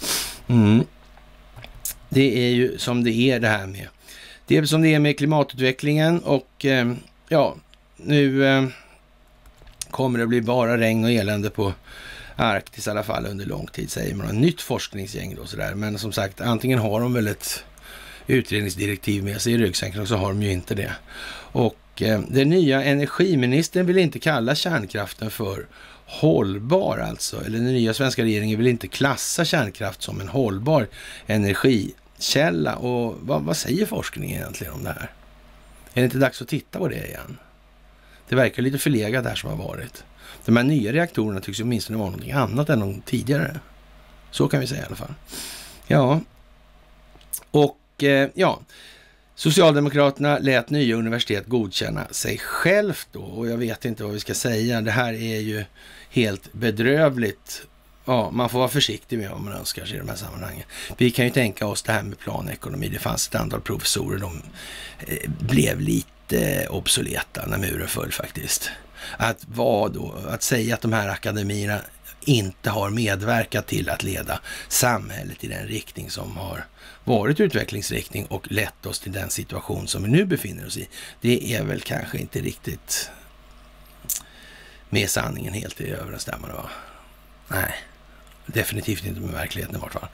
A: Det är ju som det är det här med. Det är som det är med klimatutvecklingen, och ja, nu kommer det bli bara regn och elände på Arktis i alla fall under lång tid, säger man. Ett nytt forskningsgäng då sådär. Men som sagt, antingen har de väl ett utredningsdirektiv med sig i ryggsäcken, och så har de ju inte det. Och den nya energiministern vill inte kalla kärnkraften för hållbar alltså. Eller den nya svenska regeringen vill inte klassa kärnkraft som en hållbar energikälla. Och vad säger forskningen egentligen om det här? Är det inte dags att titta på det igen? Det verkar lite förlegat där som har varit. De här nya reaktorerna tycks ju åtminstone vara något annat än de tidigare. Så kan vi säga i alla fall. Ja. Och ja. Socialdemokraterna lät nya universitet godkänna sig självt då. Och jag vet inte vad vi ska säga. Det här är ju helt bedrövligt. Ja, man får vara försiktig med vad man önskar sig i de här sammanhangen. Vi kan ju tänka oss det här med planekonomi. Det fanns ett antal professorer. De blev lite obsoleta när muren föll faktiskt. Att säga att de här akademierna inte har medverkat till att leda samhället i den riktning som har varit utvecklingsriktning och lett oss till den situation som vi nu befinner oss i. Det är väl kanske inte riktigt med sanningen helt i överensstämmande, va? Nej, definitivt inte med verkligheten i vart fall.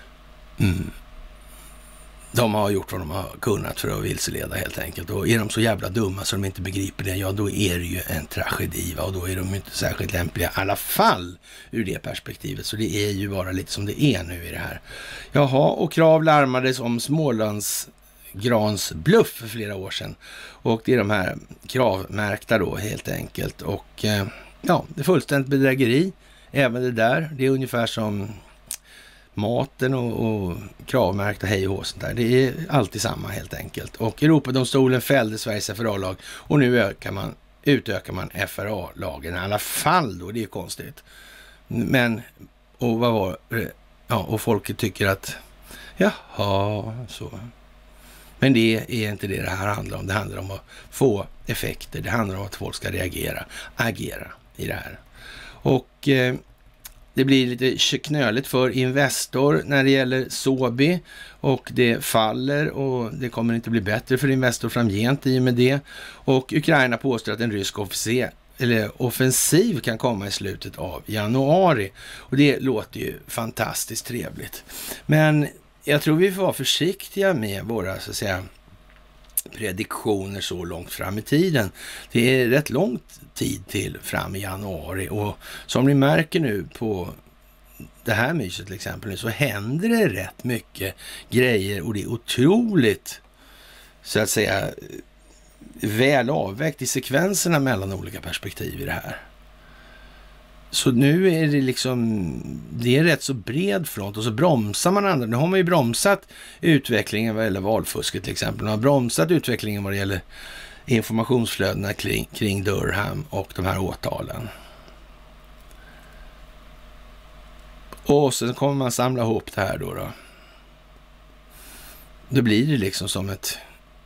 A: De har gjort vad de har kunnat för att vilseleda helt enkelt. Och är de så jävla dumma så de inte begriper det, ja då är det ju en tragedi, va? Och då är de inte särskilt lämpliga i alla fall ur det perspektivet. Så det är ju bara lite som det är nu i det här. Jaha, och Krav larmades om Smålands gransbluff för flera år sedan. Och det är de här kravmärkta då helt enkelt. Och ja, det är fullständigt bedrägeri. Även det där, det är ungefär som maten och kravmärkta hej och sånt där. Det är alltid samma helt enkelt. Och Europadomstolen fällde Sveriges FRA-lag och nu utökar man FRA-lagen i alla fall då. Det är konstigt. Men, och vad var det? Ja, och folket tycker att jaha, så. Men det är inte det här handlar om. Det handlar om att få effekter. Det handlar om att folk ska agera i det här. Och det blir lite knöligt för Investor när det gäller Sobi och det faller och det kommer inte bli bättre för Investor framgent i och med det. Och Ukraina påstår att en rysk offensiv kan komma i slutet av januari och det låter ju fantastiskt trevligt. Men jag tror vi får vara försiktiga med våra så att säga prediktioner så långt fram i tiden. Det är rätt lång tid till fram i januari och som ni märker nu på det här myset till exempel så händer det rätt mycket grejer och det är otroligt så att säga väl avvägt i sekvenserna mellan olika perspektiv i det här. Så nu är det liksom, det är rätt så bred front och så bromsar man andra. Nu har man ju bromsat utvecklingen vad gäller valfusket till exempel. Man har bromsat utvecklingen vad det gäller informationsflödena kring Durham och de här åtalen. Och sen kommer man samla ihop det här då. Då blir det liksom som ett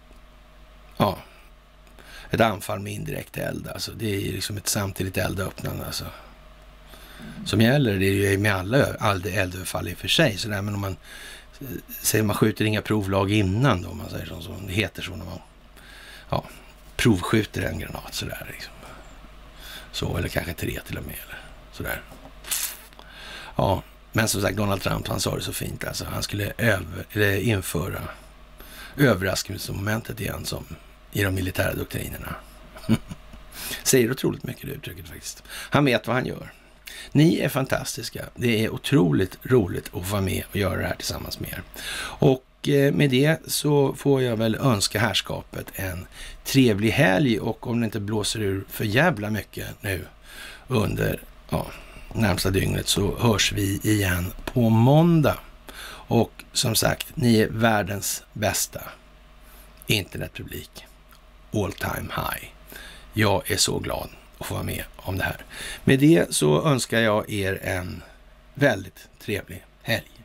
A: anfall med indirekt eld. Alltså det är liksom ett samtidigt eldöppnande alltså. Som gäller, det är ju med alla eldöverfall i och för sig. Så där, men om man säger man skjuter inga provlag innan då, om man säger så, det heter så när man provskjuter en granat sådär liksom. Så, eller kanske 3 till och med, eller sådär. Ja, men som sagt, Donald Trump, han sa det så fint alltså. Han skulle införa överraskningsmomentet igen som i de militära doktrinerna. Säger otroligt mycket det uttrycket faktiskt. Han vet vad han gör. Ni är fantastiska. Det är otroligt roligt att få vara med och göra det här tillsammans med er. Och med det så får jag väl önska härskapet en trevlig helg och om det inte blåser ur för jävla mycket nu under närmsta dygnet så hörs vi igen på måndag. Och som sagt, ni är världens bästa internetpublik. All time high. Jag är så glad att få vara med om det här. Med det så önskar jag er en väldigt trevlig helg.